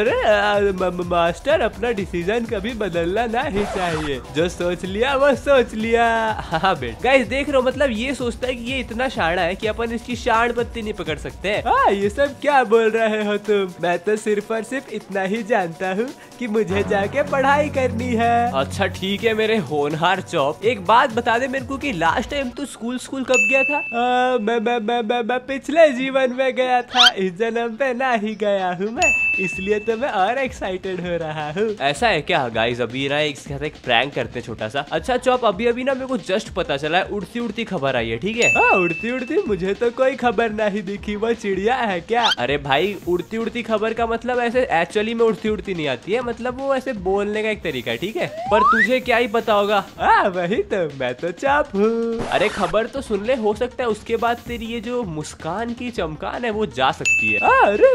अरे मास्टर, अपना डिसीजन कभी बदलना नहीं चाहिए, जो सोच लिया वो सोच लिया। हाँ बेट गाइस देख रहे हो, मतलब ये सोचता है कि ये इतना शाना है कि अपन इसकी शान पत्ती नहीं पकड़ सकते। हाँ ये सब क्या बोल रहे हो तुम? मैं तो सिर्फ और सिर्फ इतना ही जानता हूँ कि मुझे जाके पढ़ाई करनी है। अच्छा ठीक है मेरे होनहार चौप, एक बात बता दे मेरे को कि लास्ट टाइम तू स्कूल स्कूल कब गया था? आ, मैं, मैं, मैं, मैं, मैं पिछले जीवन में गया था, इस जन्म पे ना ही गया हूँ मैं, इसलिए तो मैं और एक्साइटेड हो रहा हूँ। ऐसा है क्या गाइस? अभी ना एक साथ एक प्रैंक करते हैं छोटा सा। अच्छा चौप, अभी अभी ना मेरे को जस्ट पता चला है, उड़ती उड़ती खबर आई है, ठीक है? हाँ उड़ती उड़ती मुझे तो कोई खबर नहीं दिखी, वो चिड़िया है क्या? अरे भाई उड़ती उड़ती खबर का मतलब ऐसे एक्चुअली में उड़ती उड़ती नहीं आती है, मतलब वो ऐसे बोलने का एक तरीका है, ठीक है? पर तुझे क्या ही पता होगा। हाँ वही तो, मैं तो चाप हूँ। अरे खबर तो सुन ले, हो सकता है उसके बाद तेरी ये जो मुस्कान की चमकान है वो जा सकती है। अरे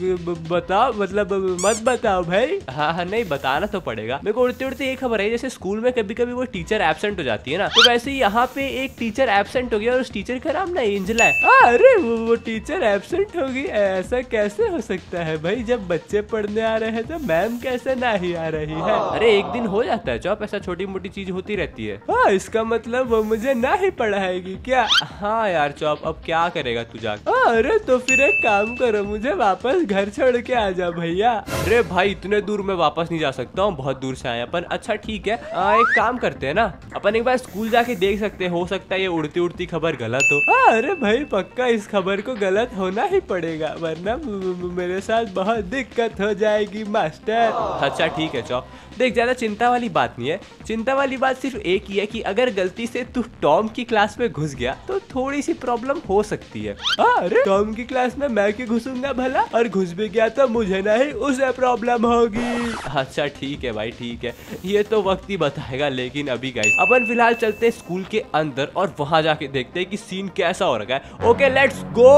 बताओ, मतलब मत बताओ भाई। हाँ हाँ नहीं बताना तो पड़ेगा। मेरे को उड़ते उड़ते ये खबर है, जैसे स्कूल में कभी कभी वो टीचर एब्सेंट हो जाती है ना, तो वैसे ही यहाँ पे एक टीचर एब्सेंट हो गया और उस टीचर का नाम ना एंजेला है। अरे वो, वो टीचर एब्सेंट होगी, ऐसा कैसे हो सकता है भाई? जब बच्चे पढ़ने आ रहे हैं तो मैम कैसे नहीं आ रही है? अरे एक दिन हो जाता है चौप, ऐसा छोटी मोटी चीज होती रहती है। हाँ इसका मतलब वो मुझे नहीं पढ़ाएगी क्या? हाँ यार चौप, अब क्या करेगा तू जाकर? अरे तो फिर एक काम करो, मुझे वापस घर छोड़ के आ जा भैया। अरे भाई इतने दूर मैं वापस नहीं जा सकता हूँ, बहुत दूर से आए अपन। अच्छा ठीक है, आ, एक काम करते हैं ना, अपन एक बार स्कूल जाके देख सकते हैं, हो सकता है ये उड़ती उड़ती खबर गलत हो। अरे भाई पक्का इस खबर को गलत होना ही पड़ेगा, वरना मेरे साथ बहुत दिक्कत हो जाएगी मास्टर। अच्छा ठीक है चौप, देख ज्यादा चिंता वाली बात नहीं है। चिंता वाली बात सिर्फ एक ही है कि अगर गलती से तू टॉम की क्लास में घुस गया तो थोड़ी सी प्रॉब्लम हो सकती है। अरे टॉम की क्लास में मैं क्यों घुसूंगा भला? और घुस भी गया तो मुझे नहीं, उसे प्रॉब्लम होगी। अच्छा ठीक है भाई ठीक है, ये तो वक्त ही बताएगा। लेकिन अभी गाइस अपन फिलहाल चलते हैं स्कूल के अंदर और वहां जाके देखते हैं कि सीन कैसा हो रखा है। Okay let's go.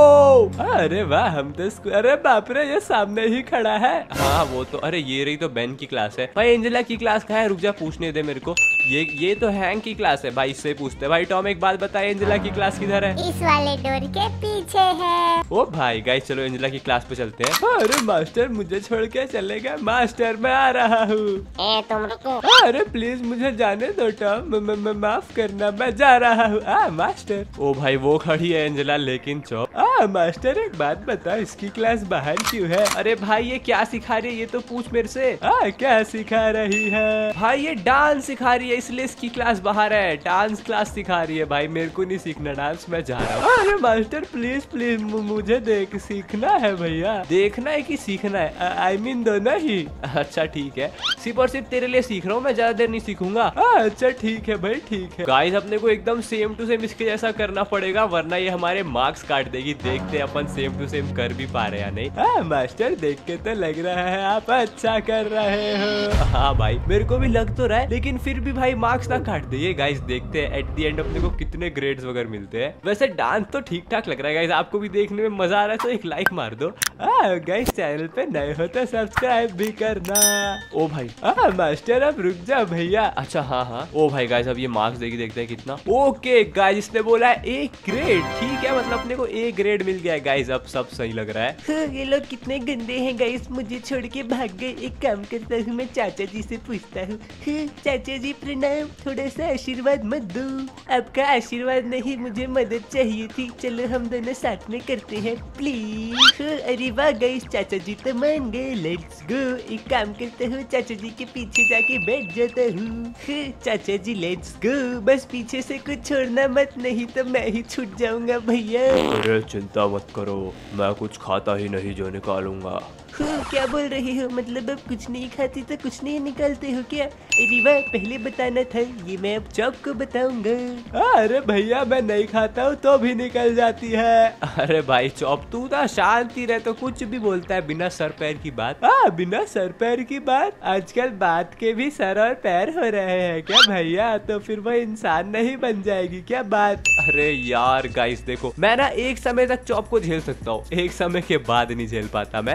अरे वाह, हम तो अरे बाप रे, ये सामने ही खड़ा है। हाँ वो तो, अरे ये रही तो बेन की क्लास है। भाई एंजेला की क्लास कहाँ है? रुक जा पूछने दे मेरे को। ये ये तो हैंग की क्लास है भाई, इससे पूछते हैं। भाई टॉम एक बात बताए, एंजेला की क्लास किधर है? इस वाले डोर के पीछे है। ओ भाई गाइस चलो एंजेला की क्लास पे चलते हैं। अरे मास्टर मुझे छोड़ के चलेगा? मास्टर मैं आ रहा हूँ। ए तुम रुको। अरे प्लीज मुझे जाने दो टॉम, माफ करना, मैं जा रहा हूँ। आ मास्टर। ओ भाई वो खड़ी है एंजेला, लेकिन चौप। आ मास्टर एक बात बता, इसकी क्लास बाहर क्यों है? अरे भाई ये क्या सिखा रही है, ये तो पूछ मेरे से। आ क्या सिखा रही है? भाई ये डांस सिखा रही है, इसलिए इसकी क्लास बाहर है। डांस क्लास सिखा रही है भाई, मेरे को नहीं सीखना डांस, मैं जा रहा हूँ। अरे मास्टर प्लीज प्लीज मुझे देख सीखना है भैया। देखना है कि सीखना है? आई मीन दोनों ही। अच्छा ठीक है, सिर्फ और सिर्फ तेरे लिए सीख रहा हूँ मैं, ज्यादा देर नहीं सीखूंगा। अच्छा ठीक है भाई ठीक है। गाइस अपने को एकदम सेम टू सेम इसके जैसा करना पड़ेगा, वरना ये हमारे मार्क्स काट देगी। देखते हैं अपन सेम टू सेम कर भी पा रहे हैं या नहीं। हाँ मास्टर देख के तो लग रहा है आप अच्छा कर रहे हो। हाँ भाई मेरे को भी लग तो रहा है, लेकिन फिर भी भाई मार्क्स ना काट दे। ये गाइस देखते हैं एट दी एंड अपने को कितने ग्रेड्स वगैरह मिलते हैं। वैसे डांस तो ठीक ठाक लग रहा है गाइस, आपको भी देखने में मजा आ रहा है तो एक लाइक मार दो। हाँ गाइस चैनल पे नए हो तो सब्सक्राइब भी करना। ओ भाई हाँ मास्टर अब रुक जा भैया। अच्छा हाँ हाँ। ओ भाई गाइस अब ये मार्क्स देखिए, देखते हैं कितना। ओके गाइस इसने बोला है ए ग्रेड, ठीक है, मतलब अपने को ए ग्रेड मिल गया है गाइस, अब सब सही लग रहा है। हाँ, ये लोग कितने गंदे हैं गाइस, मुझे छोड़ के भाग गए। एक काम करता हूँ, मैं चाचा जी से पूछता हूँ। हाँ, चाचा जी प्रणाम, थोड़ा सा आशीर्वाद मत दो। आपका आशीर्वाद नहीं, मुझे मदद चाहिए थी, चलो हम दोनों साथ में करते हैं प्लीज। हाँ, अरे वाह गाइस चाचा जी तो मान गए, लेट्स गो। एक काम करता हूँ, चाचा जी के पीछे जाके बैठ जाता हूँ। हाँ, चाचा जी लेट्स गो, बस पीछे से कुछ छोड़ना मत, नहीं तो मैं ही छूट जाऊंगा भैया। अरे चिंता मत करो, मैं कुछ खाता ही नहीं जो निकालूंगा। हाँ, क्या बोल रहे हो? मतलब अब कुछ नहीं खाती तो कुछ नहीं निकालते हो क्या? अरे वाह, पहले बताना था, ये मैं अब चौक को बताऊंगा। अरे भैया मैं नहीं खाता हूँ तो भी निकल जाती है। अरे भाई चौप तू ना शांति रहे, तो कुछ भी बोलता है बिना सर पैर की बात। हाँ बिना सर पैर की बात, आजकल बात के भी सर और पैर हो रहे हैं क्या भैया? तो फिर वो इंसान नहीं बन जाएगी क्या बात? अरे यार गाइस देखो, मैं ना एक समय तक चौप को झेल सकता हूँ, एक समय के बाद नहीं झेल पाता मैं।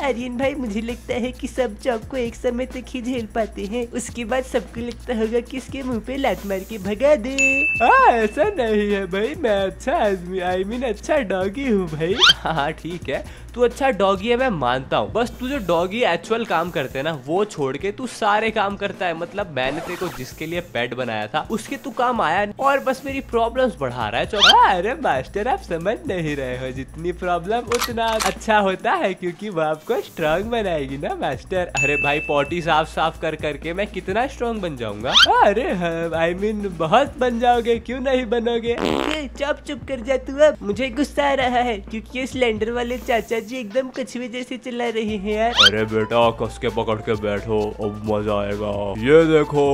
आर्यन भाई मुझे लगता है कि सब चौक को एक समय तक ही झेल पाते हैं, उसके बाद सबको लगता होगा कि इसके मुंह पे लात मार के भगा दे। हाँ ऐसा नहीं है भाई, मैं अच्छा आदमी आई मीन अच्छा डॉगी हूँ भाई। हाँ ठीक है तू अच्छा डॉगी है मैं मानता हूँ, बस तू जो डॉगी एक्चुअल काम करते हैं ना वो छोड़ के तू सारे काम करता है। मतलब मैंने तेरे को जिसके लिए पेट बनाया था उसके तू काम आया और बस मेरी प्रॉब्लम्स बढ़ा रहा है। चलो अरे मास्टर आप समझ नहीं रहे हो, जितनी प्रॉब्लम उतना अच्छा होता है क्योंकि वो आपको स्ट्रांग बनाएगी ना मास्टर। अरे भाई पॉटी साफ साफ कर करके मैं कितना स्ट्रांग बन जाऊंगा। अरे आई मीन बहुत बन जाओगे, क्यों नहीं बनोगे। चुप चुप कर जा तू। अब मुझे गुस्सा आ रहा है क्योंकि ये सिलेंडर वाले चाचा जी एकदम कछुए जैसे चला रहे हैं यार। अरे बेटा कस के पकड़ के बैठो, अब मजा आएगा। ये देखो।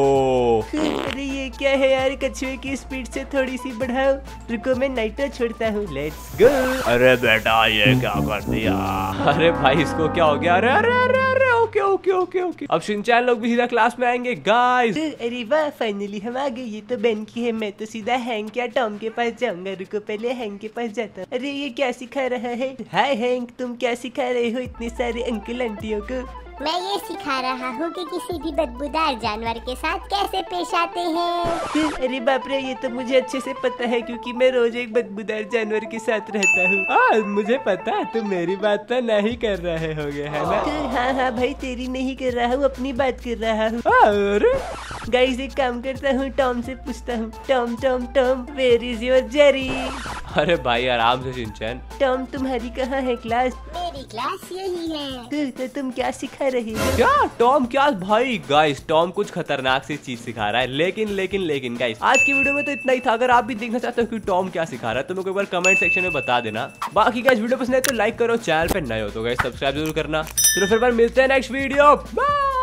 अरे ये क्या है यार, कछुए की स्पीड से थोड़ी सी बढ़ाओ। रुको मैं नाइट्रो छोड़ता हूँ, लेट्स गो। अरे बेटा ये क्या कर दिया। अरे भाई इसको क्या हो गया। अरे अरे अरे अरे ओके ओके ओके ओके अब शिनचैन लोग भी सीधा क्लास में आएंगे गाइस। अरे वाह फाइनली हम आ गए। ये तो बेन की है, मैं तो सीधा हैंक या टॉम के पास जाऊंगा। रुको पहले हैंक के पास जाता हूँ। अरे ये क्या सिखा रहा है। हाय हैंक तुम क्या सिखा रहे हो इतने सारे अंकल आंटियों को। मैं ये सिखा रहा हूँ कि किसी भी बदबूदार जानवर के साथ कैसे पेश आते हैं। अरे बाप रे ये तो मुझे अच्छे से पता है क्योंकि मैं रोज एक बदबूदार जानवर के साथ रहता हूँ। हाँ मुझे पता है तुम मेरी बात तो नहीं कर रहे होगे है ना। हाँ हाँ भाई तेरी नहीं कर रहा हूँ, अपनी बात कर रहा हूँ। अरे गाइस एक काम करता हूँ, टॉम से पूछता हूँ। Tom Tom Tom where is your Jerry. अरे भाई आराम से शिनचैन। टॉम तुम्हारी कहाँ है क्लास। मेरी क्लास यही है। तो, तो तुम क्या सिखा रहे हो। क्या टॉम क्या भाई गाइस टॉम कुछ खतरनाक सी चीज सिखा रहा है। लेकिन लेकिन लेकिन गाइस आज की वीडियो में तो इतना ही था। अगर आप भी देखना चाहते हो कि टॉम क्या सिखा रहा है तो मेरे को एक बार कमेंट सेक्शन में बता देना। बाकी गाइस वीडियो पसंद है तो लाइक करो, चैनल पे नए हो तो गाइस सब्सक्राइब जरूर करना। चलो फिर बार मिलते हैं नेक्स्ट वीडियो, बाय।